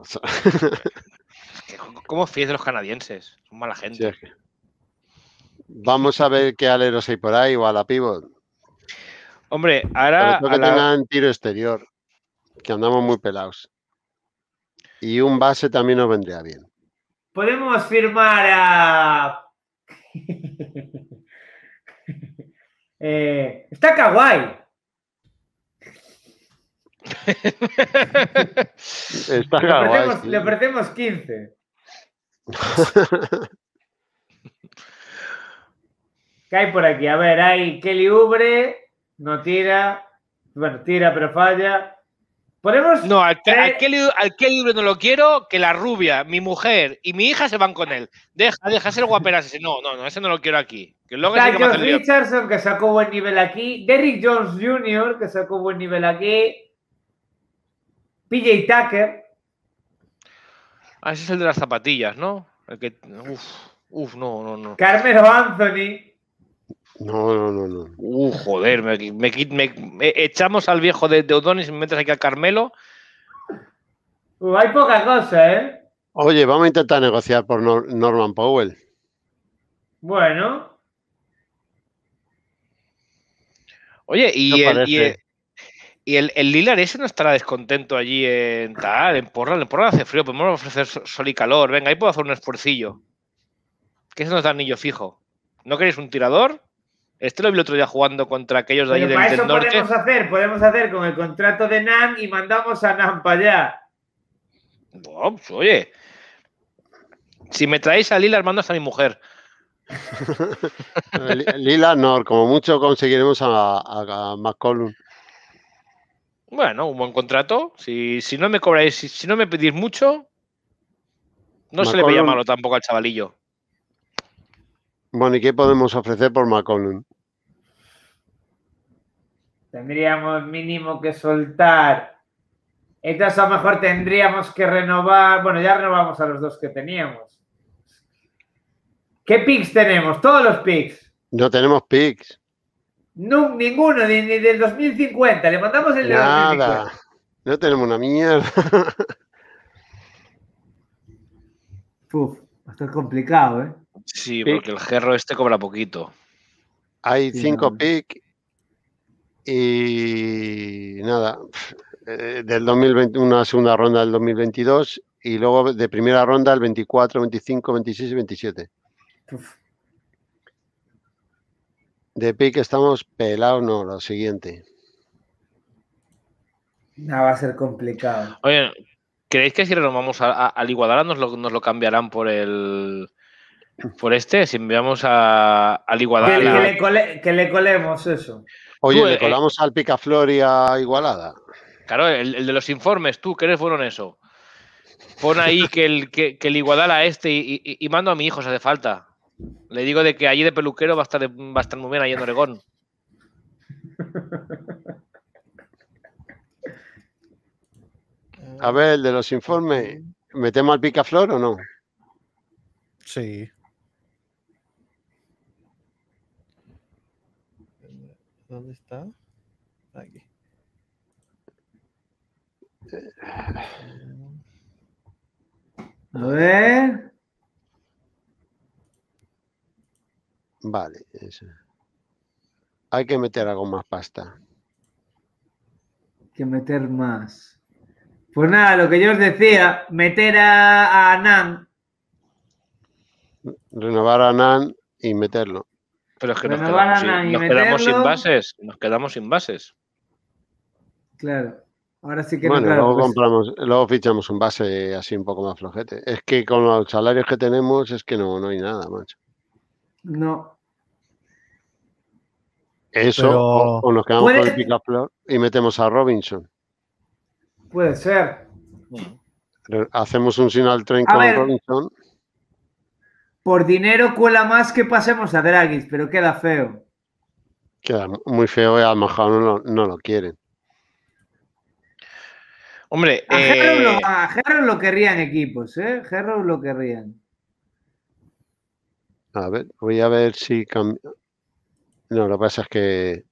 ¿Cómo fíes de los canadienses? Son mala gente. Sí, vamos a ver qué aleros hay por ahí o a la pivot. Hombre, ahora... que tengan tiro exterior, que andamos muy pelados. Y un base también nos vendría bien. Podemos firmar a... está Kawhi. Está Kawhi. Le ofrecemos 15. ¿Qué hay por aquí? A ver, hay Kelly Oubre, no tira. Bueno, tira pero falla. ¿Podemos? No, al Kelly Oubre no lo quiero, que la rubia, mi mujer y mi hija se van con él. Deja ser guaperas ese. No, ese no lo quiero aquí. Que luego está Josh Richardson, que sacó buen nivel aquí. Derrick Jones Jr., que sacó buen nivel aquí. PJ Tucker. Ese es el de las zapatillas, ¿no? El que... no. Carmelo Anthony. No. Joder, echamos al viejo de O'Donis y me metes aquí a Carmelo. Hay poca cosa, Oye, vamos a intentar negociar por Norman Powell. Bueno. Oye, Y el Lillard ese no estará descontento allí en Portland. En Portland hace frío, podemos ofrecer sol y calor. Venga, ahí puedo hacer un esfuercillo. Que eso no es anillo fijo. ¿No queréis un tirador? Este lo vi el otro día jugando contra aquellos de allí Pero para del eso norte. podemos hacer con el contrato de Nan y mandamos a Nan para allá. No, pues, oye, si me traéis a Lillard, mandas a mi mujer. Lillard no, como mucho conseguiremos a McCollum. Bueno, un buen contrato. Si no me cobráis, si no me pedís mucho, no se le veía malo tampoco al chavalillo. Bueno, ¿y qué podemos ofrecer por McCollum? Tendríamos mínimo que soltar. Entonces a lo mejor tendríamos que renovar. Bueno, ya renovamos a los dos que teníamos. ¿Qué picks tenemos? Todos los picks. No tenemos picks. No, ninguno, ni del 2050. Le mandamos el de 2050. Nada. No tenemos una mierda. Uf, esto es complicado, ¿eh? Sí, porque el Gerro este cobra poquito. Hay 5 picks y nada. Del 2020, una segunda ronda del 2022 y luego de primera ronda el 24, 25, 26 y 27. Uf. De pick estamos pelados, no, lo siguiente. No, va a ser complicado. Oye, ¿creéis que si renovamos al Iguodala nos lo cambiarán por este? Si enviamos al Iguodala... Que le colemos eso. Oye, ¿le colamos al Picaflor y a Igualada? Claro, el de los informes, tú, que eres bueno en eso. Pon ahí que el Iguodala y mando a mi hijo si hace falta. Le digo de que allí de peluquero va a estar muy bien ahí en Oregón. A ver, el de los informes, ¿metemos al Picaflor o no? Sí. ¿Dónde está? Aquí. A ver. Vale, eso. Hay que meter algo más pasta. Hay que meter más. Pues nada, lo que yo os decía, meter a Nan. Renovar a Nan y meterlo. Pero es que nos quedamos sin bases. Claro. Ahora sí que bueno, no, claro, luego fichamos un base así un poco más flojete. Es que con los salarios que tenemos es que no hay nada, macho. No. Eso, pero... o nos quedamos con el Picaflor y metemos a Robinson. Puede ser. Hacemos un sinal tren con Robinson. Por dinero cuela más que pasemos a Dragic, pero queda feo. Queda muy feo y a lo mejor no lo quieren. Hombre, a Herro lo querrían equipos, ¿eh? Herro lo querrían. A ver, voy a ver si cambia. No, lo que pasa es que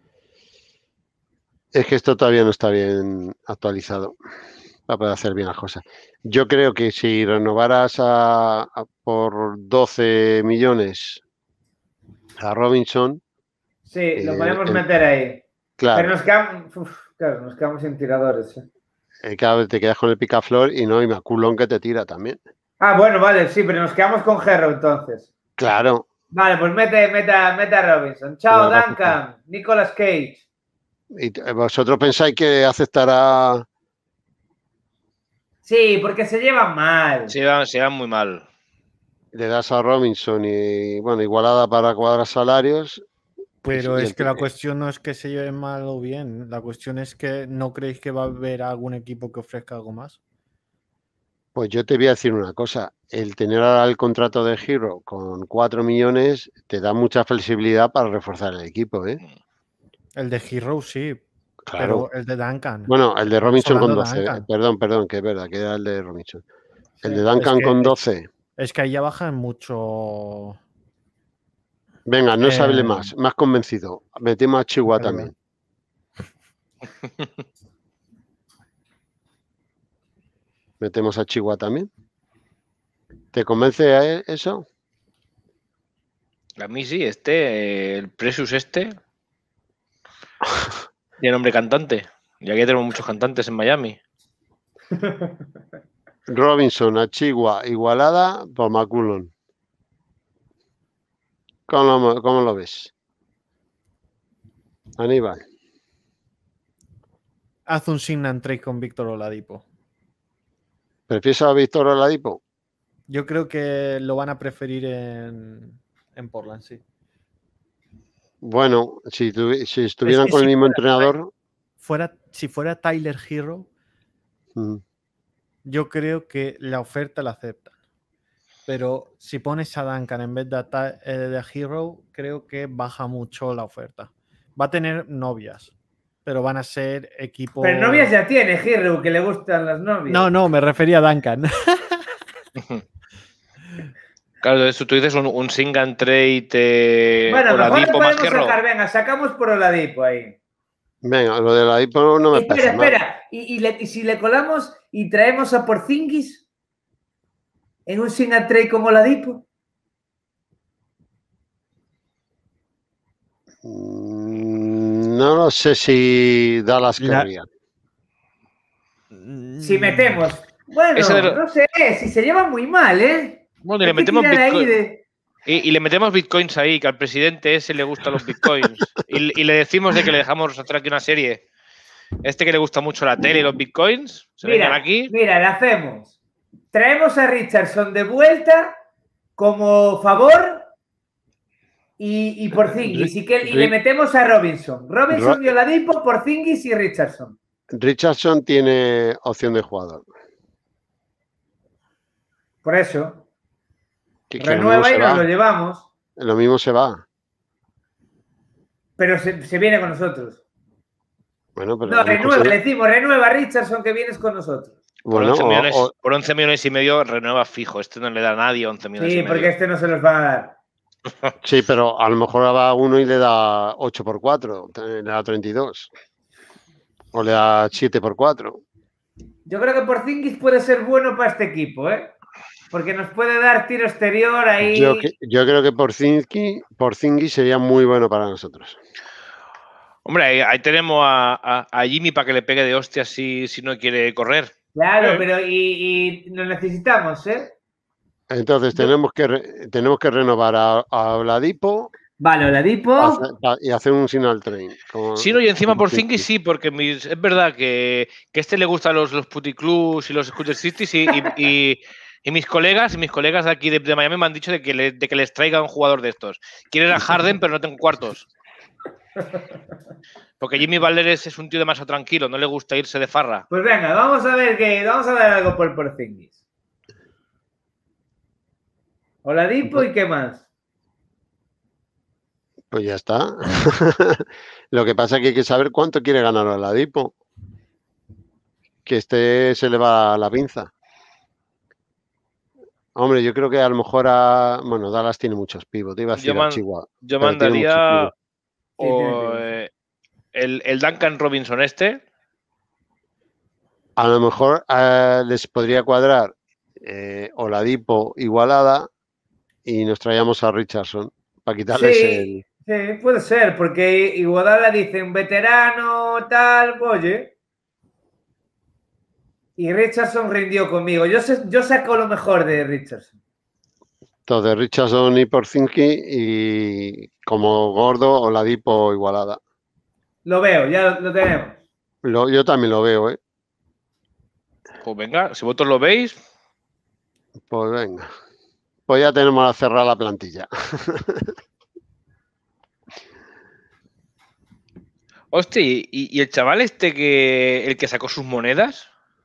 esto todavía no está bien actualizado para poder hacer bien las cosas. Yo creo que si renovaras por 12 millones a Robinson... Sí, lo podemos meter ahí. Claro. Pero nos quedamos sin tiradores. Cada vez te quedas con el Picaflor y no, y McCullum que te tira también. Ah, bueno, vale, sí, pero nos quedamos con Herro entonces. Claro. Vale, pues mete a Robinson. Chao, Duncan. Nicolas Cage. ¿Y vosotros pensáis que aceptará? Sí, porque se llevan mal. Se llevan muy mal. Le das a Robinson y, bueno, Igualada para cuadrar salarios. Pero es que la cuestión no es que se lleven mal o bien. La cuestión es que no creéis que va a haber algún equipo que ofrezca algo más. Pues yo te voy a decir una cosa. El tener ahora el contrato de Herro con 4 millones te da mucha flexibilidad para reforzar el equipo, ¿eh? El de Herro sí, claro. Pero el de Duncan. Bueno, el de Robinson con 12. Perdón, que es verdad, que era el de Robinson. El de Duncan con 12. Es que ahí ya bajan mucho. Venga, no se hable más convencido. Metemos a Chihuahua también. Metemos a Chihuahua también. ¿Te convence eso? A mí sí, el Precious tiene nombre cantante. Y aquí tenemos muchos cantantes en Miami. Robinson, Achigua, Igualada por McCullum. ¿Cómo lo ves? Aníbal. Haz un sign and trade con Víctor Oladipo. ¿Prefieres a Víctor Oladipo? Yo creo que lo van a preferir en Portland, sí. Bueno, si estuvieran que con si el mismo fuera- entrenador. Si fuera Tyler Hero, yo creo que la oferta la aceptan. Pero si pones a Duncan en vez de Hero, creo que baja mucho la oferta. Va a tener novias, pero van a ser equipos... Pero novias ya tiene, Hero, que le gustan las novias. No, me refería a Duncan. Claro, eso tú dices un sing and trade Bueno, mejor le Oladipo más podemos Hero. sacar, venga, sacamos por Oladipo ahí. Venga, lo de Oladipo no me pesa. Espera. ¿Y si le colamos y traemos a Porzingis en un sing and trade con Oladipo? No lo sé si Dallas querría. Si metemos. Bueno, no sé, si se llevan muy mal, ¿eh? Bueno, y le metemos Bitcoin. Y le metemos bitcoins ahí, que al presidente ese le gustan los bitcoins. y le decimos de que le dejamos hacer aquí una serie. Este que le gusta mucho la tele y los bitcoins, se vengan aquí. Mira, le hacemos. Traemos a Richardson de vuelta como favor y Porzingis. Y le metemos a Robinson. Robinson y Oladipo, Porzingis y Richardson. Richardson tiene opción de jugador. Por eso. Renueva y nos lo llevamos. Lo mismo se va. Pero se viene con nosotros. Bueno, pero no, renueva, le decimos, renueva Richardson que vienes con nosotros. Bueno, por 11 millones y medio renueva fijo. Este no le da a nadie 11 millones y medio. Sí, porque este no se los van a dar. Sí, pero a lo mejor va uno y le da 8 por 4, le da 32. O le da 7 por 4. Yo creo que Porzingis puede ser bueno para este equipo, ¿eh? Porque nos puede dar tiro exterior ahí. Yo creo que Porzingis sería muy bueno para nosotros. Hombre, ahí tenemos a Jimmy para que le pegue de hostias si no quiere correr. Claro, pero y nos necesitamos, ¿eh? Entonces tenemos que renovar a Oladipo. Vale, Oladipo. Y hacer un signal train. Sí, no, y encima Porzingis sí, porque es verdad que a este le gustan los puticlubs y los scooter cities y mis colegas de aquí de Miami me han dicho de que les traiga un jugador de estos. Quieren a Harden, pero no tengo cuartos. Porque Jimmy Butler es un tío demasiado tranquilo, no le gusta irse de farra. Pues venga, vamos a dar algo por Porzingis. Oladipo y qué más. Pues ya está. Lo que pasa es que hay que saber cuánto quiere ganar Oladipo. Que se le va la pinza. Hombre, yo creo que a lo mejor Dallas tiene muchos pivos. Te iba a decir a Chihuahua. Yo mandaría el Duncan Robinson este. A lo mejor les podría cuadrar Oladipo, Igualada y nos traíamos a Richardson para quitarles Sí, puede ser, porque Iguodala dice un veterano, tal, oye. Y Richardson rindió conmigo. Yo saco lo mejor de Richardson. Entonces, Richardson y Porzingis y como gordo Oladipo, Igualada. Lo veo, ya lo tenemos. Yo también lo veo, ¿eh? Pues venga, si vosotros lo veis. Pues venga. Pues ya tenemos a cerrar la plantilla. Hostia, ¿y el chaval el que sacó sus monedas?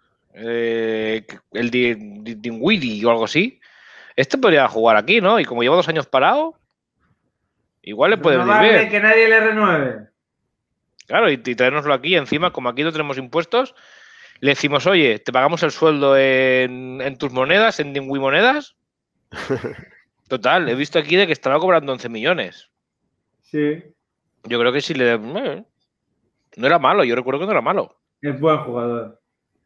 El Dinwiddie o algo así. Este podría jugar aquí, ¿no? Y como lleva 2 años parado, igual le puede venir bien. Que nadie le renueve. Claro, y traernoslo aquí. Encima, como aquí no tenemos impuestos, le decimos, oye, te pagamos el sueldo en tus monedas, en Dinwiddie monedas. Total, he visto aquí de que estaba cobrando 11 millones. Sí. Yo creo que sí le... No era malo, yo recuerdo que no era malo. Es buen jugador.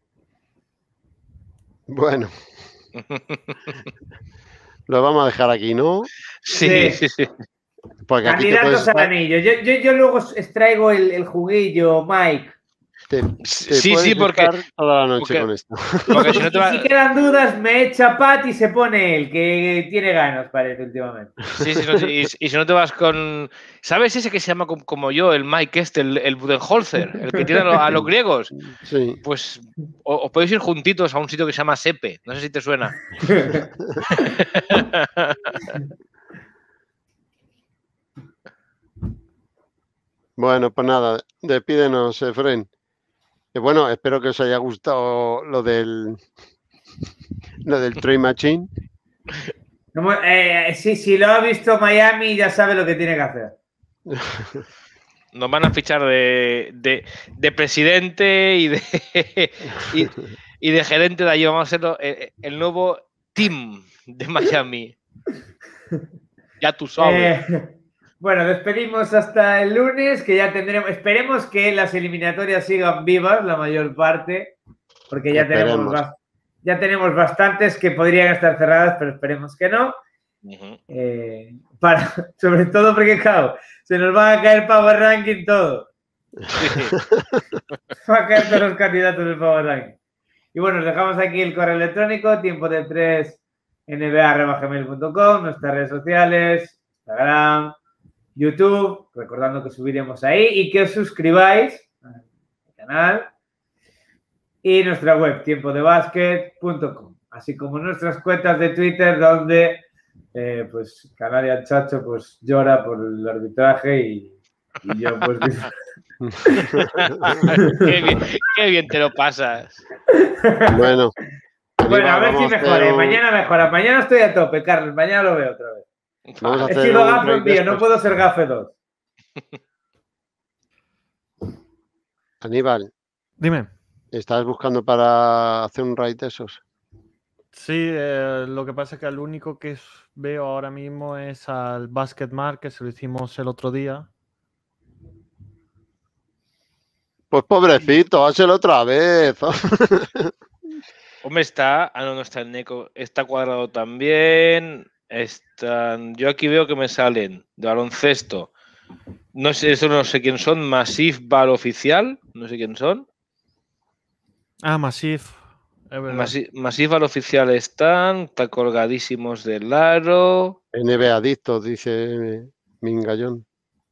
Bueno. Lo vamos a dejar aquí, ¿no? Sí. Porque candidatos al anillo. Yo luego extraigo el juguillo, Mike. Sí, porque estar toda la noche con esto. Porque si no te va... Si quedan dudas, me echa Pat y se pone él, que tiene ganas, parece, últimamente. Sí, y si no te vas con... ¿Sabes ese que se llama como yo, el Mike el Budenholzer, el que tiene a los griegos? Sí. Pues os podéis ir juntitos a un sitio que se llama Sepe. No sé si te suena. Bueno, pues nada, despídenos, Efren. Bueno, espero que os haya gustado lo del Trade Machine. Si lo ha visto Miami, ya sabe lo que tiene que hacer. Nos van a fichar de presidente y de gerente de allí. Vamos a ser el nuevo team de Miami. Ya tú sabes. Bueno, despedimos hasta el lunes, que ya tendremos. Esperemos que las eliminatorias sigan vivas la mayor parte, porque ya tenemos bastantes que podrían estar cerradas, pero esperemos que no. Sobre todo porque, claro, se nos van a caer Power Ranking todo. Sí. Va a caer todos los candidatos del Power Ranking. Y bueno, os dejamos aquí el correo electrónico, tiempo-de-3@nba@gmail.com, nuestras redes sociales, Instagram, YouTube, recordando que subiremos ahí y que os suscribáis al canal y nuestra web, tiempodebasket.com, así como nuestras cuentas de Twitter donde pues Canaria Chacho pues llora por el arbitraje y yo pues qué bien te lo pasas. Bueno, a ver si mejora. Mañana mejora. Mañana estoy a tope, Carlos. Mañana lo veo otra vez. He sido gafe un día, no puedo ser gafe 2. Aníbal. Dime. ¿Estás buscando para hacer un raid de esos? Sí, lo que pasa es que el único que veo ahora mismo es al Basketmark, que se lo hicimos el otro día. Pues pobrecito, hazlo otra vez. Hombre, no está el Neko, está cuadrado también. Yo aquí veo que me salen de baloncesto. No sé quién son. Massive Ball Oficial, no sé quién son. Massive. Massive Ball Oficial están colgadísimos del aro. NBA Adictos, dice Mingallón.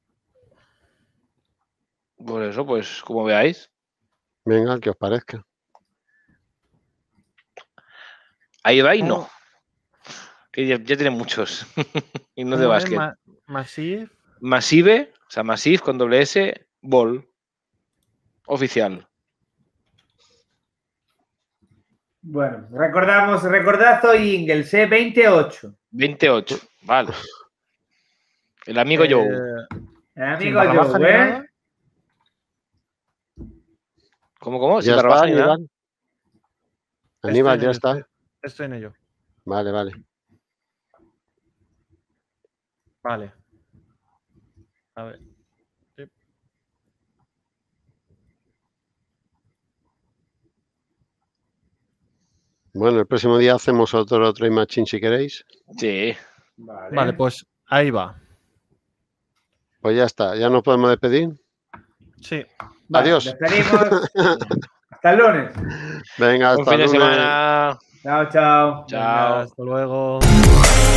Por eso, pues, como veáis. Venga, que os parezca. Ahí va y no. Que ya tiene muchos. Y no de básquet. Massive, o sea, Massive con doble S, Ball. Oficial. Bueno, recordad hoy Ingles, 28. 28, vale. El amigo Joe. El amigo Joe, ¿eh? ¿Cómo? ¿Ya está, Aníbal? Aníbal, ya está. Estoy en ello. Vale. Vale. A ver. Bueno, el próximo día hacemos otro Trade Machine si queréis. Sí. Vale, pues ahí va. Pues ya está, ¿ya nos podemos despedir? Sí. Vale, adiós. Despedimos. Hasta el lunes. Venga, hasta Buen fin de lunes. semana. Chao. Venga, hasta luego.